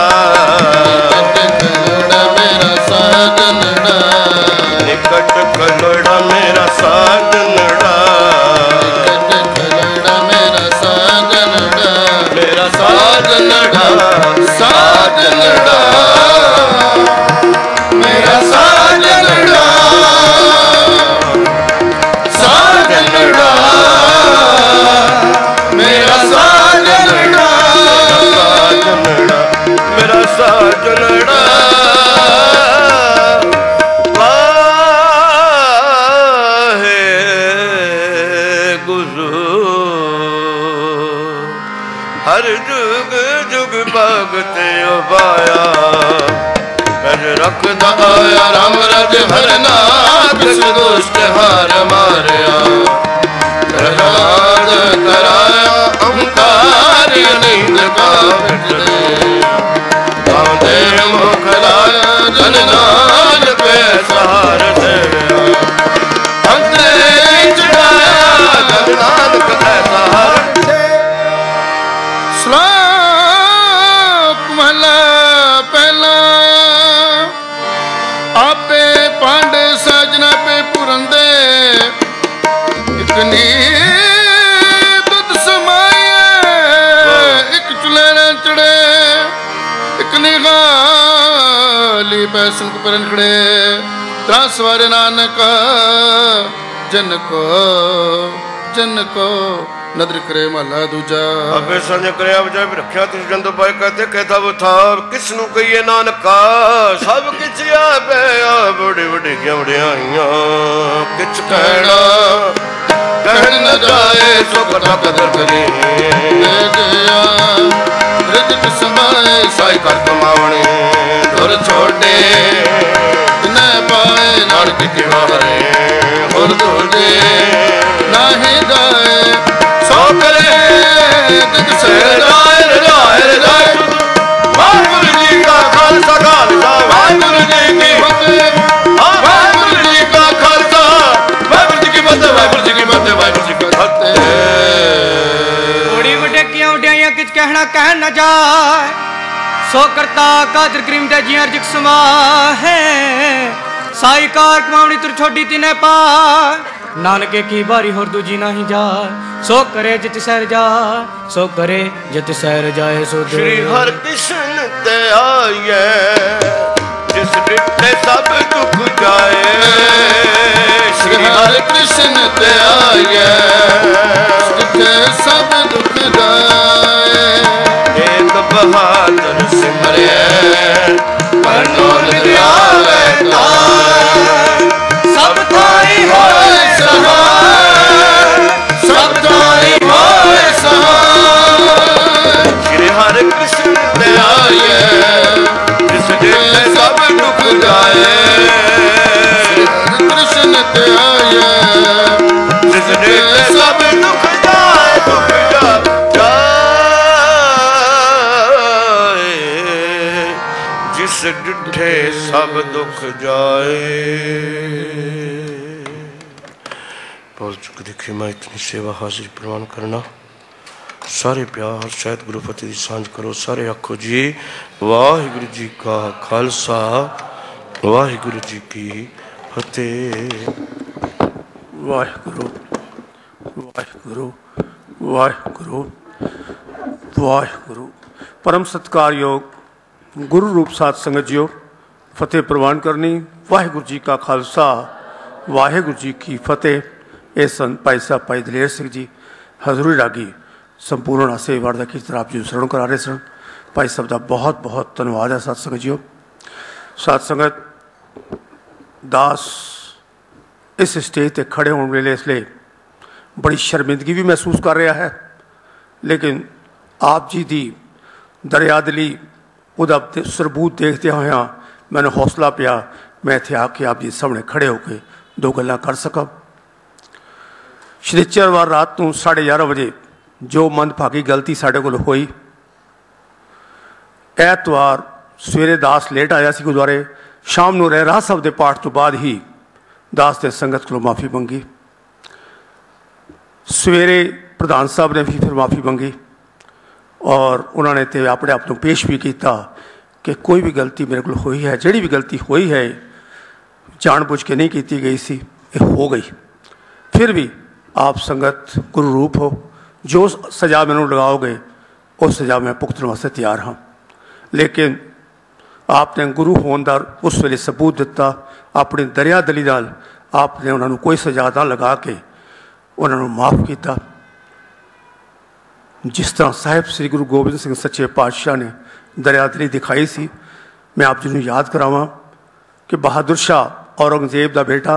ਮੇਰਾ ਸਾਜਨੜਾ ਨਿਕਟ ਖਲੜਾ ਮੇਰਾ ਸਾਜਨੜਾ ਮੇਰਾ ਸਾਜਨੜਾ ਮੇਰਾ ਸਾਜਨੜਾ ਸਾਜਨੜਾ ਮੇਰਾ ਸਾਜਨੜਾ ਸਾਜਨੜਾ ਮੇਰਾ ਸਾਜਨੜਾ ਮੇਰਾ ਸਾਜਨੜਾ ਵਾਹਿਗੁਰੂ ਹਰ ਜੁਗ ਜੁਗ ਭਗਤ ਉਪਾਇਆ ਕਰ ਰੱਖਦਾ ਆਇਆ ਰਾਮ ਰਾਜ ਹਰਨਾ ਕਿਸ ਦੁਸ਼ਟ ਹਾਰ ਮਾਰਿਆ ਰਾਜ ਕਰਾਇਆ ਓੰਕਾਰ ਅਨੰਦ ਕਾ ਵਿਟਦੇ ਆਉਂਦੇ ਮੁਖ ਲਾਇਆ ਜਨ ਨਾਨਕ ਸਹਾਰ ਦੇਵਿਆ ਅੰਤੇ ਚੜਾਇਆ ਜਨ ਨਾਨਕ ਸਹਾਰ ਸ਼ਲੋਕ ਮਹਲਾ ਪਹਿਲਾ ਆਪੇ ਪੰਡ ਸਾਜਨਾ ਪੇ ਪੁਰੰਦੇ ਇਕ ਨੀ ਦੁੱਧ ਸਮਾਏ ਇੱਕ ਚੁਲੇ ਨਾ ਚੜੇ ਇੱਕ ਨੀ ਗਾਲੀ ਪੈਸਨ ਕੋ ਪਰਨ ਖੜੇ ਤਰਾਸ ਵਾਰੇ ਨਾਨਕ ਜਨ ਕੋ ਨਦਰ ਕਰੇ ਮਹਲਾ ਦੂਜਾ ਆਪੇ ਸੰਜ ਕਰਿਆ ਬਜਾਏ ਰੱਖਿਆ ਤਿਸ ਜੰਦ ਪਾਏ ਕਹਤੇ ਕਹਿਤਾ ਬਥਾ ਕਿਸ ਨੂੰ ਕਹੀਏ ਨਾਨਕਾ ਸਭ ਕਿਛ ਆਪੇ ਆ ਬੜੇ ਬੜੇ ਵਡਿਆਈਆਂ ਕਿਛ ਕਹਿਣਾ ਕਹਿਣ ਨ ਜਾਏ ਸੋ ਕਟਾ ਕਦਰ ਕਰੀ ਗਿਆ ਰਿਜਕ ਸਮਾਏ ਸਾਈ ਕਰ ਕਮਾਵਣੇ ਦੁਰ ਛੋਟੇ ਨਾ ਪਾਏ ਨਾਨਕ ਕੀ ਵਾਰੇ ਹੋਰ ਤੁਝੇ ਨਾਹੀ ਗਾਏ ਸੋ ਕਰੇ ਤਿਤ ਸੇ ਰਾਏ ਰਾਏ ਰਾਏ ਵਾਹਿਗੁਰੂ ਜੀ ਕਾ ਖਾਲਸਾ ਵਾਹਿਗੁਰੂ ਜੀ ਕੀ ਫਤਿਹ ਵਾਹਿਗੁਰੂ ਜੀ ਕਾ ਖਾਲਸਾ ਵਾਹਿਗੁਰੂ ਜੀ ਕੀ ਫਤਿਹ ਵਾਹਿਗੁਰੂ ਜੀ ਕੀ ਫਤਿਹ ਵਾਹਿਗੁਰੂ ਜੀ ਕੀ ਫਤਿਹ। कहना कह न जाए, सो करता कादर करीम दे जी अर्ज समा है, साई कार कमावनी तुर छोड़ी तिने पा, नानके की बारी होर दूजी नहीं जा, सो करे जित सैर जा, सो करे जित सैर जाए सो दे। श्री हर कृष्ण ते आए, जिस डिठे सब दुख जाए, श्री हर कृष्ण ते आए, डिठे सब दुख जाए। एक बहादुर सिमरे, परनोल दयावे तार, सब ताई होए सहाय, सब ताई होए सहाय। श्री हर कृष्ण ते आए, जिस डिठे सब दुख जाए, श्री हर कृष्ण ते आए, जिस डिठे सब दुख जाए, दुख जाए, जिस डिठे सब दुख जाए। बोल चुक देखी मैं इतनी सेवा हाजिर प्रमाण करना। सारे प्यार शायद गुरु फतेह दी सांझ करो। सारे आखो जी वाहिगुरु जी का खालसा वाहिगुरु जी की फतेह। वाहिगुरु वाहिगुरु वाहिगुरु वाहिगुरु। परम सत्कार योग गुरु रूप साध संगत जियो फतेह प्रवान करनी। वाहिगुरु जी का खालसा वाहिगुरु जी की फतेह। ਇਹ ਸੰਤ ਭਾਈ ਸਾਹਿਬ ਭਾਈ ਦਲੇਰ ਸਿੰਘ ਜੀ ਹਜ਼ੂਰੀ ਰਾਗੀ ਸੰਪੂਰਨ ਆਸੇ ਵਾਰ ਦਾ ਕੀਰਤਨ ਆਪ ਜੀ ਨੂੰ ਸਰਵਣ ਕਰਾ ਰਹੇ ਸਨ। ਭਾਈ ਸਾਹਿਬ ਦਾ ਬਹੁਤ ਬਹੁਤ ਧੰਨਵਾਦ ਹੈ। ਸਤ ਸੰਗਤ ਜੀਓ, ਸਤ ਸੰਗਤ ਦਾਸ ਇਸ ਸਟੇਜ 'ਤੇ ਖੜ੍ਹੇ ਹੋਣ ਵੇਲੇ ਇਸ ਲਈ ਬੜੀ ਸ਼ਰਮਿੰਦਗੀ ਵੀ ਮਹਿਸੂਸ ਕਰ ਰਿਹਾ ਹੈ, ਲੇਕਿਨ ਆਪ ਜੀ ਦੀ ਦਰਿਆਦਲੀ ਉਹਦਾ ਸਰਬੂਤ ਦੇਖਦਿਆਂ ਹੋਇਆਂ ਮੈਨੂੰ ਹੌਸਲਾ ਪਿਆ ਮੈਂ ਇੱਥੇ ਆ ਕੇ ਆਪ ਜੀ ਸਾਹਮਣੇ ਖੜ੍ਹੇ ਹੋ ਕੇ ਦੋ ਗੱਲਾਂ ਕਰ ਸਕਾਂ। ਸ਼ਨੀਚਰਵਾਰ ਰਾਤ ਨੂੰ 11:30 ਵਜੇ ਜੋ ਮੰਦਭਾਗੀ ਗਲਤੀ ਸਾਡੇ ਕੋਲ ਹੋਈ, ਐਤਵਾਰ ਸਵੇਰੇ ਦਾਸ ਲੇਟ ਆਇਆ ਸੀ ਗੁਰਦੁਆਰੇ, ਸ਼ਾਮ ਨੂੰ ਰਹਿਰਾਸ ਸਾਹਿਬ ਦੇ ਪਾਠ ਤੋਂ ਬਾਅਦ ਹੀ ਦਾਸ ਨੇ ਸੰਗਤ ਕੋਲੋਂ ਮਾਫੀ ਮੰਗੀ। ਸਵੇਰੇ ਪ੍ਰਧਾਨ ਸਾਹਿਬ ਨੇ ਵੀ ਫਿਰ ਮਾਫੀ ਮੰਗੀ ਔਰ ਉਹਨਾਂ ਨੇ ਤੇ ਆਪਣੇ ਆਪ ਨੂੰ ਪੇਸ਼ ਵੀ ਕੀਤਾ ਕਿ ਕੋਈ ਵੀ ਗਲਤੀ ਮੇਰੇ ਕੋਲ ਹੋਈ ਹੈ, ਜਿਹੜੀ ਵੀ ਗਲਤੀ ਹੋਈ ਹੈ ਜਾਣ ਬੁੱਝ ਕੇ ਨਹੀਂ ਕੀਤੀ ਗਈ ਸੀ, ਇਹ ਹੋ ਗਈ। ਫਿਰ ਵੀ आप संगत गुरु रूप हो, जो सज़ा मैनू लगाओगे वो सज़ा मैं भुगतण वास्ते तैयार हाँ। लेकिन आपने गुरु होने का उस वेले सबूत दिता, अपनी दरिया दली नाल आपने उन्होंने कोई सज़ा ना लगा के उन्होंने माफ़ किया। जिस तरह साहिब श्री गुरु गोबिंद सिंह सच्चे पातशाह ने दरियादली दिखाई सी, मैं आप जी को याद करावां कि बहादुर शाह औरंगजेब का बेटा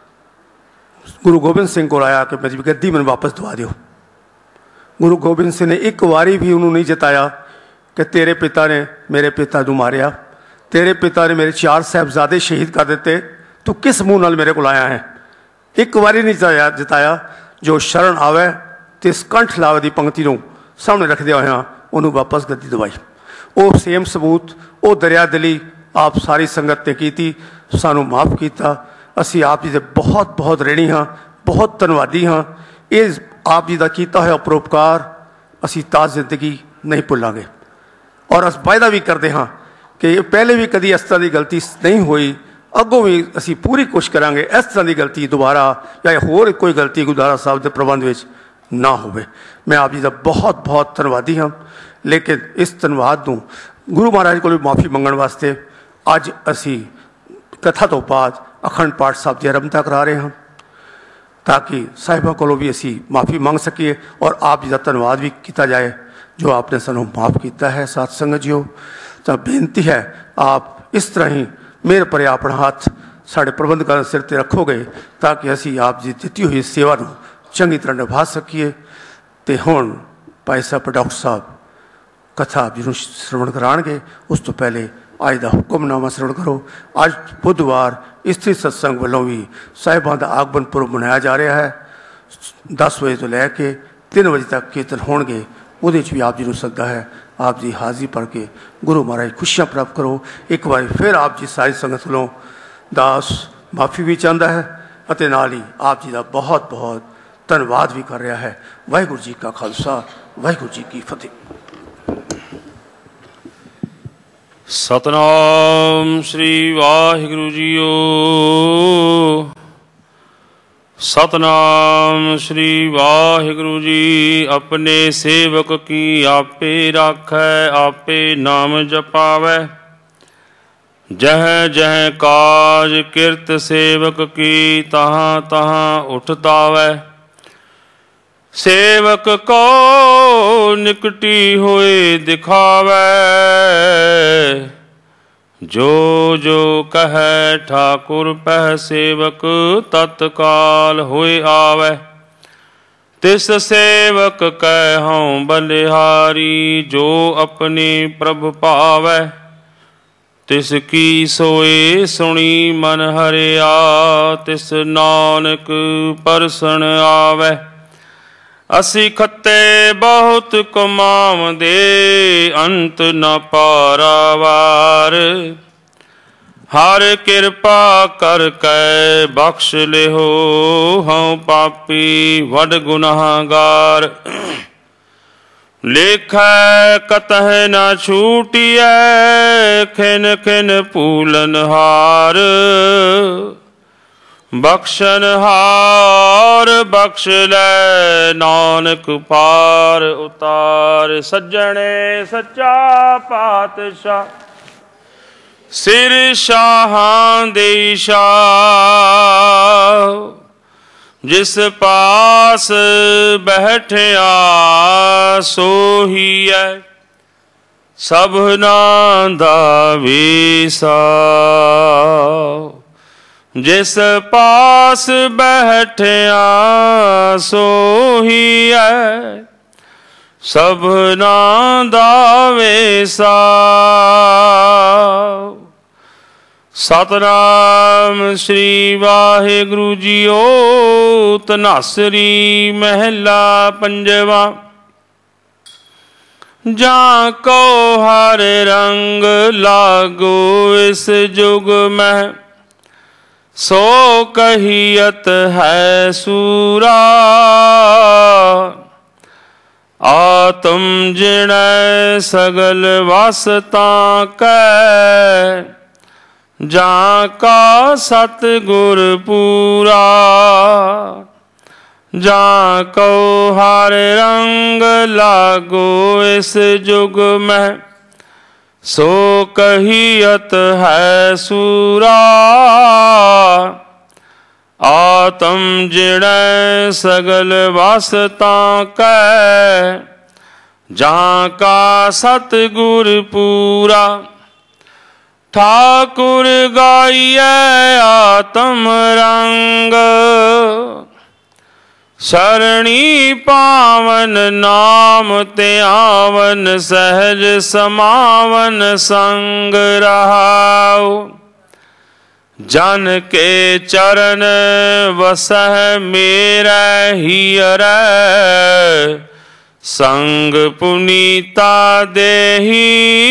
गुरु गोबिंद सिंह को आया कि मेरी गद्दी मैंने वापस दवा दो। गुरु गोबिंद सिंह ने एक बारी भी उन्होंने नहीं जताया कि तेरे पिता ने मेरे पिता को मारिया, तेरे पिता ने मेरे 4 साहिबजादे शहीद कर दिते, तू किस मुँह नाल मेरे को आया है। एक बारी नहीं जताया। जो शरण आवे तो इस कंठ लावे की पंक्ति को सामने रखदे होया उन्होंने वापस गद्दी दवाई। वो सेम सबूत वो दरिया दिली आप सारी संगत ने की, सानू माफ़ किया। असी आप जी के बहुत बहुत ऋणी हाँ, बहुत धन्यवादी हाँ। ये आप जी का किया हुआ परोपकार असी ताज जिंदगी नहीं भुलांगे और अस वायदा भी करते हाँ कि पहले भी कभी इस तरह की गलती नहीं हुई, अगों भी असी पूरी कोशिश करांगे इस तरह की गलती दोबारा या होर कोई गलती गुरुद्वारा साहब के प्रबंध में ना होवे। मैं आप जी का बहुत बहुत धन्यवादी हाँ। लेकिन इस धन्यवाद को गुरु महाराज को माफ़ी मंगण वास्ते अज असी कथा तो बाद अखंड पाठ साहब की आरंभता करा रहे हैं ताकि साहिबा को भी असी माफ़ी मांग सकीए और आप जी का धन्यवाद भी किया जाए जो आपने सानू माफ़ किया है। साथ संगत जियो, तो बेनती है आप इस तरह ही मेरे पर अपना हाथ साढ़े प्रबंधकों के सिर पर रखोगे ताकि असी आप जी दी हुई सेवा को चंगी तरह निभा सकीए। तो हुण भाई साहब डॉक्टर साहब कथा आप जी श्रवण कराएंगे, उस तो पहले अज का हुक्मनामा श्रवण करो। अज बुधवार इस्त्री सत्संग वालों भी साहिबां का आगमन पुरब मनाया जा रहा है। 10 बजे तो लैके 3 बजे तक कीर्तन होणगे, उहदे भी आप जी को सद्दा है। आप जी हाजिरी पढ़ के गुरु महाराज खुशियां प्राप्त करो। एक बार फिर आप जी सारी संगत वालों दास माफ़ी भी चाहता है और नाल ही आप जी का बहुत बहुत धन्यवाद भी कर रहा है। वाहिगुरु जी का खालसा वाहिगुरु जी की फतेह। सतनाम श्री वाहिगुरु जीओ। सतनाम श्री वाहिगुरु जी। अपने सेवक की आपे राखै, आपे नाम जपावै। जह जह काज किरत सेवक की, तहाँ तहाँ उठतावै। सेवक को निकटी होए दिखावै। जो जो कहे ठाकुर पह, सेवक तत्काल होए आवै। तिस सेवक कहूँ बलिहारी, जो अपने प्रभु पावै। तिसकी सोए सुनी मन हरिया, तिस नानक परसण आवै। असी खत्ते बहुत कमावदे, अंत न पारावार। हर कृपा कर कै बख्श लिहो, हूँ पापी वड गुनाहगार। लेखै कतह न छूटिए, खिन खिन पूलन हार। बख्शन हार बख्श लै, नानक पार उतार। सज्जने सच्चा पातशाह, सिर शाहां दे शाह। जिस पास बैठिया सोहीए, सबना दा वेसा। जिस पास बैठिया सोहीए, सबना दा वेसा। सतनाम श्री वाहिगुरु जीओ। तनासरी महला पंजवा। जां को हर रंग लागो इस जुग में, सो कहियत है सूरा। आत्म जिण सगल वासता कै, जां का सतगुर पूरा। जां को हर रंग लागो इस जुग में, सो कहियत है सूरा। आत्म जिण सगल वासता कै, जहाँ का सतगुर पूरा। ठाकुर गाइए आत्म रंग, शरणी पावन नाम ते आवन। सहज समावन संग रहाओ, जन के चरण वसह मेरा हियर। संग पुनीता देही,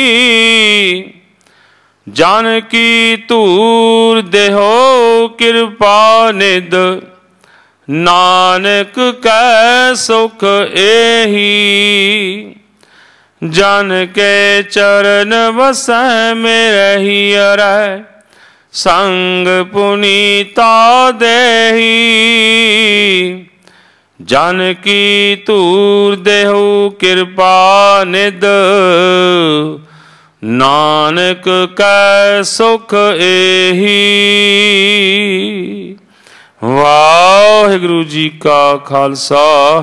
जन की तूर देहो कृपा निद। नानक कै सुख एही, जन के चरण वसै मेरे हियर। संग पुनीता देही, जन की तूर देहु कृपा निद। नानक कै सुख एही। वाहिगुरु जी का खालसा,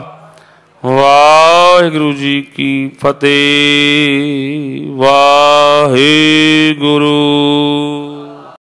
वाहिगुरु जी की फतेह। वाहिगुरु।